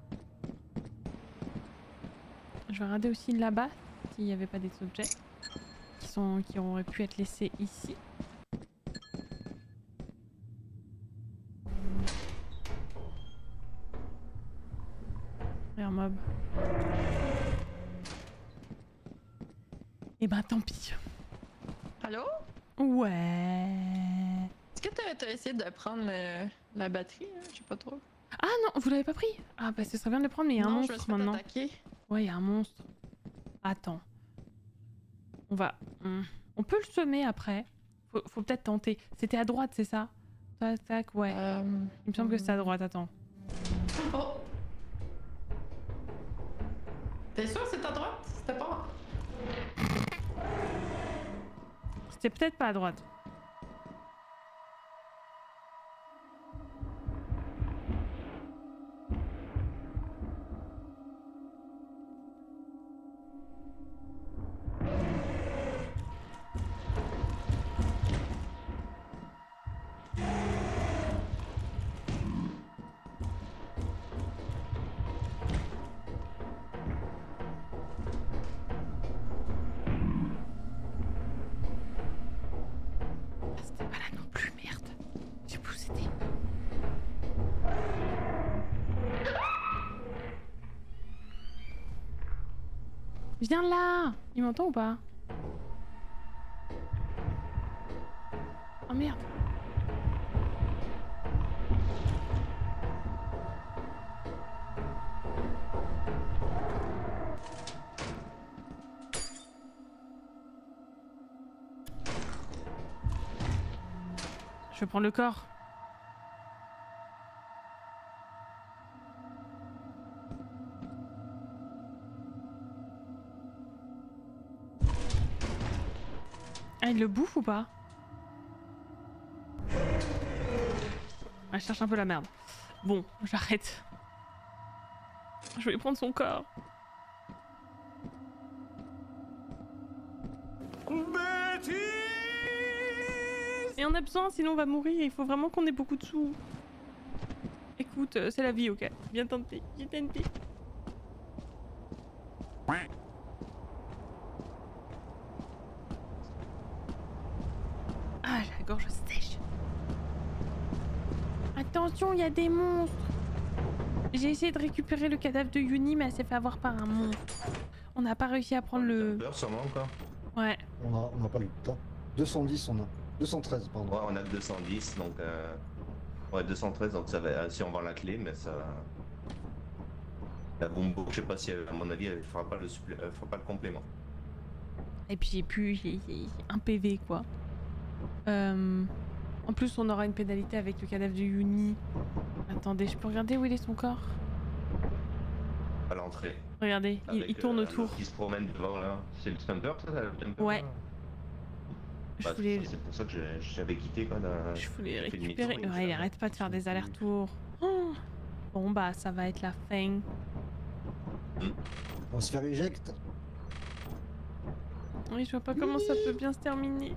Je vais regarder aussi là-bas s'il n'y avait pas des objets qui auraient pu être laissés ici. Un mob. Et bah tant pis. Allô? Ouais. Est-ce que t'as essayé de prendre la batterie? Hein? Je sais pas trop. Ah non, vous l'avez pas pris? Ah bah ce serait bien de le prendre, mais il y a un Non, je me monstre suis fait maintenant. attaquer. Ouais, il y a un monstre. Attends. On va... On peut le semer après. Faut peut-être tenter. C'était à droite, c'est ça? Tac, tac, ouais. Il me semble que c'est à droite, attends. Oh! T'es sûr que c'est à droite? C'était pas... C'était peut-être pas à droite. C'était pas là non plus, merde. J'ai plus où c'était. Viens là! Il m'entend ou pas? Oh merde! Je vais prendre le corps. Ah, il le bouffe ou pas? Ah, je cherche un peu la merde. Bon, j'arrête. Je vais prendre son corps. Et on a besoin, sinon on va mourir. Il faut vraiment qu'on ait beaucoup de sous. Écoute, c'est la vie, ok. Bien tenté, j'ai tenté. Ah, j'ai la gorge sèche. Attention, il y a des monstres. J'ai essayé de récupérer le cadavre de Yuni, mais elle s'est fait avoir par un monstre. On n'a pas réussi à prendre le... Peur sûrement encore. Ouais. On n'a pas eu le temps. 210 on a. 213 pardon. Ouais, on a 210 donc Ouais, 213, donc ça va. Si on vend la clé, mais ça. La bombe, je sais pas si, à mon avis, elle fera pas le, fera pas le complément. Et puis, j'ai un PV quoi. En plus, on aura une pénalité avec le cadavre de Yuni. Attendez, je peux regarder où il est son corps? À l'entrée. Regardez, il tourne autour. Qui se promène devant là. C'est le stumper, ça, le stumper? Ouais. Bah, c'est pour ça que j'avais quitté quoi. Je voulais récupérer. Ouais, il arrête pas de faire des allers-retours. Oh. Bon bah, ça va être la fin. On va se faire éjecte. Oui, je vois pas comment ça peut bien se terminer.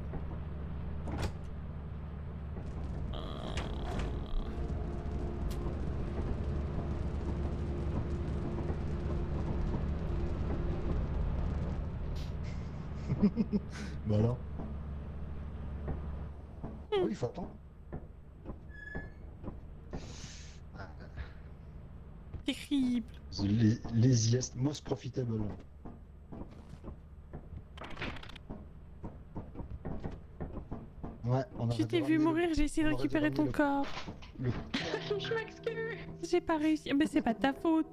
Bah alors. Oui, il faut attendre. Terrible. The laziest, most profitable. Ouais, on a. Je t'ai vu mourir, j'ai essayé de récupérer ton corps. Je m'excuse. J'ai pas réussi. Mais c'est pas de ta faute.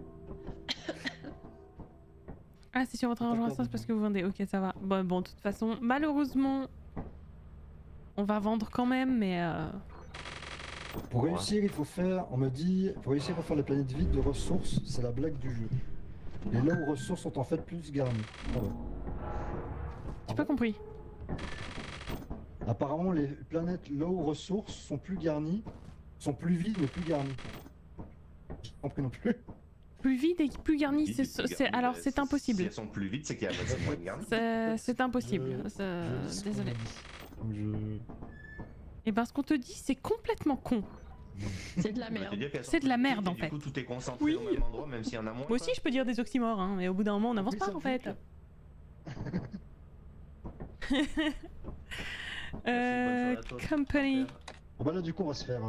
Ah, c'est sur votre argent instant, c'est parce que vous vendez. Ok, ça va. Bon, de toute façon, malheureusement, on va vendre quand même, mais. Pour réussir, il faut faire. On me dit, pour réussir, il faut faire les planètes vides de ressources. C'est la blague du jeu. Les low ressources sont en fait plus garnies. Ah ouais. J'ai pas compris. Apparemment, les planètes low ressources sont plus garnies, sont plus vides mais plus garnies. J'ai pas compris non plus. Plus vide et plus garni, alors c'est impossible. Si elles sont plus vite, c'est qu'il y a moins de garni. C'est impossible. Désolé. Et ben ce qu'on te dit, c'est complètement con. C'est de la merde. C'est de la merde en fait. Du coup, tout est concentré au même endroit, même s'il y en a moins. Moi aussi, je peux dire des oxymores, hein, mais au bout d'un moment, on n'avance pas en fait. Company. Bon bah là, du coup, on va se faire.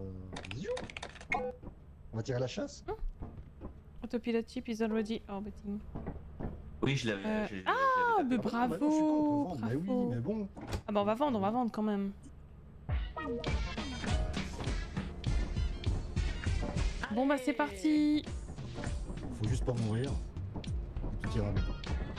On va tirer la chasse. Autopilot chip is already orbiting. Oui, je l'avais. Ah, mais bravo, bravo. Mais oui, mais bon. Ah bah on va vendre quand même. Bon bah c'est parti. Faut juste pas mourir. Tout ira bien.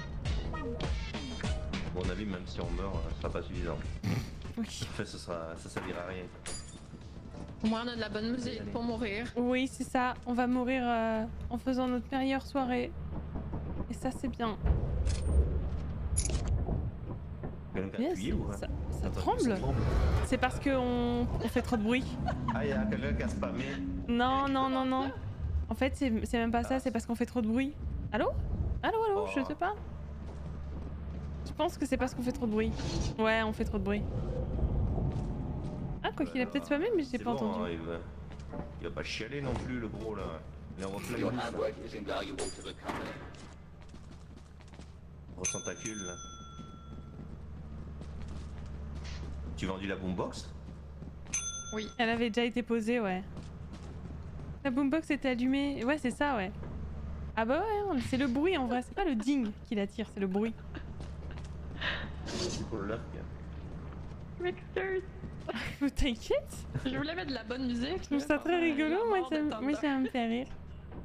À mon avis, même si on meurt, ce sera pas suffisant. Oui. En fait, ça servira à rien. Au moins, on a de la bonne musique pour mourir. Oui, c'est ça. On va mourir en faisant notre meilleure soirée. Et ça, c'est bien. Yes, ça tremble. C'est parce qu'on fait trop de bruit. Ah, il y a quelqu'un qui a spammé. Non. En fait, c'est même pas ça, c'est parce qu'on fait trop de bruit. Allô? Allô, je sais pas. Je pense que c'est parce qu'on fait trop de bruit. Ouais, on fait trop de bruit. Ah, quoi qu'il a peut-être spammé, mais j'ai pas entendu. Hein, il va pas chialer non plus, le gros là. Il est en reflet. Gros tentacule là. Tu vendu la boombox? Oui. Elle avait déjà été posée, ouais. La boombox était allumée. Ouais, c'est ça, ouais. Ah bah ouais, c'est le bruit en vrai, c'est pas le ding qui l'attire, c'est le bruit. C'est pour le lac. T'inquiète. Je voulais mettre de la bonne musique. Je trouve ça très rigolo, moi ça me fait rire.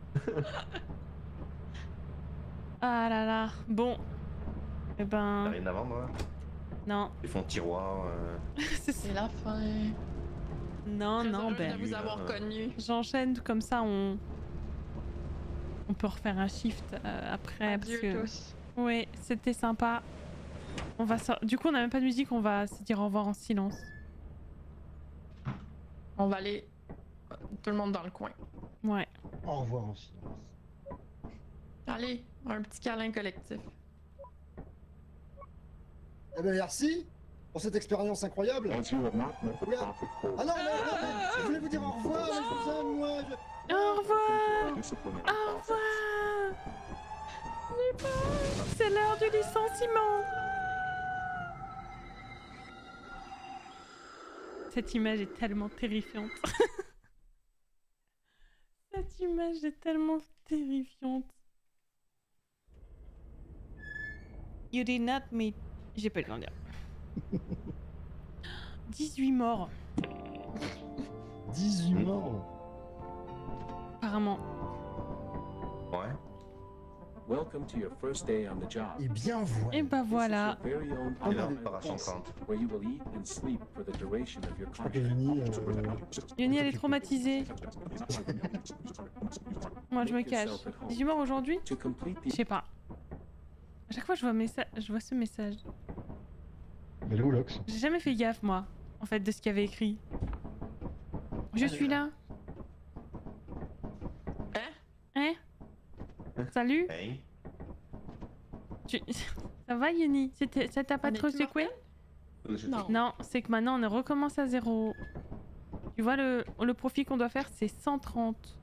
Ah là là, bon. Eh ben... T'as rien à vendre là? Non. Ils font tiroir. C'est la fin. Non, ben... de vous avoir connu. J'enchaîne comme ça, on peut refaire un shift après. Adieu parce que... tous. Oui, c'était sympa. On va Du coup, on n'a même pas de musique, on va se dire au revoir en silence. On va aller tout le monde dans le coin. Ouais. Au revoir en silence. Allez, un petit câlin collectif. Eh ben merci pour cette expérience incroyable. Regarde. Ah non, je voulais vous dire au revoir, mais je vous aime, moi. Au revoir. Au revoir. C'est l'heure du licenciement. Cette image est tellement terrifiante. Cette image est tellement terrifiante. You did not meet... J'ai pas le temps de dire. 18 morts. 18 morts. Apparemment. Ouais. Welcome to your first day on the job. Et bien voilà. Et bah voilà. This is your very own On Et là, avait par à 130. where you will eat and sleep for the duration of your Je crois que contract. Yoni... Yoni, elle est traumatisée. Moi, je me cache. 18 morts aujourd'hui? To complete Je the sais pas. À chaque fois, je vois ce message. Mais le Roulox. J'ai jamais fait gaffe, moi, en fait, de ce qu'il y avait écrit. Je suis là. Hein? Salut? Hey. Ça va, Yoni? Ça t'a pas On est trop plus secoué? Non. Non, c'est que maintenant, on recommence à 0. Tu vois, le profit qu'on doit faire, c'est 130.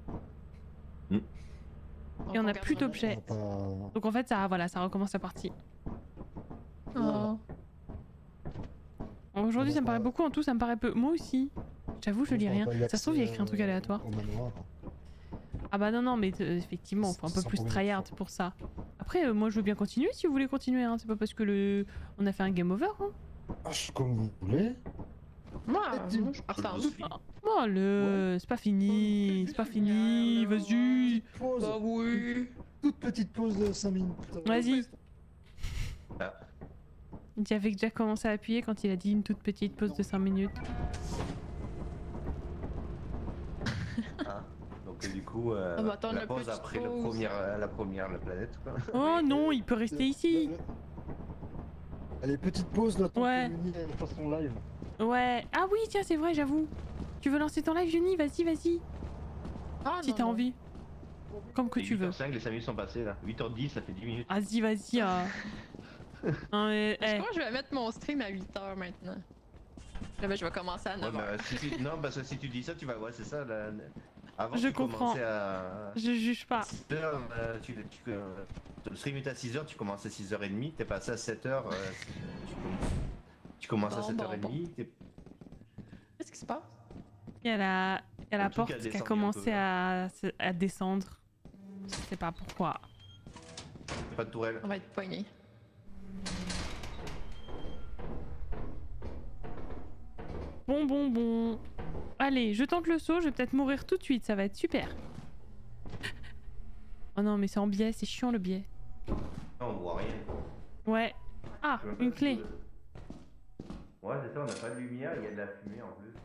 Et on a plus d'objets. Donc en fait, ça recommence la partie. Oh. Aujourd'hui, ça me paraît beaucoup, en tout, ça me paraît peu. Moi aussi. J'avoue, je lis rien. Ça se trouve, il y a écrit un truc aléatoire. Au manoir. Ah bah non, mais effectivement, il faut un peu plus tryhard pour ça. Après, moi, je veux bien continuer si vous voulez continuer. Hein. C'est pas parce que on a fait un game over. Hein. Ah, comme vous voulez. Moi, je partage. Oh, c'est pas fini. C'est pas fini. Vas-y. Pause. Bah oui. Toute petite pause de 5 minutes. Vas-y. Ah. J'avais déjà commencé à appuyer quand il a dit une toute petite pause de 5 minutes. Ah. Donc du coup, bah, attends, la le pause petit après pause. la première planète, quoi. Oh non, il peut rester ici. Allez, petite pause là, tant Ouais. que Yoni elle fasse son live. Ouais. Ah oui, tiens, c'est vrai, j'avoue. Tu veux lancer ton live, Yoni? Vas-y, vas-y. Ah, Si non, t'as non. envie. Comme que tu veux. 8h05, les 5 minutes sont passées là. 8h10, ça fait 10 minutes. Vas-y, vas-y. Non, mais, Je crois que je vais mettre mon stream à 8h maintenant. Là, ben, je vais commencer à 9h. Ouais, bah, non, parce que si tu dis ça, tu vas. Ouais, c'est ça. Là... Avant, Je tu comprends. commençais à. Je juge pas. 6h, le stream est à 6h, tu commences à 6h30, t'es passé à 7h. Tu commences à Bon, 7h30. Qu'est-ce qui se passe? Il y a la Le truc porte a qui a descendu commencé un à descendre. Je sais pas pourquoi. Pas de tourelle. On va être poigné. Bon. Allez, je tente le saut, je vais peut-être mourir tout de suite, ça va être super. Oh non, mais c'est en biais, c'est chiant le biais. Non, on voit rien. Ouais. Ah, une clé. Ouais, c'est ça, on n'a pas de lumière, il y a de la fumée en plus.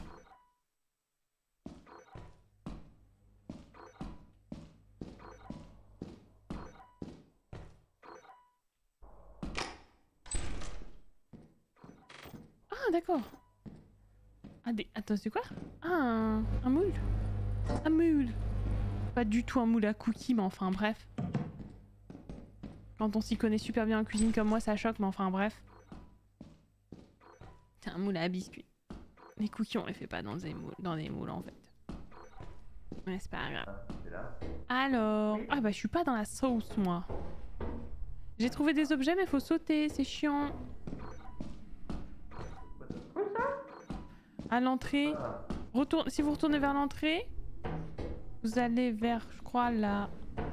Ah, d'accord. Ah, attends, c'est quoi? Ah, un moule. Un moule. Pas du tout un moule à cookies, mais enfin bref. Quand on s'y connaît super bien en cuisine comme moi, ça choque, mais enfin bref. C'est un moule à biscuits. Les cookies, on les fait pas dans des moules en fait. Mais c'est pas grave. Alors... Ah bah je suis pas dans la sauce, moi. J'ai trouvé des objets, mais faut sauter, c'est chiant. À l'entrée. Si vous retournez vers l'entrée, vous allez vers, je crois, là.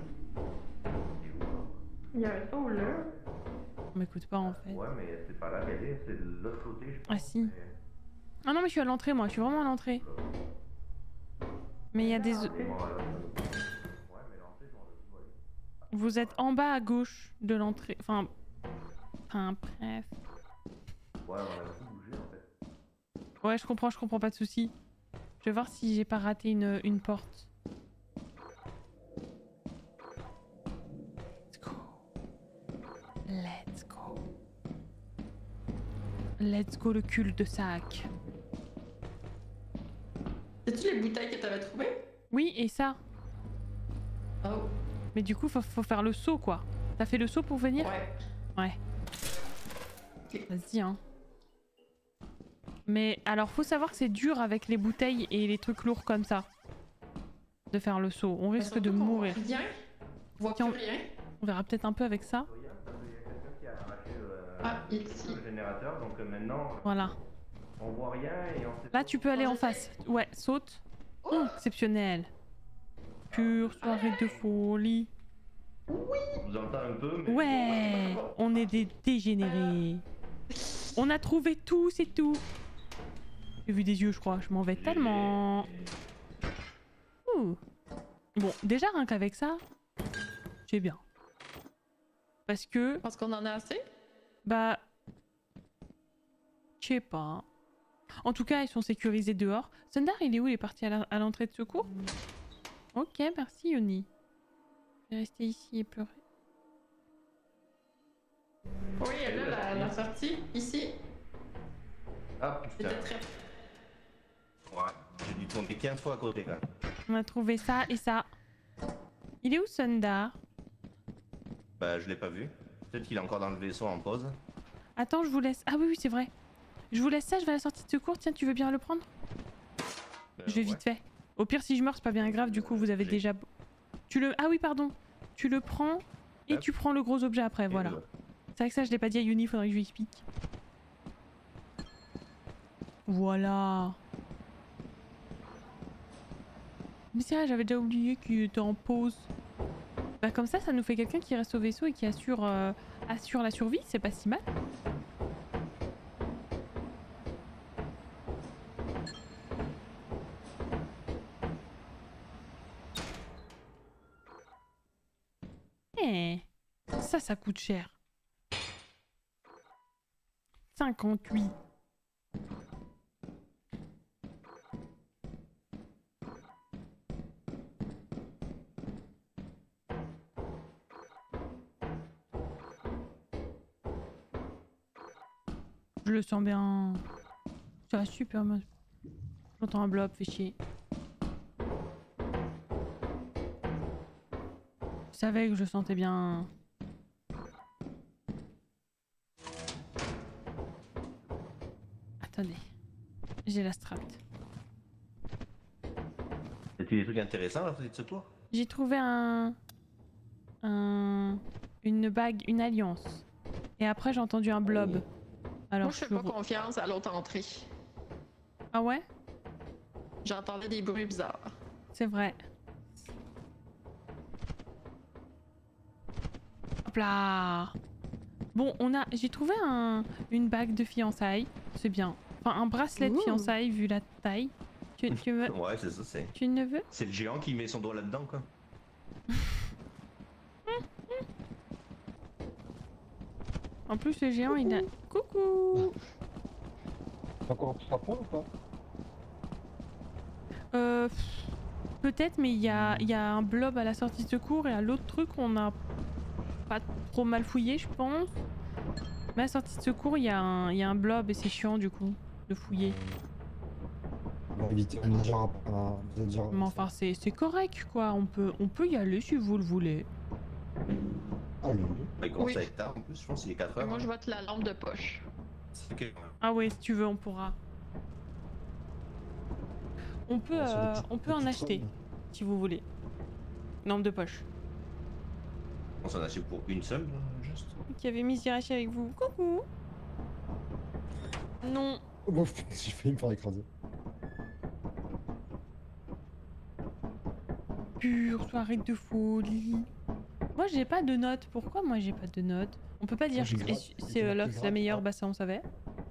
Il y a un saut là. On m'écoute pas en fait. Ouais, mais c'est pas là qu'elle est, c'est de l'autre côté, je pense. Ah si. Ah non, mais je suis à l'entrée, moi. Je suis vraiment à l'entrée. Mais il y a des... Vous êtes en bas à gauche de l'entrée. Enfin, bref. Ouais, on a tout bougé en fait. Ouais, je comprends pas de soucis. Je vais voir si j'ai pas raté une porte. Let's go. Let's go le cul de sac. C'est-tu les bouteilles que t'avais trouvées? Oui, et ça. Oh. Mais du coup, faut faire le saut, quoi. T'as fait le saut pour venir? Ouais. Ouais. Vas-y, hein. Mais alors, faut savoir que c'est dur avec les bouteilles et les trucs lourds comme ça. De faire le saut. On risque de mourir. Rien. On voit plus rien. On verra peut-être un peu avec ça. Ah, ici. Le générateur, donc maintenant, Voilà. on voit rien et on sait Là, tu peux aller en face. Ouais, saute. Oh, exceptionnel. Pure soirée de folie. On vous entend un peu, mais... Ouais, on est des dégénérés. On a trouvé tout, c'est tout. J'ai vu des yeux, je crois. Je m'en vais tellement. Ouh. Bon, déjà, rien qu'avec ça, c'est bien. Parce que... Je pense qu'on en a assez. Bah... Je sais pas. En tout cas, ils sont sécurisés dehors. Sundar, il est où? Il est parti à l'entrée de secours? Ok, merci Yoni. Je vais rester ici et pleurer. Oui, là, la sortie, ici. Ah putain. C'était très... Ouais, j'ai dû tourner 15 fois à côté quand même. On a trouvé ça et ça. Il est où Sundar? Bah je l'ai pas vu. Peut-être qu'il est encore dans le vaisseau en pause. Attends, je vous laisse. Ah oui, oui, c'est vrai. Je vous laisse ça, je vais à la sortie de secours. Tiens, tu veux bien le prendre? Je vais vite fait. Au pire, si je meurs, c'est pas bien grave. Du coup, vous avez déjà... Tu le... Ah oui, pardon. Tu le prends et tu prends le gros objet après, voilà. C'est vrai que ça, je l'ai pas dit à Yoni, faudrait que je lui explique. Voilà. Mais c'est vrai, j'avais déjà oublié qu'il était en pause. Bah comme ça nous fait quelqu'un qui reste au vaisseau et qui assure la survie, c'est pas si mal. Eh, ça coûte cher. 58. Je le sens bien. Ça va super mal. J'entends un blob, fait chier. Je savais que je le sentais bien. Attendez. J'ai la strat. T'as-tu des trucs intéressants à la sortie de secours? J'ai trouvé une bague, une alliance. Et après j'ai entendu un blob. Alors, moi, je fais pas confiance à l'autre entrée. Ah ouais? J'entendais des bruits bizarres. C'est vrai. Hop là! Bon, j'ai trouvé une bague de fiançailles. C'est bien. Enfin, un bracelet de fiançailles vu la taille. Tu veux... Ouais, c'est ça, c'est... Tu ne veux? C'est le géant qui met son doigt là-dedans, quoi. En plus, le géant, il a... Coucou! T'as encore 3 points ou pas? Peut-être, mais il y a un blob à la sortie de secours et à l'autre truc, on a pas trop mal fouillé, je pense. Mais à la sortie de secours, il y a un blob et c'est chiant, du coup, de fouiller. On va éviter, on est déjà... Mais enfin, c'est correct, quoi. On peut y aller si vous le voulez. Allez. Il commence à être tard en plus, je pense qu'il est 4 heures. Moi, je vote la lampe de poche. Okay. Ah ouais, si tu veux, on pourra. On peut en acheter, si vous voulez. Lampe de poche. On s'en achète pour une seule, juste. Qui avait mis Zirachi avec vous. Coucou. Non. Oh, bon, j'ai failli me faire écraser. Pure soirée de folie. Moi j'ai pas de notes. Pourquoi moi j'ai pas de notes? On peut pas dire c'est la meilleure, bah ça on savait.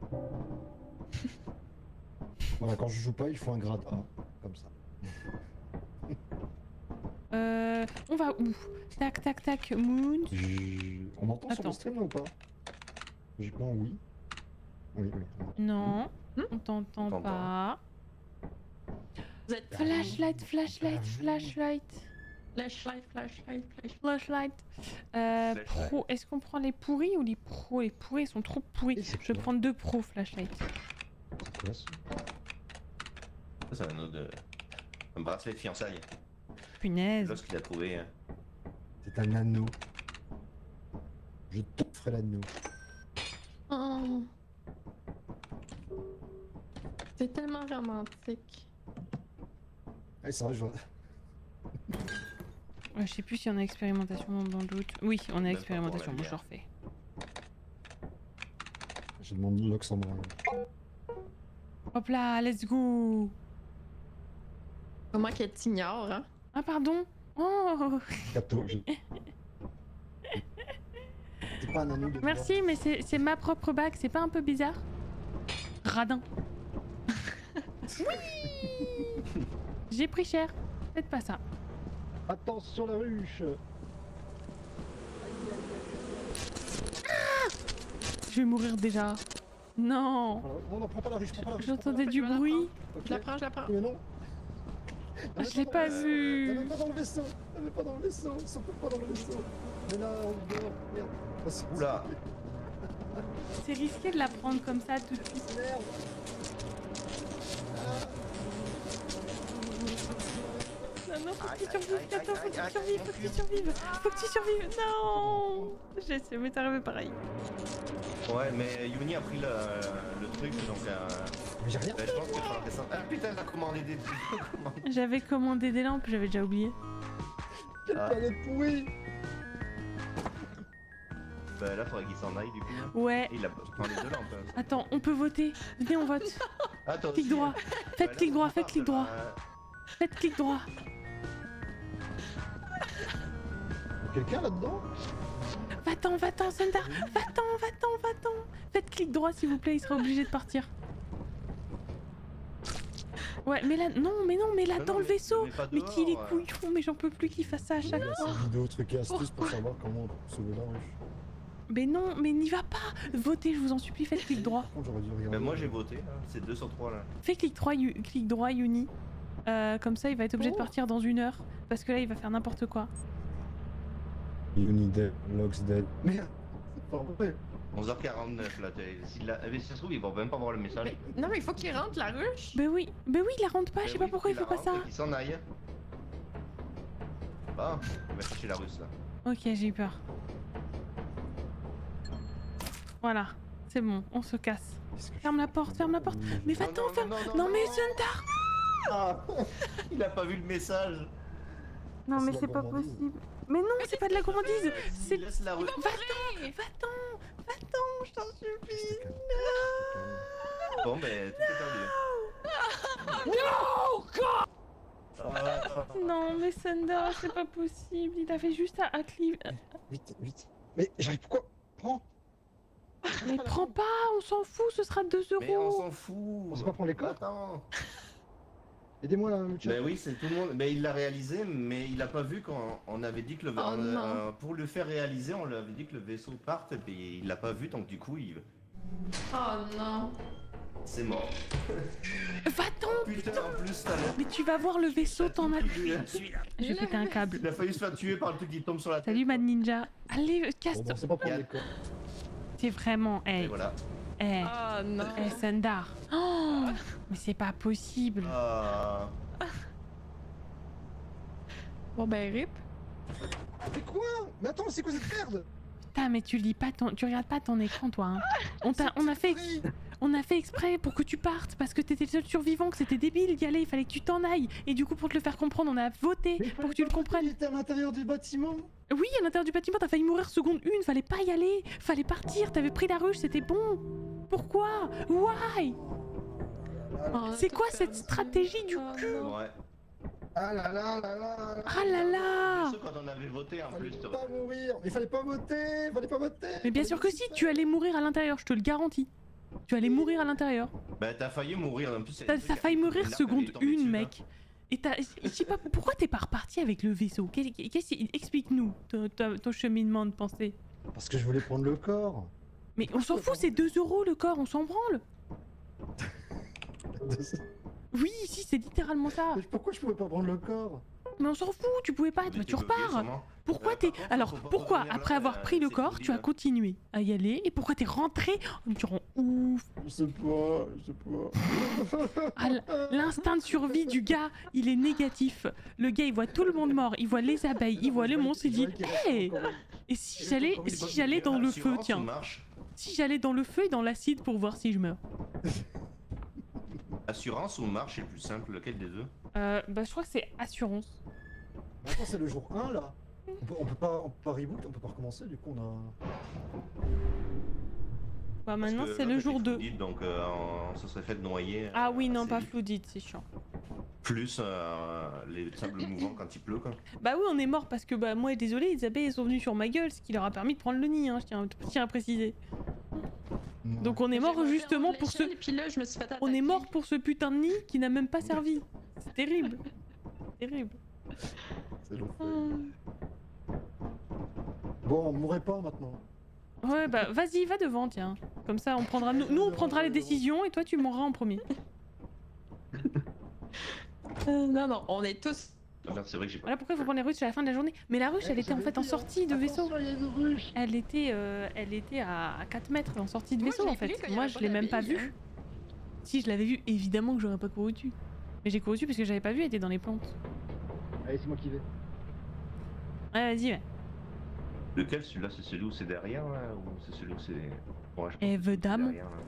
Voilà, quand je joue pas, il faut un grade A, comme ça. On va où? Tac tac tac, Moon. On entend sur le stream là ou pas? Logiquement oui. Oui. Non, on t'entend pas. Vous êtes... Flashlight. Pro, est-ce qu'on prend les pourris ou les pros? Les pourris sont trop pourris. Je vais prendre 2 pros flashlight. C'est quoi ça? Ça, c'est un bracelet de fiançailles. Punaise. C'est ce qu'il a trouvé. C'est un anneau. Je t'offre l'anneau. Oh. C'est tellement romantique. Ah, c'est vrai, je vois. Ouais, je sais plus si on a expérimentation dans le doute. Oui, on a expérimentation, moi je le refais. J'ai demandé l'ox en bras. Hop là, let's go. Comment qu'elle t'ignore, hein? Ah pardon. Oh. Gâteau. C'est pas un anneau de Merci, mais c'est ma propre bague, c'est pas un peu bizarre? Radin. J'ai pris cher. Faites pas ça. Attention la ruche. Je vais mourir déjà. Non. Non, non, prends pas la ruche, prends pas la ruche. J'entendais du bruit. Je la prends, je la prends. Mais non. Je l'ai pas vu. T'avais pas dans le vaisseau. T'avais pas dans le vaisseau. Ils sont pas dans le vaisseau. Mais là, on dort. Merde. Oh, c'est- Oula. C'est risqué de la prendre comme ça tout de suite. Merde. Non, non, faut que tu survives. Attends, faut que tu survives. Faut que tu survives. Faut que tu survives. Non. J'essaie, mais t'arrives pareil. Ouais, mais Yuni a pris le truc, donc Mais j'ai rien je pense que je vais descendre. Ah putain, elle a commandé des trucs. J'avais commandé des lampes, j'avais déjà oublié. Quelle Ah. planète pourrie. Bah là, faudrait qu'il s'en aille du coup. Ouais. Et il a prend les deux lampes. Hein. Attends, on peut voter. Venez, on vote. Ah, toi Clic aussi, droit. hein. Faites Bah, clic là, droit, faut faites pas, clic droit. Faites clic droit. Quelqu'un là-dedans? Va-t'en, va-t'en, Sundar. Va-t'en, va-t'en, va-t'en. Faites clic droit s'il vous plaît, il sera obligé de partir. Ouais, mais là, non, mais là, Non, dans non, le mais vaisseau. mets pas Mais dehors, qu'il est couillon, mais j'en peux plus qu'il fasse ça à chaque Il y a fois. cette vidéo truc et astuce pour savoir comment on peut sauver la ruche. Mais non, mais n'y va pas. Votez, je vous en supplie, faites clic droit. Par contre, j'aurais dû regarder. Mais moi j'ai voté, hein. C'est 2 sur 3 là. Fais clic droit, Yuni. Comme ça, il va être obligé de partir dans 1 heure. Parce que là, il va faire n'importe quoi. Uni dead, Logs dead. Merde, c'est pas vrai. 11h49 là, si ça se trouve, ils vont même pas voir le message. Non, mais il faut qu'il rentre la ruche. Mais oui, il la rentre pas, je sais pas pourquoi il fait pas ça. Il s'en aille. Bah, il va chercher la russe là. Ok, j'ai eu peur. Voilà, c'est bon, on se casse. Ferme la porte, ferme la porte. Mais va-t'en, ferme. Non, mais Sundar. Ah, il a pas vu le message. Non, mais C'est c'est la pas gourmandise. possible. Mais non, c'est pas de la gourmandise. C'est. Il laisse la russe. Va-t'en, je t'en supplie. Bon, ben, tout est perdu. Non, mais Sundar, c'est pas possible. Il avait juste à cliver. Vite, vite. Mais j'arrive, pourquoi? Prends. Mais prends pas, on s'en fout, ce sera 2 Mais on euros. s'en fout. On sait pas prendre les corps. Attends. Aidez-moi là, le chat. Ben oui, c'est tout le monde. Mais il l'a réalisé, mais il a pas vu quand on avait dit que le Oh non. pour le faire réaliser, on lui avait dit que le vaisseau parte, et puis il l'a pas vu, donc du coup, Oh non. c'est mort. Va-t'en. Putain, en plus, t'as l'air. Mais tu vas voir le vaisseau, t'en as. Je vais péter un câble. Il a failli se faire tuer par le truc qui tombe sur la tête. Salut, Mad Ninja. Allez, casse. Bon, on sait pas prendre les corps. C'est vraiment. Et Hey. voilà. Hey. Oh non. Hey, Sundar. Oh, mais c'est pas possible. Ah. Bon ben rip. Mais quoi? Mais attends, c'est quoi cette merde? Putain, mais tu lis pas tu regardes pas ton écran, toi. Hein. On a fait exprès pour que tu partes parce que t'étais le seul survivant, que c'était débile d'y aller. Il fallait que tu t'en ailles. Et du coup, pour te le faire comprendre, on a voté Mais pour que tu le Il comprennes. était à l'intérieur du bâtiment. Oui, à l'intérieur du bâtiment, t'as failli mourir seconde 1. Fallait pas y aller. Fallait partir. T'avais pris la ruche, c'était bon. Pourquoi? Why? Oh, C'est tout quoi cette perdu. stratégie du Oh, cul? non. Ouais. Ah là là là là. Ah là là. C'est quand on avait voté en plus. Fallait pas mourir. Il fallait pas voter. Fallait pas voter. Mais bien sûr que si, tu allais mourir à l'intérieur, je te le garantis. Tu allais mourir à l'intérieur. Bah, t'as failli mourir en plus. T'as failli mourir L'arc seconde est tombé 1, dessus, là. mec. Et je sais pas, pourquoi t'es pas reparti avec le vaisseau? Explique-nous ton cheminement de pensée. Parce que je voulais prendre le corps. Mais on s'en fout, c'est 2 euros le corps, on s'en branle. Oui, si, c'est littéralement ça. Mais pourquoi je pouvais pas prendre le corps? Mais on s'en fout, tu pouvais pas, Mais tu t'es bugué, repars. sûrement. Pourquoi Par t'es... contre, Alors, faut pas pourquoi, revenir après là, avoir pris le c'est corps, tu as Claudine. continué à y aller? Et pourquoi t'es rentré en me disant ouf? Je sais pas. Ah, l'instinct de survie du gars, il est négatif. Le gars, il voit tout le monde mort, il voit les abeilles, il voit les monstres, il dit hey. Et si j'allais dans le feu, tiens. Si j'allais dans le feu et dans l'acide pour voir si je meurs. Assurance ou marche, c'est le plus simple, lequel des deux? Bah, je crois que c'est assurance. Attends, c'est le jour 1 là. On peut pas reboot, on peut pas recommencer, du coup on a... Bah, maintenant, Parce que c'est là, le t'as jour été 2. Flooded, donc on se serait fait noyer. Ah oui, non, assez pas vite. Flooded, c'est chiant. Plus les sables mouvants quand il pleut, quoi. Bah oui, on est mort parce que, bah, moi, désolé, les abeilles elles sont venues sur ma gueule, ce qui leur a permis de prendre le nid, hein, je tiens à préciser. Donc on est mort justement pour ce... Et puis là, je me suis fait On est attaquer. mort pour ce putain de nid qui n'a même pas servi. C'est terrible. Terrible. C'est l'enfer. Bon, on mourrait pas maintenant. Ouais bah vas-y, va devant tiens. Comme ça on prendra... Nous on prendra les décisions et toi tu mourras en premier. Non, non, on est tous... Ah merde, c'est vrai que j'ai pas... Voilà pourquoi il faut prendre les ruches à la fin de la journée. Mais la ruche elle était en fait en sortie de vaisseau. Elle était à 4 mètres en sortie de Moi, vaisseau je l'ai en fait. vu quand il y Moi avait je pas l'ai même pas d'abeilles, vue. Si je l'avais vue, évidemment que j'aurais pas couru dessus. Mais j'ai couru dessus parce que j'avais pas vu, elle était dans les plantes. Allez, c'est moi qui vais. Ouais vas-y ouais. Lequel, celui-là, c'est celui où c'est derrière, là, ou c'est celui où c'est... Ouais, je pense que c'est Évidemment. derrière, là.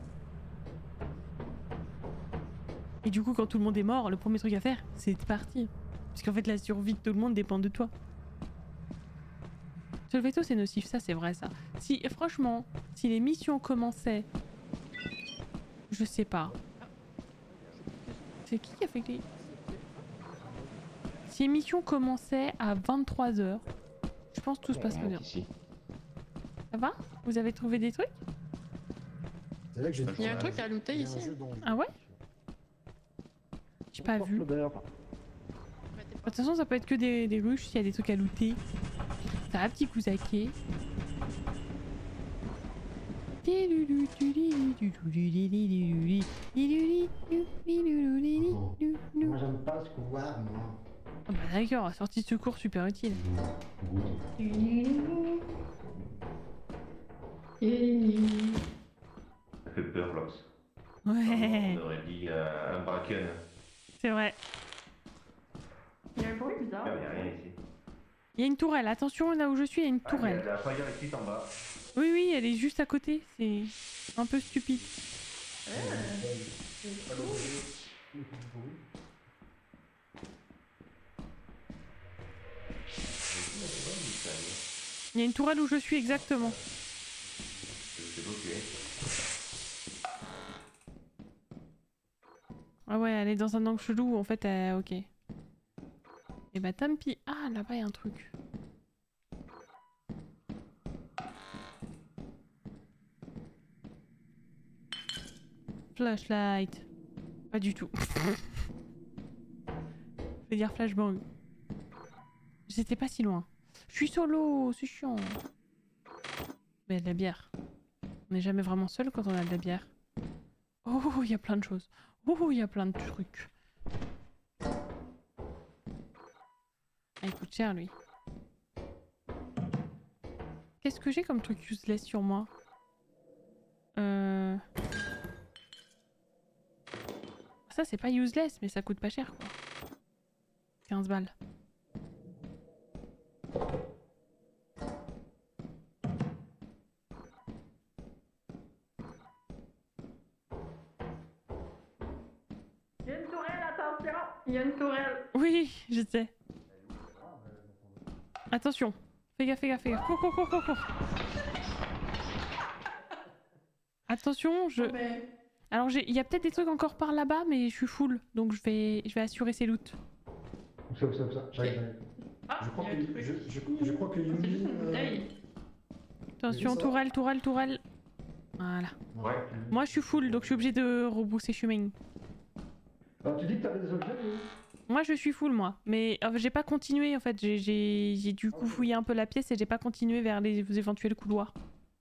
Et du coup quand tout le monde est mort, le premier truc à faire c'est de partir. Parce qu'en fait la survie de tout le monde dépend de toi. Sur le veto c'est nocif, ça c'est vrai ça. Si franchement, si les missions commençaient... Je sais pas. C'est qui a fait les... Si les missions commençaient à 23 h, je pense que tout se passerait bien. Ici. Ça va? Vous avez trouvé des trucs? C'est là que j'ai Il y a un truc à looter il y a un ici. jeu dans- Ah ouais? J'ai pas vu. De toute façon ça peut être que des ruches s'il y a des trucs à looter. Ça va petit Kusake. Moi j'aime pas ce couloir, moi. Ah bah d'accord, sortie de secours super utile. Ça fait peur, Lox. Ouais, On aurait dit un bracken. c'est vrai. Il y a un bruit bizarre. Il n'y a rien ici. Il y a une tourelle, attention là où je suis, il y a une Ah, il y a tourelle. de la fire exit en bas. Oui, oui, elle est juste à côté, c'est un peu stupide. Il y a une tourelle où je suis exactement. C'est bloqué. Ah ouais, elle est dans un angle chelou, en fait, ok. Et bah tant pis. Ah, là-bas, il y a un truc. Flashlight. Pas du tout. Je vais dire flashbang. J'étais pas si loin. Je suis solo, c'est chiant. Mais il y a de la bière. On n'est jamais vraiment seul quand on a de la bière. Oh, il y a plein de choses. Oh, il y a plein de trucs. Ah, il coûte cher, lui. Qu'est-ce que j'ai comme truc useless sur moi? Ça, c'est pas useless, mais ça coûte pas cher, quoi. 15 balles. Il y a une tourelle, attention! Il y a une tourelle. Oui, je sais. Attention. Fais gaffe, fais gaffe, fais gaffe. Cours, cours, cours, cours, cours. Attention, je... Alors, il y a peut-être des trucs encore par là-bas, mais je suis full. Donc, je vais assurer ces loots. Où ça, j'arrive. Ah, Je crois il y a un que, truc. je crois que C'est Yumi... juste une bouteille. Attention, ça. tourelle, tourelle, tourelle. Voilà. Ouais. Moi, je suis full, donc je suis obligée de rebrousser chemin. Ah, tu dis que t'avais des objets, oui. Moi, je suis full, moi. Mais j'ai pas continué, en fait. J'ai du coup fouillé un peu la pièce et j'ai pas continué vers les éventuels couloirs.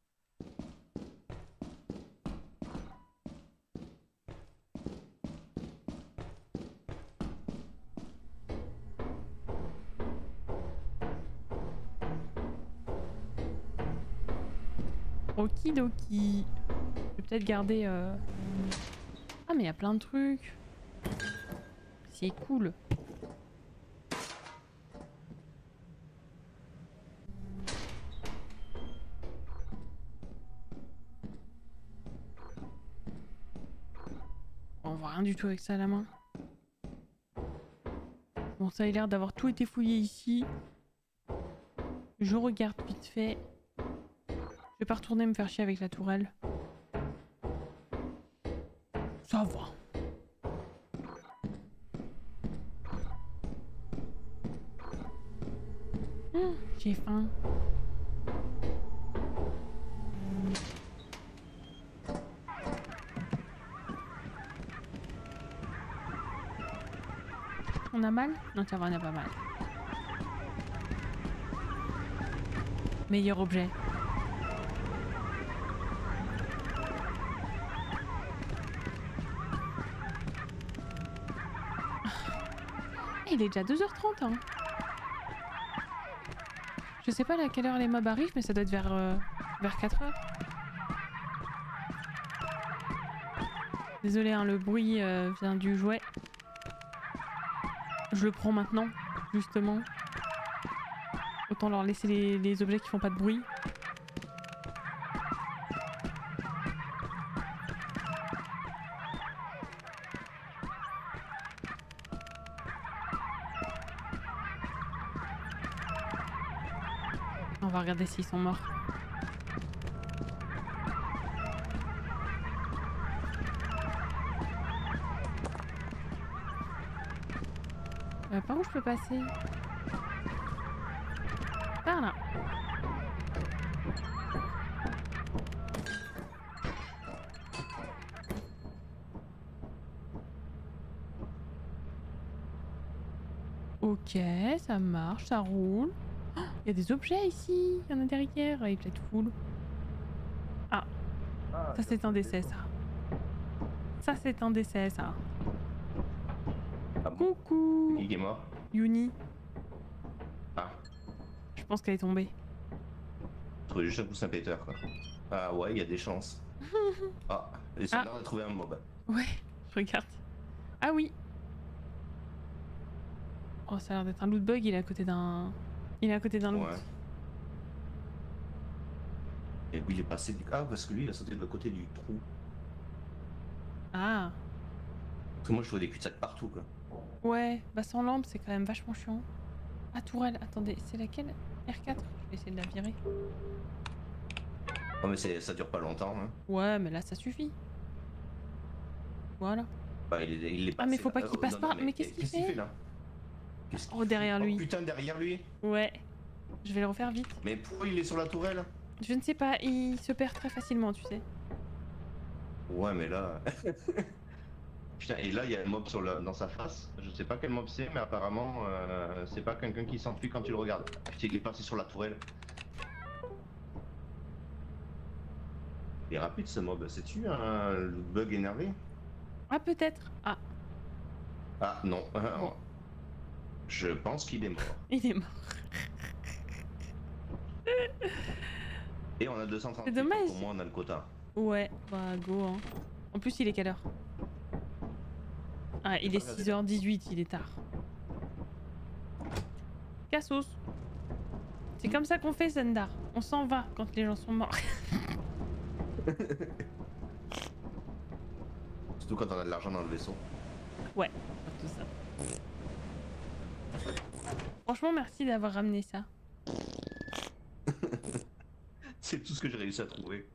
Okidoki. Je vais peut-être garder... Ah, mais il y a plein de trucs. C'est cool. On voit rien du tout avec ça à la main. Bon, ça a l'air d'avoir tout été fouillé ici. Je regarde vite fait. Je vais pas retourner me faire chier avec la tourelle. Ça va. J'ai faim. On a mal? Non, ça va, on a pas mal. Meilleur objet. Il est déjà 2h30 hein. Je sais pas à quelle heure les mobs arrivent mais ça doit être vers 4h. Désolé hein, le bruit vient du jouet. Je le prends maintenant, justement. Autant leur laisser les objets qui font pas de bruit. On va regarder s'ils sont morts. Par où je peux passer? Par là. Ok, ça marche, ça roule. Il y a des objets ici, il y en a derrière, il est peut-être full. Ah, ça c'est un décès ça. Ça c'est un décès ça. Ah bon? Coucou. Qui est mort? Yuni. Ah. Je pense qu'elle est tombée. Je trouvais juste un coussin péteur quoi. Ah ouais, il y a des chances. Ah, et ça a l'air de trouver un mob. Ouais, je regarde. Ah oui. Oh, ça a l'air d'être un loot bug, il est à côté d'un... Il est à côté d'un loot. Ouais. Et puis il est passé du... Ah, parce que lui il a sauté de l'autre côté du trou. Ah. Parce que moi je vois des cul-de-sac partout quoi. Ouais, bah sans lampe c'est quand même vachement chiant. Ah, tourelle, attendez, c'est laquelle? R4? Je vais essayer de la virer. Oh mais ça dure pas longtemps hein. Ouais, mais là ça suffit. Voilà. Bah il est passé. Ah mais faut pas là. qu'il passe Non, par... non, Mais qu'est-ce qu'il fait là? Oh, derrière lui. Oh putain, derrière lui. Ouais. Je vais le refaire vite. Mais pourquoi il est sur la tourelle? Je ne sais pas, il se perd très facilement, tu sais. Ouais, mais là... Putain, et là, il y a un mob dans sa face. Je sais pas quel mob c'est, mais apparemment, c'est pas quelqu'un qui s'enfuit quand tu le regardes. Putain, il est parti sur la tourelle. Il est rapide, ce mob. C'est-tu un bug énervé? Ah, peut-être. Ah. Ah, non. Je pense qu'il est mort. Il est mort. Et on a 230. C'est dommage. Au moins, on a le quota. Ouais, bah go hein. En plus, il est quelle heure? Ah, il est 6h18, il est tard. Cassos. C'est comme ça qu'on fait, Zendar. On s'en va quand les gens sont morts. Surtout quand on a de l'argent dans le vaisseau. Ouais, tout ça. Franchement, merci d'avoir ramené ça. C'est tout ce que j'ai réussi à trouver.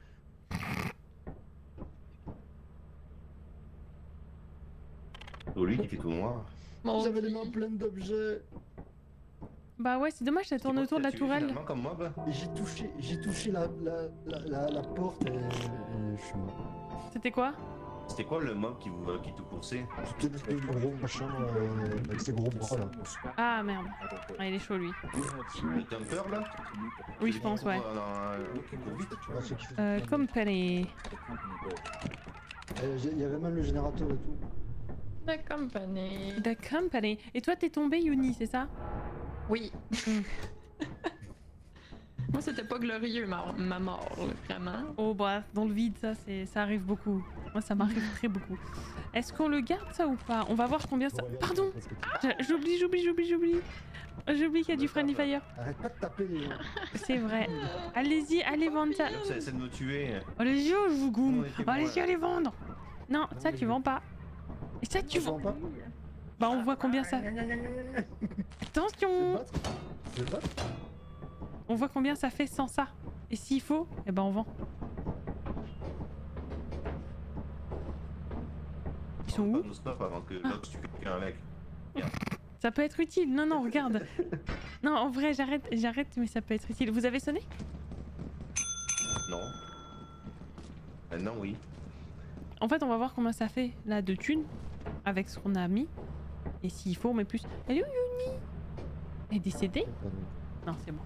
Oh, lui qui fait tout noir. J'avais les mains pleines d'objets. Bah ouais, c'est dommage, ça tourne autour de la tourelle. Comme mob. J'ai touché la porte et je suis mort. C'était quoi? C'était quoi le mob qui te coursait? C'était le gros machin avec ses gros bras là. Ah merde. Ah, il est chaud lui. Le dumper là? Oui, je pense, ouais. Company. Il y avait même le générateur et tout. The Company. The Company. Et toi, t'es tombé, Yuni, c'est ça? Oui. Moi, c'était pas glorieux ma mort, vraiment. Oh bah, dans le vide, ça arrive beaucoup. Moi, ça m'arrive très beaucoup. Est-ce qu'on le garde ça ou pas? On va voir combien ça... Pardon. J'oublie. J'oublie qu'il y a du Friendly Fire. Arrête pas de taper les gens. C'est vrai. Allez-y, allez vendre ça. Ça essaie de me tuer. Allez-y, je vous goume. Allez-y, allez vendre. Non, ça tu vends pas. Et ça tu vends pas. Bah on voit combien ça... Attention. On voit combien ça fait sans ça. Et s'il faut, eh ben on vend. Ils sont où? Avant que l'autre tue quelqu'un avec. Ça peut être utile. Non, non, regarde. Non, en vrai, j'arrête, mais ça peut être utile. Vous avez sonné? Non. Maintenant, oui. En fait, on va voir combien ça fait, là, de thunes, avec ce qu'on a mis. Et s'il faut, on met plus. Elle est où Yuni? Elle est décédée? Non, c'est bon.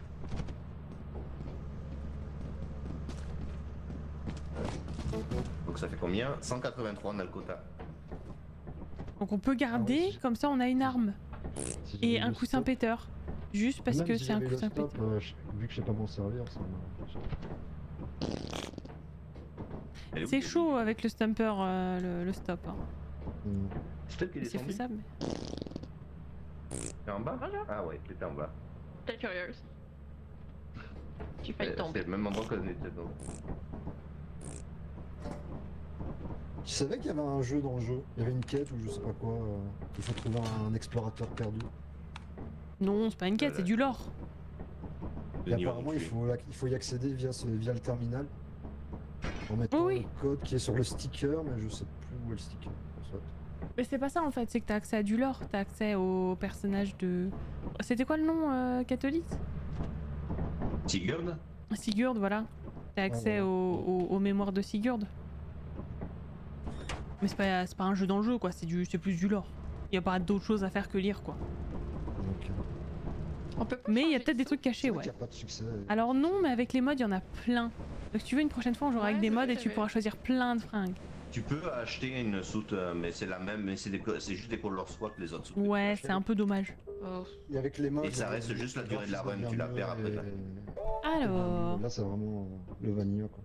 Donc ça fait combien? 183 on a le quota. Donc on peut garder, oui. comme ça on a une arme. Si Et j'avais un le coussin stop- péteur. Juste parce même que si c'est un j'avais le coussin stop, péteur. vu que je sais pas m'en servir, ça Elle est où, C'est Kelly? chaud avec le stumper, le stop. Hein. C'est peut-être qu'elle est C'est descendue. faisable. T'es en bas? Bonjour. Ah ouais, t'étais en bas. T'es curieuse. J'ai failli C'est tomber. le même endroit qu'on était donc. Tu savais qu'il y avait un jeu dans le jeu? Il y avait une quête ou je sais pas quoi. Il faut trouver un explorateur perdu. Non, c'est pas une quête, c'est du lore. Et apparemment, il faut y accéder via le terminal. En mettant Oui, oui. le code qui est sur le sticker, mais je sais plus où est le sticker. En fait. Mais c'est pas ça en fait, c'est que t'as accès à du lore, t'as accès au personnage de... C'était quoi le nom catholique? Sigurd? Sigurd, voilà. T'as accès voilà. aux mémoires de Sigurd. Mais c'est pas un jeu dans le jeu quoi, c'est plus du lore. Y a pas d'autre chose à faire que lire quoi. Donc, On peut pas Mais il y a changer peut-être des ça? trucs c'est cachés, vrai ouais. qu'il y a pas de succès. Alors non, mais avec les mods, il y en a plein. Donc si tu veux, une prochaine fois, on jouera Ouais, avec des c'est mods vrai, et tu c'est pourras vrai. choisir plein de fringues. Tu peux acheter une soute, mais c'est la même, mais c'est juste des color swap que les autres soutes. Ouais, c'est un peu dommage. Oh. Et avec les modes. Et ça reste juste la durée de la run, tu la perds après, là. Alors... Là, c'est vraiment le vanilla quoi.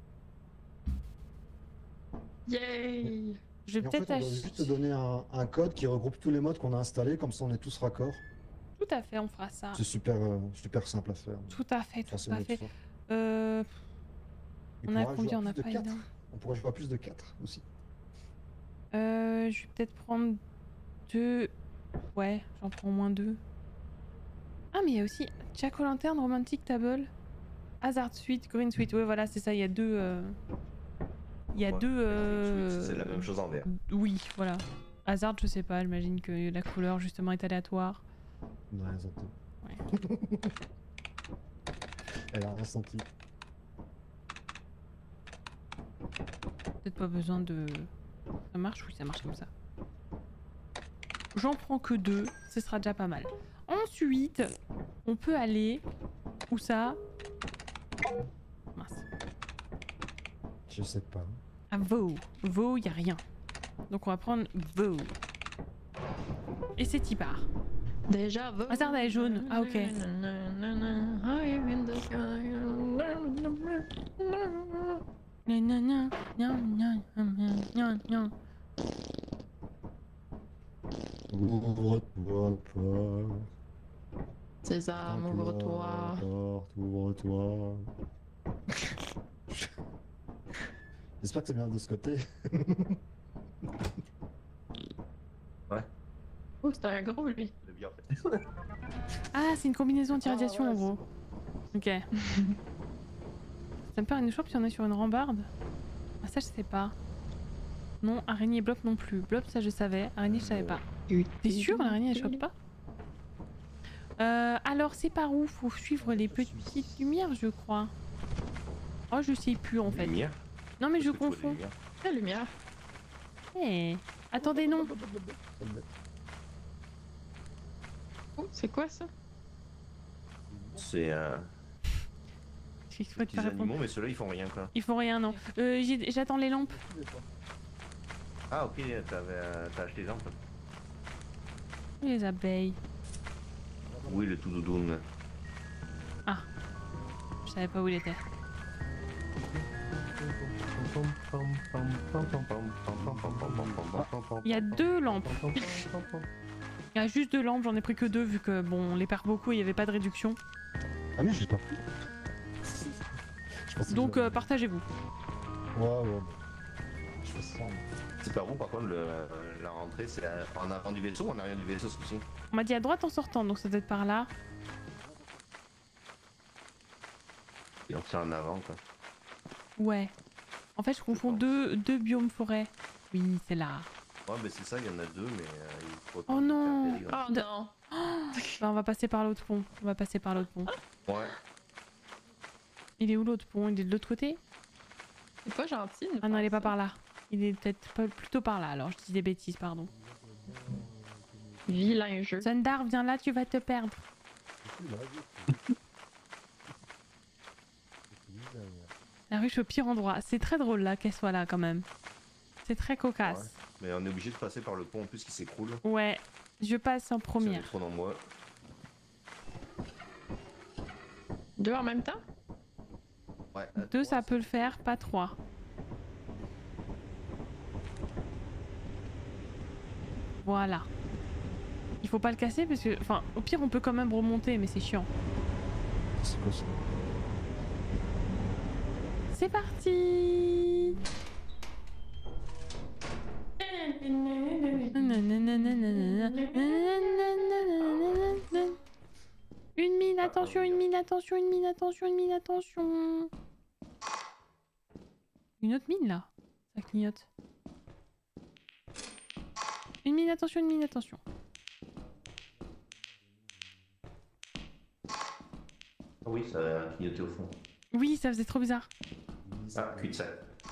Yay! Je Et vais en fait, peut-être on doit juste te acheter... donner un code qui regroupe tous les modes qu'on a installés, comme ça on est tous raccords. Tout à fait, on fera ça. C'est super simple à faire. Tout à fait, Enfin, tout c'est à notre fait. fort. Euh... Et On pour a rajouter combien? On a plus de pas 4. énorme. On pourrait jouer à plus de 4 aussi. Je vais peut-être prendre 2... Ouais, j'en prends au moins 2. Ah, mais il y a aussi Jack O'Lantern, Romantic Table, Hazard Suite, Green Suite. Ouais, voilà, c'est ça, il y a deux... Il y a Ouais, deux... C'est la même chose en vert. Oui, voilà. Hazard, je sais pas, j'imagine que la couleur justement est aléatoire. On a rien senti. Ouais. Elle a rien senti. Peut-être pas besoin de... Ça marche? Oui, ça marche comme ça. J'en prends que 2, ce sera déjà pas mal. Ensuite, on peut aller... Où ça? Mince. Je sais pas. À Vaux. Vaux, y a rien. Donc on va prendre Vaux. Et c'est y part. Déjà, Hazard elle est jaune. Ah, ok. Gna, gna, gna, gna, gna, gna, gna, gna. Ouvre-toi la porte. César, ouvre-toi. Porte, ouvre-toi. J'espère que c'est bien de ce côté. Oh, c'était un gros lui. C'est bien fait. Ah, c'est une combinaison anti-radiation Ah, en ouais, gros. Ok. Ça me perd une chope si on est sur une rambarde. Ah, ça je sais pas. Non, araignée blob non plus. Blob, ça je savais. Araignée, je savais pas. T'es sûr, l'araignée elle chope pas? Alors c'est par où? Faut suivre les petites lumières, je crois. Oh, je sais plus en fait. Lumière. Non mais je Est-ce que tu vois des confonds. lumières? La lumière. Eh, attendez, non. Oh, c'est quoi ça? C'est J'ai exprès de des pas répondre. animaux, mais ceux-là ils font rien quoi. Ils font rien, non. J'attends les lampes. Ah ok, t'as acheté les lampes. Les abeilles. Oui, le tout doudoune. Je savais pas où il était. Il y a 2 lampes. Il y a juste 2 lampes, j'en ai pris que 2 vu que bon, on les perd beaucoup et il n'y avait pas de réduction. Ah mais je l'ai pas pris. Je pensais que Donc j'avais- partagez-vous. Ouais. Je fais ça. C'est par où par contre la rentrée? C'est en avant du vaisseau ou en arrière du vaisseau ce coup-ci? On m'a dit à droite en sortant, donc ça doit être par là. Et donc c'est en avant quoi. Ouais. En fait, je confonds deux biomes forêt. Oui, c'est là. Ouais, mais c'est ça, il y en a 2, mais il faut. Oh non. Oh non. Bah, on va passer par l'autre pont. On va passer par l'autre pont. Ouais. Il est où l'autre pont? Il est de l'autre côté? C'est pas gentil. de Ah non, faire il est pas ça. par là. Il est peut-être plutôt par là, alors je dis des bêtises, pardon. Vilain jeu. Sundar, viens là, tu vas te perdre. La ruche au pire endroit. C'est très drôle là qu'elle soit là quand même. C'est très cocasse. Ouais. Mais on est obligé de passer par le pont en plus qui s'écroule. Ouais, je passe en Si on première. est trop nombreux. 2 en même temps? Ouais. 2 ça peut le faire, pas 3. Voilà. Il faut pas le casser parce que... Enfin, au pire on peut quand même remonter mais c'est chiant. C'est quoi ça? C'est parti. Une mine, attention, une mine, attention, une mine, attention, une mine, attention. Une autre mine là. Ça clignote. Une mine, attention, une mine, attention. Ah oui, ça a clignoté au fond. Oui, ça faisait trop bizarre. Ah, cul-de-sac.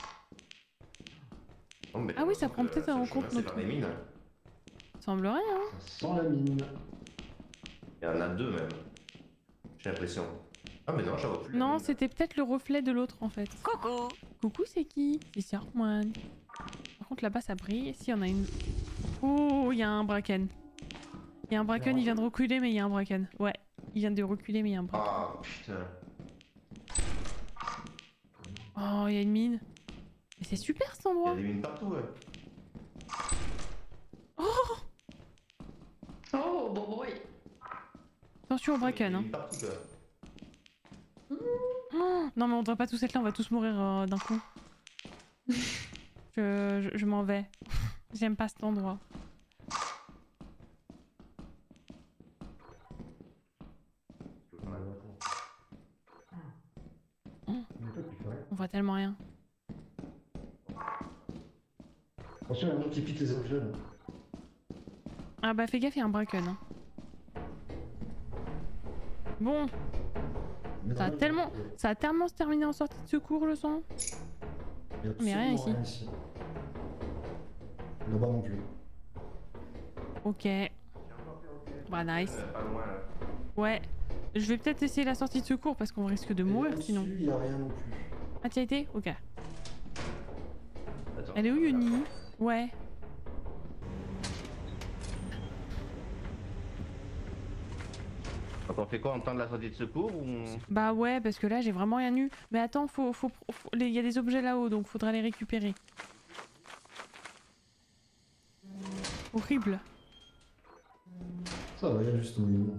Oh, mais Ah oui, ça prend peut-être en compte C'est notre... par les mines. Semblerait, hein. Sans la mine. Il y en a 2 même. J'ai l'impression. Ah mais non, j'en vois plus. la Non, mine. c'était peut-être le reflet de l'autre en fait. Coucou. Coucou, c'est qui? C'est Sarkman. Par contre, là-bas, ça brille. Si, on a une... Oh, il y a un bracken. Il y a un bracken, il vient de reculer, mais il y a un bracken. Ouais, il vient de reculer, mais il y a un bracken. Ah putain. Oh, il y a une mine. Mais c'est super cet Il y endroit. a des mines partout, ouais. Oh, boy. Attention au Il y a bracken. des Hein. mines partout, quoi. Oh, non, mais on devrait pas tous être là, on va tous mourir d'un coup. Je m'en vais. J'aime pas cet endroit. On voit tellement rien. Attention, il y a un autre qui pique les objets là. Ah bah fais gaffe, il y a un bracken. Hein. Bon, ça a tellement se terminé en sortie de secours le sang. Mais rien ici. Là-bas non plus. Ok. Bah nice. Pas loin, là. Ouais. Je vais peut-être essayer la sortie de secours parce qu'on risque de mourir sinon. Il y a rien non plus. Ah t'y as été? Ok. Attends. Elle est où Yuni? Ouais. Donc on fait quoi? On tente la sortie de secours ou on... Bah ouais, parce que là j'ai vraiment rien eu. Mais attends, il y a des objets là-haut donc faudra les récupérer. Horrible. Ça va, il y a juste au milieu.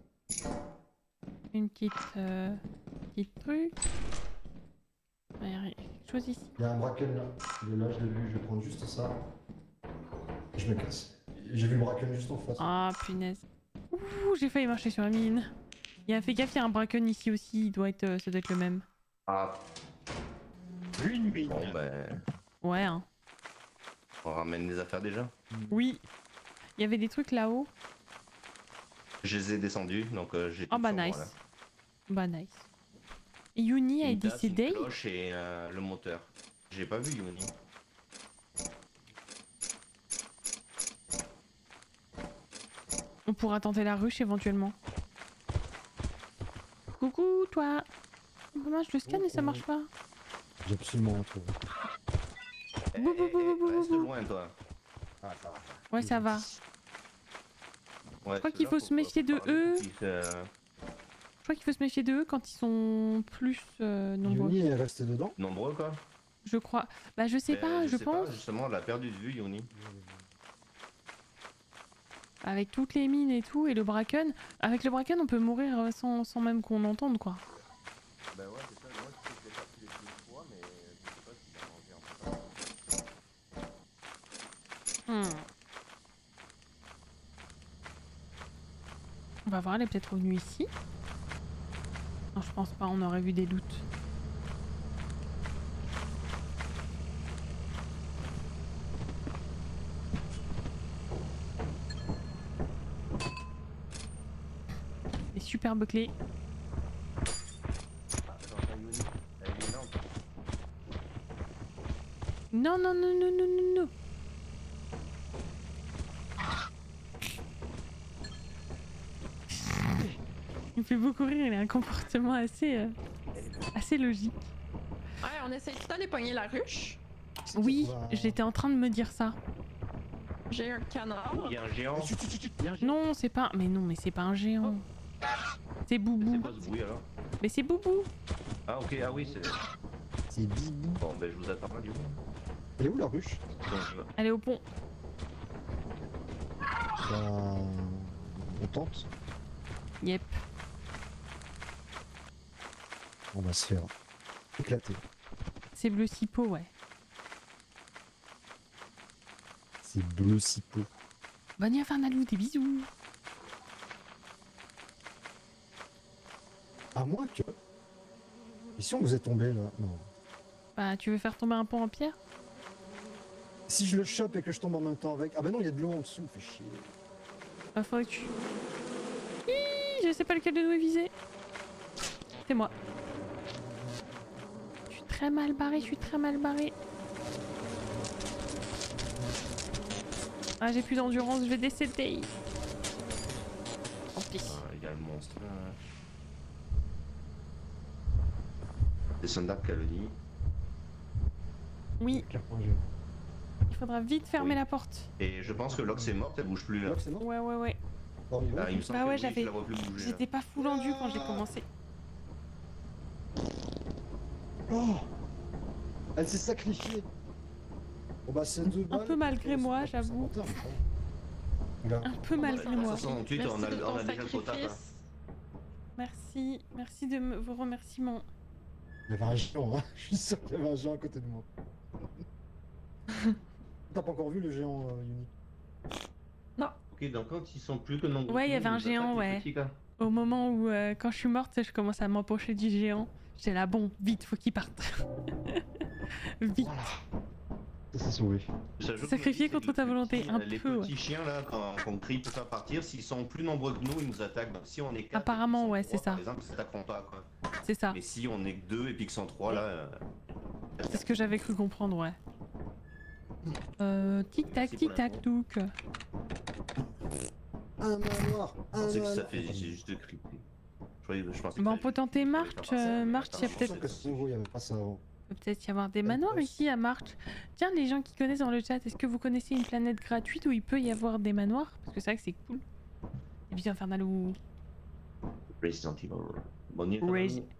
Une petite truc. Il y a quelque chose ici. Il y a un bracken là. Il est là, je l'ai vu, je vais prendre juste ça. Je me casse. J'ai vu le bracken juste en face. Ah punaise. Ouh, j'ai failli marcher sur la mine. Fais gaffe, il y a un bracken ici aussi, ça doit être le même. Ah. Une mine. Bon ben... Ouais hein. On ramène les affaires déjà. Oui. Il y avait des trucs là-haut. Je les ai descendus, donc j'ai... Oh tout bah sur moi, nice. là. Bah nice. Et Yuni a Une tasse, une décidé. cloche et le moteur. J'ai pas vu Yuni. On pourra tenter la ruche éventuellement. Coucou toi. Comment je le scanne et ça marche pas? J'ai absolument rien trouvé. Bou, bou, bou, bou, bou, Reste bou. loin toi. Ah, ça va. Ouais ça va. Ouais, Je crois qu'il ceux-là, faut se méfier de parler eux. pour qu'ils se- Je crois qu'il faut se méfier d'eux quand ils sont plus nombreux. Yuni est resté dedans. Nombreux quoi. Je crois. Bah je sais Ben, pas, je sais pense. justement, on l'a perdu de vue Yuni. Avec toutes les mines et tout et le bracken. Avec le bracken on peut mourir sans même qu'on entende quoi. Bah ouais, c'est ça. Moi, je sais que je l'ai parti les deux fois, mais je sais pas s'il a mangé en fait. On va voir, elle est peut-être revenue ici. Non, je pense pas, on aurait vu des doutes. Des superbes clés. Ah, attends, Yuni, elle est énorme. Non, non, non, non, non, non, non. Il me fait beaucoup rire, il a un comportement assez logique. Ouais, on essaye tout d'aller pogner la ruche. Oui, j'étais en train de me dire ça. J'ai un canard. Il y a un géant. Non, c'est pas... Mais non, mais c'est pas un géant. C'est Boubou. C'est quoi ce bruit alors? Mais c'est Boubou. Ah ok, ah oui, c'est... C'est Bibou. Bon, ben je vous attends là du coup. Elle est où la ruche? Elle est au pont. On tente. Yep. On va se faire éclater. C'est bleu cipo, ouais. C'est bleu cipo. Bonne nuit Infernalou, des bisous. À moins que... Et si on vous est tombé là? Non. Bah, tu veux faire tomber un pont en pierre? Si je le chope et que je tombe en même temps avec... Ah bah non, il y a de l'eau en dessous, fait chier. Bah, faudrait que tu... Hi, je sais pas lequel de nous est visé. C'est moi. Je suis très mal barré, je suis très mal barré. Ah, j'ai plus d'endurance, je vais décéder. Tant pis. Ah, il y a le monstre. Descendant de Calony. Oui. Il faudra vite fermer la porte. Et je pense que Lox est morte, elle bouge plus là. Lox est mort? Ouais, ouais, ouais. Ah, il me semble Bah que ouais, oui, j'avais... je la vois plus bouger, là. J'étais pas full endu quand j'ai commencé. Oh, elle s'est sacrifiée. Bon bah c'est 2 balles. Un peu malgré moi, j'avoue. Un peu malgré moi. 68, on a déjà le quota. Merci, merci de vos remerciements. Il y avait un géant, hein. Je suis sûr qu'il y avait un géant à côté de moi. T'as pas encore vu le géant, Yuni? Non. Ok, donc quand ils sont plus que nombreux. Ouais, il y avait un géant, ouais. Au moment où, quand je suis morte, je commence à m'empocher du géant. J'étais là, bon, vite, faut qu'il parte. Vite. Voilà. Ça s'est sauvé. Sacrifié contre ta volonté, un les peu, petits ouais. chiens là, qu'on crie pour faire partir, s'ils sont plus nombreux que nous, ils nous attaquent. Donc si on est 4, Apparemment, ouais, c'est ça. Par exemple, ils s'attaqueront pas, quoi. C'est ça. Mais si on est que 2 et puis que 103 là. C'est ce que j'avais cru comprendre, ouais. Tic tac, touc. Un manoir. Je pensais que ça fait juste de crypter. Je pensais Bon, on peut tenter March. March, il y a peut-être... Il y avait pas ça avant. Il peut peut-être y avoir des manoirs ici à March. Tiens, les gens qui connaissent dans le chat, est-ce que vous connaissez une planète gratuite où il peut y avoir des manoirs? Parce que c'est vrai que c'est cool. Et puis Infernal ou... Resident Evil. Bonne nuit.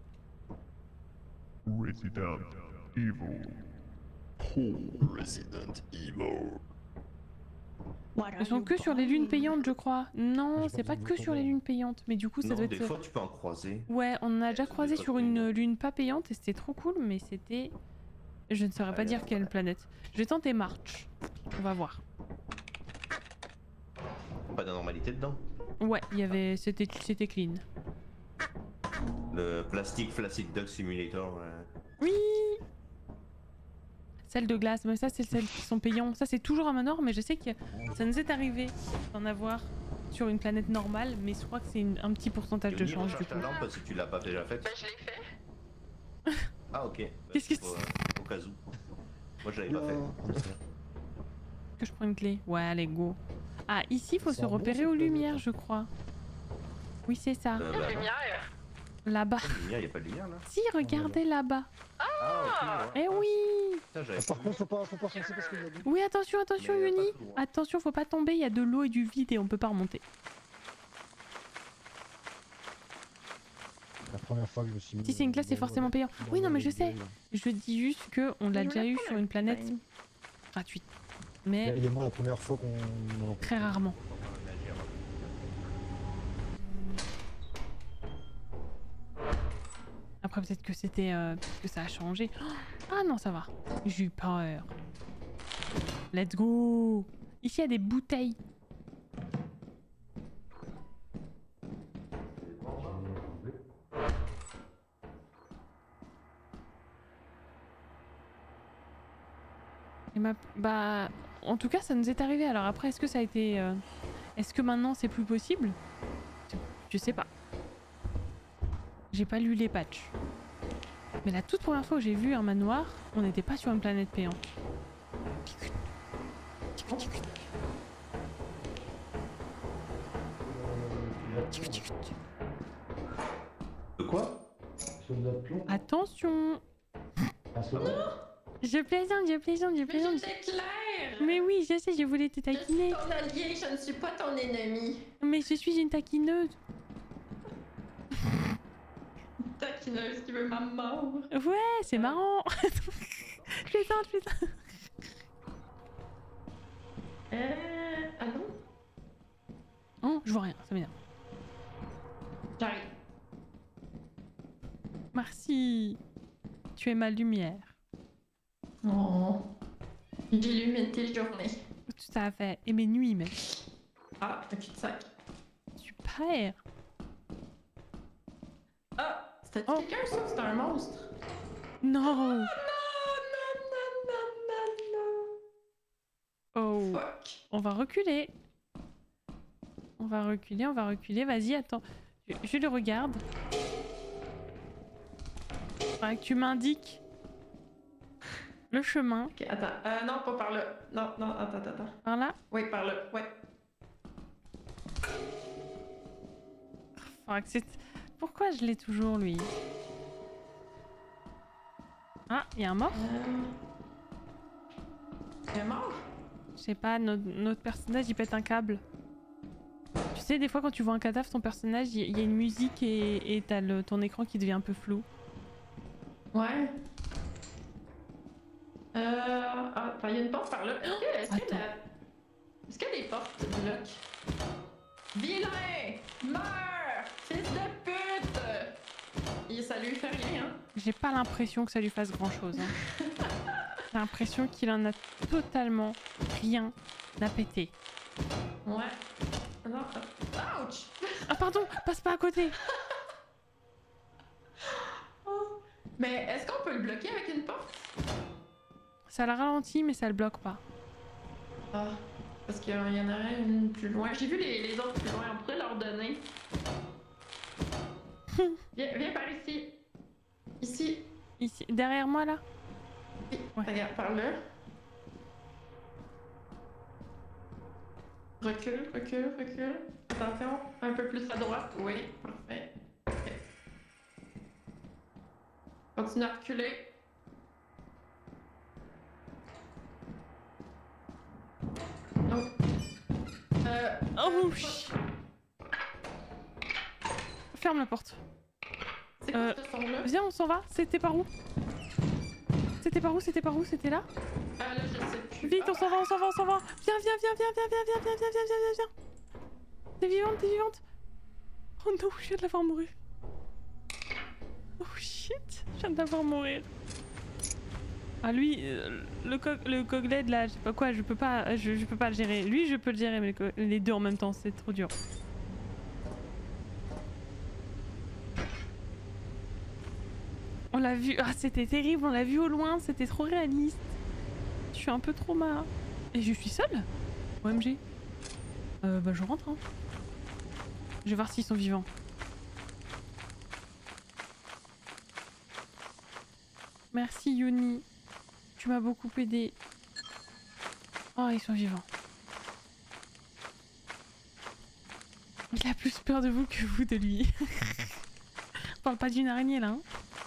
Resident Evil. Resident Evil. Ils sont que sur les lunes payantes, je crois. Non, c'est pas que sur les lunes payantes, mais du coup ça Non, doit des être... fois tu peux en croiser. Ouais, on en a déjà croisé sur une lune pas payante et c'était trop cool, mais c'était... Je ne saurais pas dire quelle planète. Je vais tenter March. On va voir. Pas d'anormalité dedans. Ouais, il y avait... C'était clean. Le Plastic Flaccid Duck Simulator. Oui. Celles de glace, mais ça c'est celles qui sont payantes. Ça c'est toujours un manoir, mais je sais que ça nous est arrivé d'en avoir sur une planète normale, mais je crois que c'est un petit pourcentage de chance du coup. Ta lampe si tu l'as pas déjà faite. Ben, je l'ai fait. Ah ok. Qu'est-ce que c'est? Au cas où. Moi je l'avais pas fait. Que je prends une clé. Ouais, allez, go. Ah, ici il faut se repérer aux lumières, je crois. Oui, c'est ça. La lumière. Là-bas. Il n'y a pas de lumière là. Si, regardez là-bas. Ah, Eh oui. Par contre, faut pas foncer parce qu'il y a du... Oui, attention, attention, Mais Yuni. pas tout, hein. Attention, faut pas tomber, il y a de l'eau et du vide et on peut pas remonter. La première fois que je me suis mis... Si c'est une classe, c'est forcément payant. Oui, non, mais je sais. Je dis juste que on l'a déjà eu sur une planète gratuite. Mais Il est mort la première fois qu'on... très rarement. Après, peut-être que c'était... que ça a changé. Ah non, ça va. J'ai eu peur. Let's go. Ici, il y a des bouteilles. Et bah... En tout cas, ça nous est arrivé. Alors après, est-ce que ça a été... Est-ce que maintenant, c'est plus possible? Je sais pas. J'ai pas lu les patchs. Mais la toute première fois que j'ai vu un manoir, on n'était pas sur une planète payante. De quoi? Soldat de plomb. Attention. Un soldat. Je plaisante, je plaisante, je Mais plaisante. j'étais claire! Mais oui, je sais, je voulais te Je suis taquiner. ton allié, je ne suis pas ton ennemi. Mais je suis une taquineuse. Taquineuse qui veut ma mort. Ouais, c'est marrant. Je plaisante, je plaisante. Ah non? Oh, je vois rien, ça m'énerve. J'arrive. Merci. Tu es ma lumière. Oh. J'illumine tes journées. Tout à fait. Et mes nuits même. Ah, un cul-de-sac. Super. Ah, c'était Oh. quelqu'un ça ou c'était un monstre? Non. Non, non, non, Oh. non, non. Fuck. On va reculer. On va reculer, on va reculer. Vas-y, attends. Je le regarde. Faudra que tu m'indiques le chemin. Ok, attends. Non, pas par là. Non, non, attends. Par là. Oui, par là, ouais. Faudra que c'est... Pourquoi je l'ai toujours, lui? Ah, il y a un mort? Il est mort? Je sais pas, notre personnage, il pète un câble. Tu sais, des fois, quand tu vois un cadavre, ton personnage, il y a une musique et t'as ton écran qui devient un peu flou. Ouais. Attends, il y a une porte par là. Est-ce qu'il y a des portes qui bloquent? Vilain! Meurs! Fils de pute! Et ça lui fait rien, hein? J'ai pas l'impression que ça lui fasse grand chose. Hein. J'ai l'impression qu'il en a totalement rien à péter. Ouais. Non. Ouch! Ah pardon, passe pas à côté. Oh. Mais est-ce qu'on peut le bloquer avec une porte? Ça le ralentit, mais ça le bloque pas. Ah, parce qu'il y en aurait une plus loin. J'ai vu les autres plus loin, on pourrait leur donner. Viens par ici. Ici. Ici, derrière moi là. Oui, Ouais. regarde, par là. Recule. Attention, un peu plus à droite. Oui, parfait. Ok. Continue à reculer. Oh. Oh, ferme la porte. C'est quoi ce son-là? Viens, on s'en va. C'était par où? C'était là? Ah là, je sais plus. Vite, on s'en va. Viens. T'es vivante. Oh non, je viens de la voir mourir. Oh shit, je viens de la voir mourir. Ah lui, le cogled là, je sais pas quoi, je peux pas le gérer. Lui, je peux le gérer, mais les deux en même temps, c'est trop dur. On l'a vu, ah c'était terrible, on l'a vu au loin, c'était trop réaliste. Je suis un peu trauma. Et je suis seule? OMG. Bah je rentre hein. Je vais voir s'ils sont vivants. Merci Yoni. Tu m'as beaucoup aidé. Oh, ils sont vivants. Il a plus peur de vous que vous de lui. On parle pas d'une araignée là. Hein.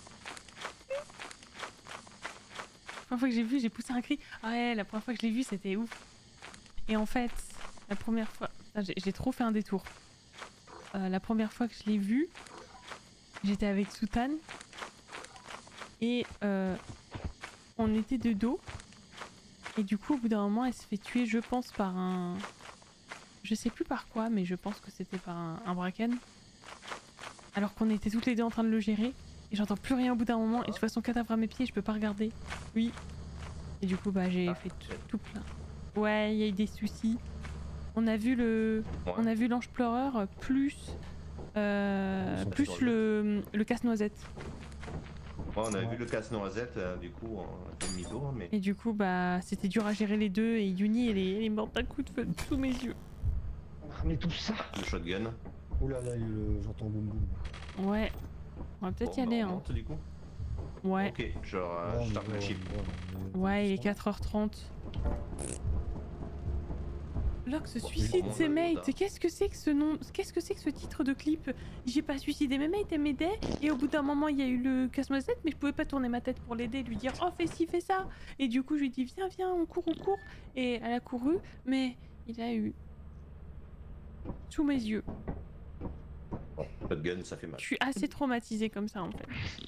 La première fois que j'ai vu, j'ai poussé un cri. Ah ouais, la première fois que je l'ai vu, c'était ouf. Et en fait, la première fois... J'ai trop fait un détour. La première fois que je l'ai vu, j'étais avec Soutane. Et on était de dos. Et du coup, au bout d'un moment, elle se fait tuer, je pense, par un... Je sais plus par quoi, mais je pense que c'était par un bracken. Alors qu'on était toutes les deux en train de le gérer. Et j'entends plus rien au bout d'un moment. Et je vois son cadavre à mes pieds, je peux pas regarder. Oui. Et du coup, bah j'ai fait tout plein. Ouais, il y a eu des soucis. On a vu on a vu l'ange pleureur plus... plus le casse-noisette. Ouais, on a vu le casse-noisette, du coup, on a fait demi-tour, mais... Et du coup, bah, c'était dur à gérer les deux, et Yuni, elle est morte d'un coup de feu sous mes yeux. Ah, mais tout ça. Le shotgun. Oula là, j'entends boum boum. Ouais. On va peut-être y aller, on hein. monte, du coup. Ouais. Ok, genre, je tape le chip. Ouais, il est 4h30. Block se suicide ses mates. Qu'est-ce que c'est que ce nom? Qu'est-ce que c'est que ce titre de clip? J'ai pas suicidé mes mates, elle m'aidait. Et au bout d'un moment, il y a eu le casse-noisette, mais je pouvais pas tourner ma tête pour l'aider, lui dire oh fais ci, fais ça. Et du coup, je lui dis viens, viens, on court, on court. Et elle a couru, mais il a eu sous mes yeux. Pas de gun, ça fait mal. Je suis assez traumatisée comme ça en fait.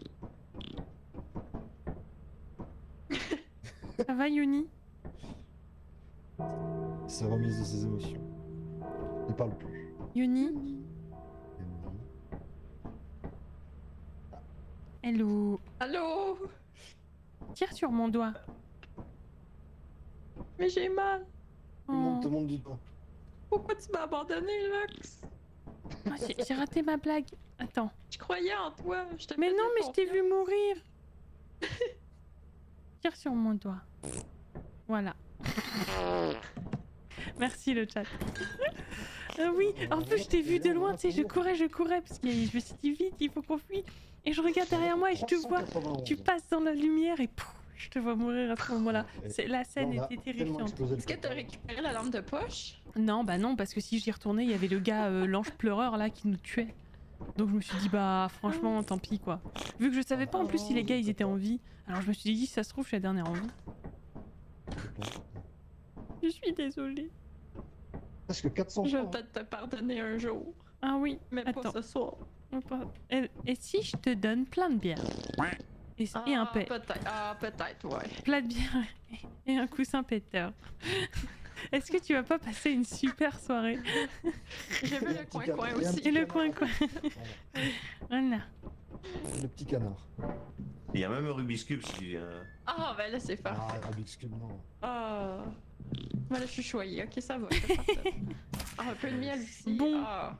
Ça va Yoni? Il s'est remise de ses émotions. Il parle plus. Yoni? Hello. Allô? Tire sur mon doigt. Mais j'ai mal. Tout le monde te montre du doigt. Pourquoi tu m'as abandonné, Lux? Oh, j'ai raté ma blague. Attends. Je croyais en toi. Mais non, mais je t'ai vu mourir. Tire sur mon doigt. Voilà. Merci le chat. Oui, en plus je t'ai vu de loin, tu sais, je courais parce que je me suis dit vite, il faut qu'on fuit. Et je regarde derrière moi et je te vois, tu passes dans la lumière et pouf, je te vois mourir à ce moment-là. La scène était terrifiante. Est-ce que t'as récupéré la lampe de poche? Non, bah non, parce que si j'y retournais, il y avait le gars, l'ange pleureur là, qui nous tuait. Donc je me suis dit, bah franchement, tant pis quoi. Vu que je savais pas en plus si les gars ils étaient en vie, alors je me suis dit, si ça se trouve, je suis la dernière en vie. Je suis désolée. Parce que 400 Je vais peut-être te pardonner un jour. Ah oui, mais attends. pas ce soir. Et si je te donne plein de bière et un pet. Peut-être, ouais. Plein de bière et un coussin péteur. Est-ce que tu vas pas passer une super soirée? J'ai vu le coin-coin aussi. Et le coin-coin. Voilà. Le petit canard. Il y a même un Rubik's Cube si tu viens. Ah, ben là, c'est parfait. Ah, Rubik's Cube, non. Ah. Ben là, je suis choyée. Ok, ça va. C'est parfait. Ah, un peu de miel aussi. Bon. Ah.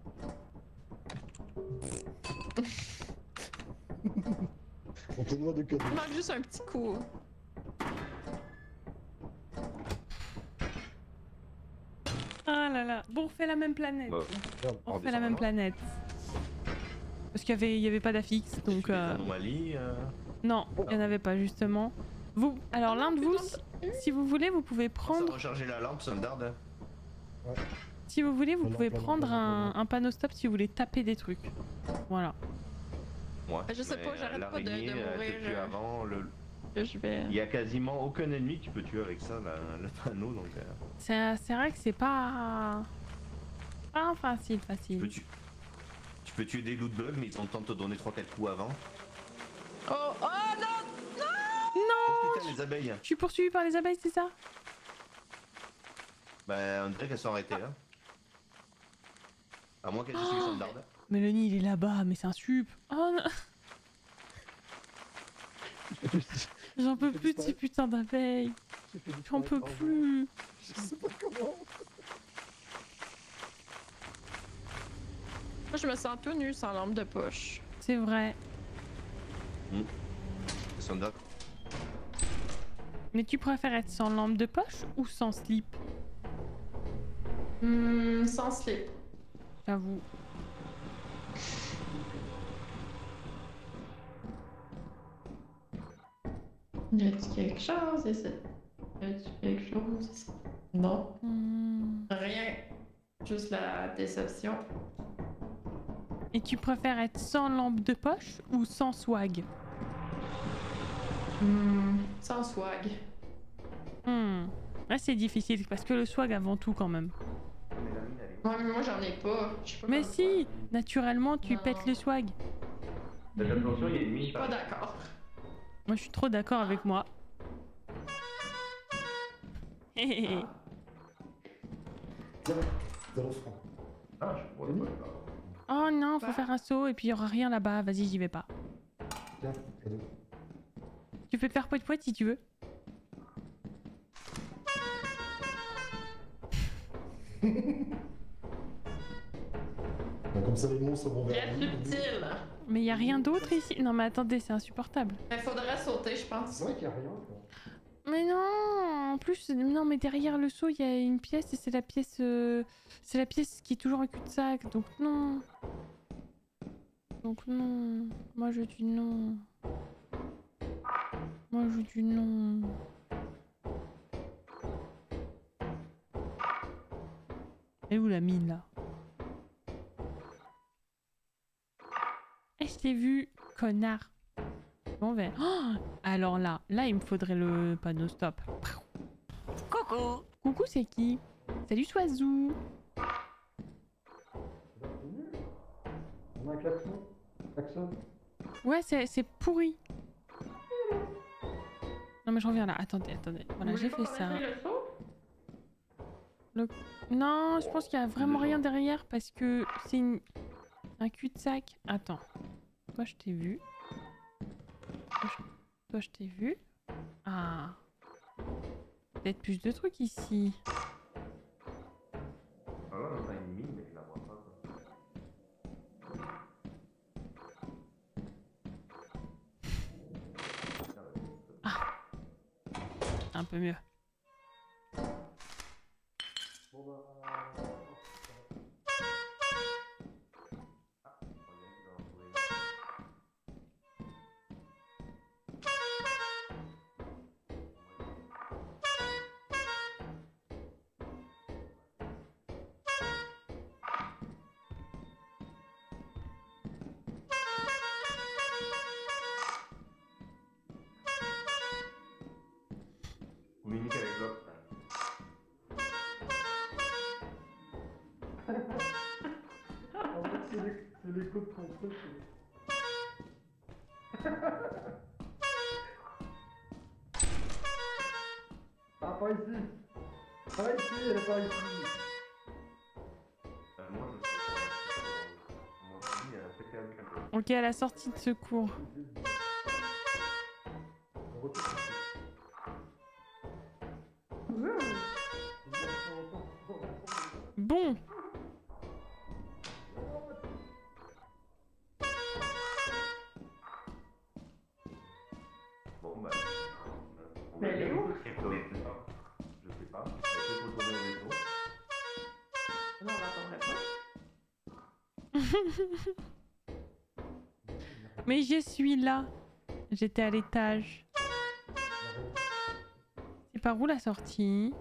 On te demande de cadeau. Il manque juste un petit coup. Ah là là. Bon, on refait la même planète. Bah, On refait la même planète. Parce qu'il y avait pas d'affixe, donc. Anomalie. Non, il y en avait pas justement. Vous, alors l'un de vous, si vous voulez, vous pouvez prendre. Recharger la lampe, ça me darde. Ouais. Si vous voulez, vous pouvez prendre un panneau stop si vous voulez taper des trucs. Voilà. Ouais. Je sais pas, j'arrête pas de mourir. Avant, Je vais... Il y a quasiment aucun ennemi que tu peux tuer avec ça, le panneau, donc... C'est vrai que c'est pas facile. Tu peux tuer des loot bugs, mais ils ont le temps de te donner 3-4 coups avant. Oh non! Non! Non! Oh putain, les abeilles! Je suis poursuivi par les abeilles, c'est ça? Bah, on dirait qu'elles sont arrêtées, là. À moins qu'elles aient suivi son darde. Mélanie, il est là-bas, mais c'est un sup. Oh non! J'en peux plus de ces putains d'abeilles. J'en peux plus. Je sais pas comment. Moi, je me sens tout nu sans lampe de poche. C'est vrai. Son darde. Mais tu préfères être sans lampe de poche ou sans slip? Sans slip. J'avoue. Y a-t-il quelque chose ici? Y a-t-il quelque chose ici? Non. Rien. Juste la déception. Et tu préfères être sans lampe de poche ou sans swag? Sans swag. Là c'est difficile parce que le swag avant tout quand même. Ouais, mais moi j'en ai pas. Mais si, naturellement tu pètes le swag. Faites attention, il y a une Je suis pas d'accord. Moi je suis trop d'accord avec moi. Tiens, de l'offrande. Ah, je pourrais pas. Oh non, faut faire un saut et puis il y aura rien là-bas. Vas-y, j'y vais pas. Tiens, cadeau. Tu peux faire poète poète si tu veux. Bah, comme ça, les monstres vont vers Très lui. subtil. Mais y a rien d'autre ici. Non mais attendez, c'est insupportable. Il faudrait sauter, je pense. C'est vrai qu'il y a rien, quoi. Mais non, en plus, non mais derrière le seau, il y a une pièce et c'est la pièce qui est toujours en cul-de-sac. Donc non. Donc non. Moi je dis non. Moi je dis non. Elle est où la mine là? Eh, je t'ai vu, connard. Bon, ben. Oh, alors là, il me faudrait le panneau stop. Coucou. Coucou, c'est qui? Salut, Soazou. On a un klaxon. Klaxon. Ouais, c'est pourri. Non, mais je reviens là. Attendez. Voilà, j'ai fait ça. Non, je pense qu'il y a vraiment rien derrière parce que c'est un cul-de-sac. Attends. Toi, je t'ai vu. Toi, je t'ai vu. Ah. Peut-être plus de trucs ici. Ah ouais, on a une mine, mais je la vois pas. Ah. Un peu mieux. Bon bah... Communique avec l'autre. En fait, c'est l'écho de ton truc. Ah, pas ici. Pas ici, elle est pas ici. Moi, je sais pas. Mon avis, c'est quand même quelque chose. Ok, à la sortie de secours. On retourne. Bon. Bon, bah. Mais elle est où? Je sais pas. Je vais retourner au réseau. Non, on l'attendrait pas. Mais je suis là. J'étais à l'étage. C'est par où la sortie?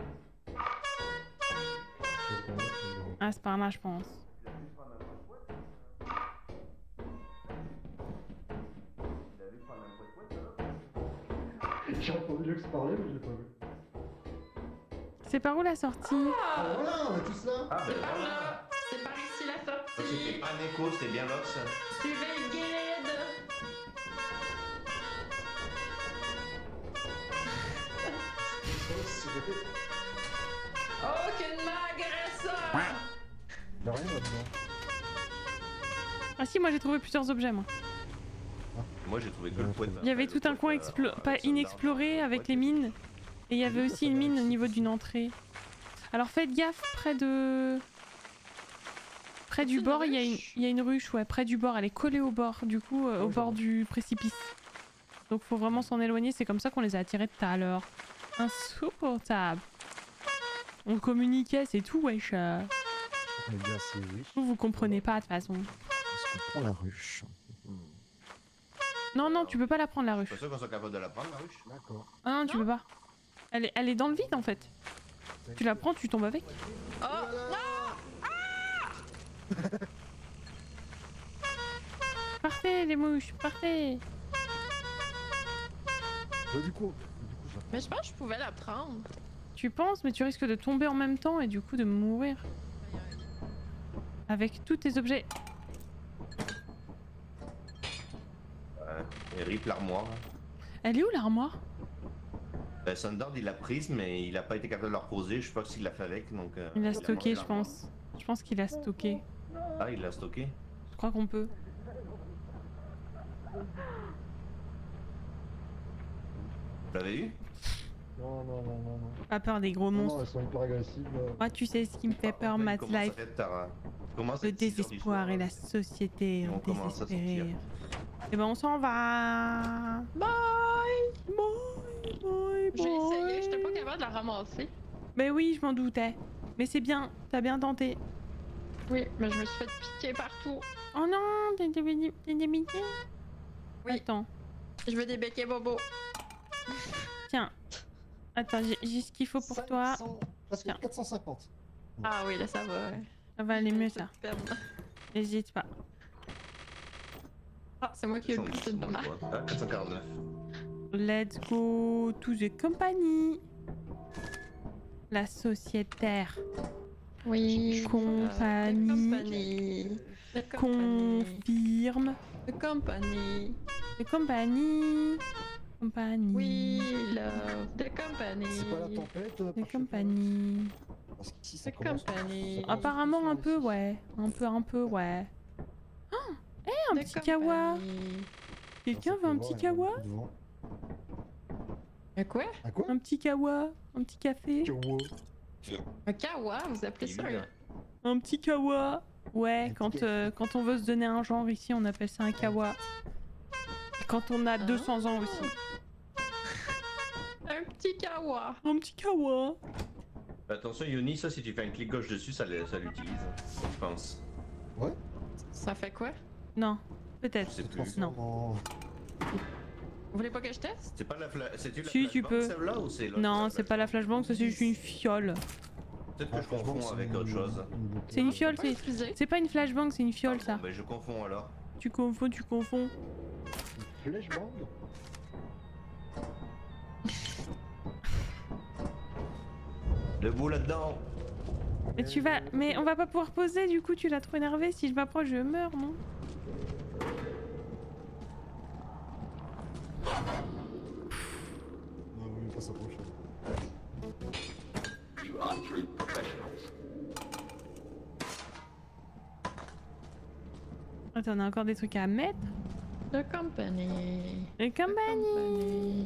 Ah, c'est par là, je pense. J'ai entendu Lux parler, mais je l'ai pas vu. C'est par où la sortie? Ah voilà, on est tous là. Ah, ben C'est par voilà. là. C'est par ici la sortie. C'était pas un écho, c'était bien l'autre, ça. Suivez le guide. Aucunement agresseur. Y'a rien là-dedans. Ah si, moi j'ai trouvé plusieurs objets, moi. Moi, j'ai trouvé que le poète. Il y avait tout un coin pas inexploré avec les mines. Et il y avait aussi une mine au niveau d'une entrée. Alors faites gaffe, près du bord, il y a une ruche, ouais, près du bord. Elle est collée au bord, du coup, au bord du précipice. Donc faut vraiment s'en éloigner, c'est comme ça qu'on les a attirés tout à l'heure. Insupportable. On communiquait, c'est tout, wesh. Eh bien, c'est oui. Vous comprenez pas de toute façon. Est-ce qu'on prend la ruche? Non, non, tu peux pas la prendre la ruche. Je suis pas sûr qu'on soit capable de la prendre, la ruche. D'accord. Ah non, tu peux pas. Elle est dans le vide en fait. Tu la prends, tu tombes avec. Oh non. Partez les mouches, partez. Du coup, Mais je pense que je pouvais la prendre. Tu penses, mais tu risques de tomber en même temps et du coup de mourir. Avec tous tes objets. Et rip l'armoire. Elle est où l'armoire? Sundard, il l'a prise, mais il a pas été capable de la reposer. Je sais pas s'il l'a fait avec, donc. Il l'a stocké, mangé je pense. Je pense qu'il l'a stocké. Ah, il l'a stocké. Je crois qu'on peut. Vous l'avez eu? non, non, non, non, non. Pas peur des gros Non, monstres. elles sont hyper agressives. Moi, tu sais ce qui me fait peur, Mad Life. Le désespoir et la société On commence à désespérée. sortir. Et ben on s'en va. Bye. Bye, bye, J'ai essayé, bye. j'étais pas capable de la ramasser. Mais oui, je m'en doutais. Mais c'est bien, t'as bien tenté. Oui, mais je me suis fait piquer partout. Oh non, t'es débiqué. Oui. Attends, Je veux des béquets bobo. tiens. Attends, j'ai ce qu'il faut pour toi. 500, presque Tiens. 450. Ah oui, là ça va. Ouais. Ça va aller mieux ça. Perdre. N'hésite pas. Ah, c'est moi qui ai le plus de dommages. Ah, 449. Let's go to the company. La sociétaire. Oui. Compagnie. Confirme. The company. The company. Compagnie. We love the company. C'est pas la tempête The par chez toi company. Parce qu'ici ça The commence. company. Apparemment un peu ouais. Un peu ouais. Oh, un petit kawa. Quelqu'un veut un petit kawa? Un quoi? Un quoi? Un petit kawa? Un petit café? Kawa. Un kawa? Vous appelez ça Un petit kawa? Ouais, Un quand, petit café. quand on veut se donner un genre ici, on appelle ça un kawa. Et quand on a 200 ans aussi. un petit kawa? Un petit kawa? Attention Yoni, ça si tu fais un clic gauche dessus, ça l'utilise, je pense. Ouais? Ça fait quoi? Non, peut-être. Je sais plus. Transforme en- Vous voulez pas que je teste? C'est pas la c'est-tu la Si, tu flashbang, peux. celle-là, ou c'est l'autre, Non, c'est pas la flashbang, ça c'est juste une fiole. Peut-être que je confonds avec autre chose. C'est une fiole, Pas c'est... utilisé. C'est pas une flashbang, c'est une fiole ça. Bon, ben je confonds alors. Tu confonds, tu confonds. Flashbang? Debout là-dedans. Mais tu vas... Mais on va pas pouvoir poser du coup, tu l'as trop énervé. Si je m'approche, je meurs, non? Non, oui, pas s'approcher. Attends, on a encore des trucs à mettre. The company. Le compagnie.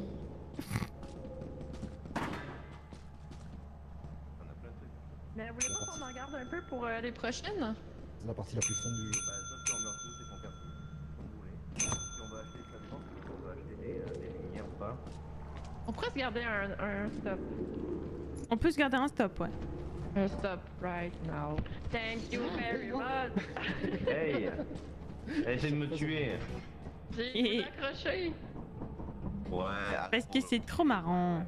On a plein de trucs. Mais vous voulez pas qu'on en regarde un peu pour les prochaines? C'est la partie la plus fun du jeu. Bah, sauf si on meurt tous et qu'on perd tout. Comme vous voulez. Si on veut acheter, ça dépend si on veut acheter des lumières ou pas. On pourrait se garder un stop. On peut se garder un stop, ouais. Un stop right now. Thank you very much. Hey! Essaye de me tuer! J'ai accroché. Ouais, Parce que c'est trop marrant.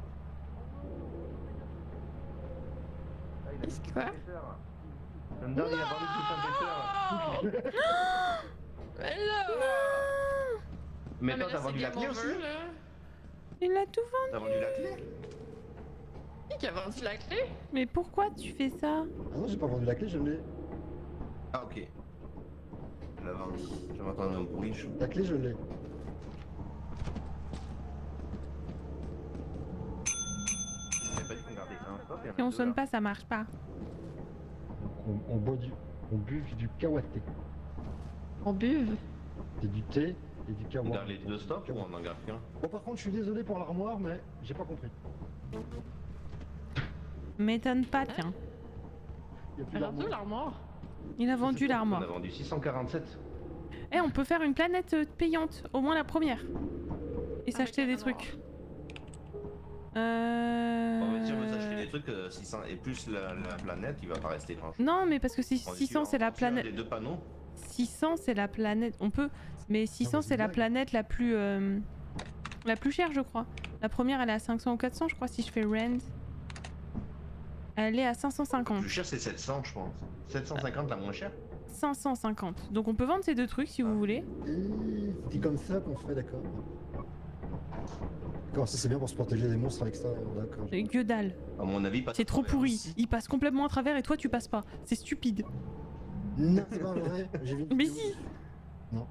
Qu'est-ce que quoi? Thunder, il a vendu tout un péteur! Mais là! Mais Ah, toi, là, t'as c'est vendu la game clé over, aussi? là. Il a tout vendu. T'as vendu la clé? Qui a vendu la clé? Mais pourquoi tu fais ça? Ah non, j'ai pas vendu la clé, je l'ai. Ah, ok. Je l'ai vendu. Je m'attendais au bruit. La clé, je l'ai. J'avais pas dit qu'on gardait un stop et un Si on deux, sonne là. pas, ça marche pas. Donc, on boit du. On buve du kawaté. On buve. C'est du thé et du On kawa. garde les deux stops ou on en garde qu'un? Bon, par contre, je suis désolé pour l'armoire, mais j'ai pas compris. M'étonne pas, tiens. Il y a plus Elle a vendu d'armoire. l'armoire. Il a vendu On a l'armoire. vendu 647. Eh, on peut faire une planète payante, au moins la première. Et s'acheter des carrément. trucs. On va dire, on va s'acheter des trucs 600 et plus la planète, il va pas rester franchement. Non, mais parce que si On 600 c'est la planète. Les deux panneaux. 600 c'est la planète. On peut. Mais 600 c'est la planète la plus chère, je crois. La première elle est à 500 ou 400, je crois, si je fais rend. Elle est à 550. Le plus cher c'est 700 je pense. 750 la moins chère. 550. Donc on peut vendre ces deux trucs si vous voulez. C'est comme ça qu'on fait, d'accord. D'accord, ça c'est bien pour se protéger des monstres à l'extérieur, d'accord. Et que dalle. À mon avis, pas. C'est trop pourri. Il passe complètement à travers et toi tu passes pas. C'est stupide. Non, c'est pas vrai. J'ai vu une Mais vidéo. si. Non.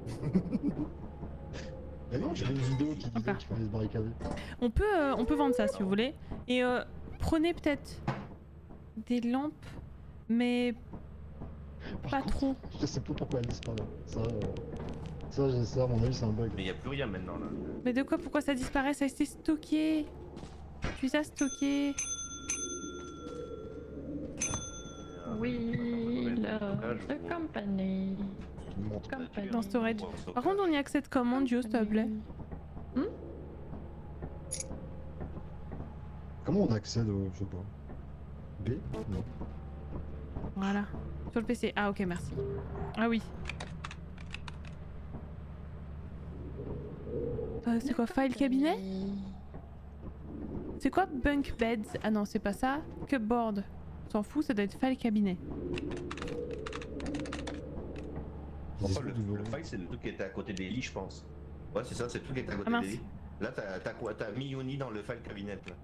Mais non, j'ai vu une vidéo qui disait qu'il fallait se barricader. On peut vendre ça si vous voulez. Et prenez peut-être des lampes, mais pas trop. Je sais pas pourquoi elle disparaît. Ça, à mon avis, c'est un bug. Mais il y a plus rien maintenant là. Mais de quoi? Pourquoi ça disparaît? Ça a été stocké. Tu as stocké. Oui, love the company. Company. Dans storage. Par contre, on y accède comment, Dio, s'il te plaît? Comment on accède au. Je sais pas. B? Non. Voilà. Sur le PC. Ah, ok, merci. Ah oui. C'est quoi? File cabinet? C'est quoi bunk beds? Ah non, c'est pas ça. Cupboard. s'en fout, ça doit être file cabinet. Pourquoi le file, c'est le truc qui était à côté des lits, je pense. Ouais, c'est ça, c'est le truc qui était à côté des lits. Là, t'as quoi? T'as mis Yoni dans le file cabinet là.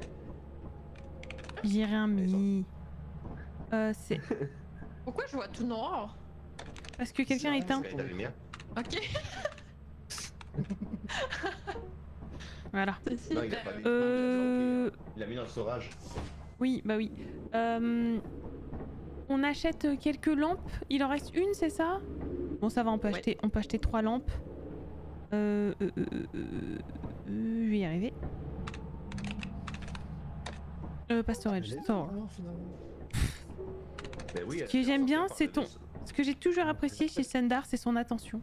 J'ai rien mis. C'est. Pourquoi je vois tout noir? Parce que quelqu'un a éteint. La lumière. Ok. Voilà. Non, il a pas mis. Il a mis dans le storage. Oui, bah oui. On achète quelques lampes. Il en reste une, c'est ça? Bon, ça va, on peut acheter. On peut acheter 3 lampes. Je vais y arriver. Pas storage, store. Oui, ce que j'aime bien, c'est ton. Ce que j'ai toujours apprécié chez Sendar, c'est son attention.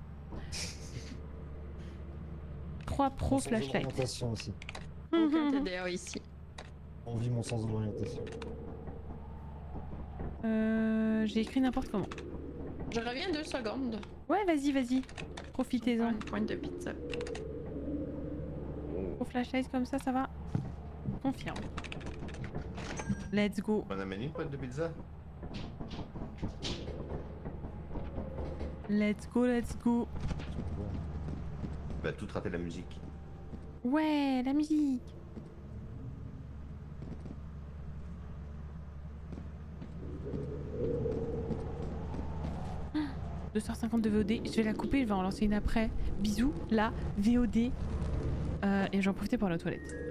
3 pro flashlight. Aussi. Aucun TDA ici. On vit mon sens de l'orientation. J'ai écrit n'importe comment. Je reviens 2 secondes. Ouais, vas-y. Profitez-en. Une pointe de pizza. Pro flashlight comme ça va. Confirme. Let's go. On amène une pointe de pizza. Let's go. Bah, tout rater la musique. Ouais, la musique. Ah, 2h50 de VOD. Je vais la couper, je vais en lancer une après. Bisous, la VOD. Et j'en profitais pour la toilette.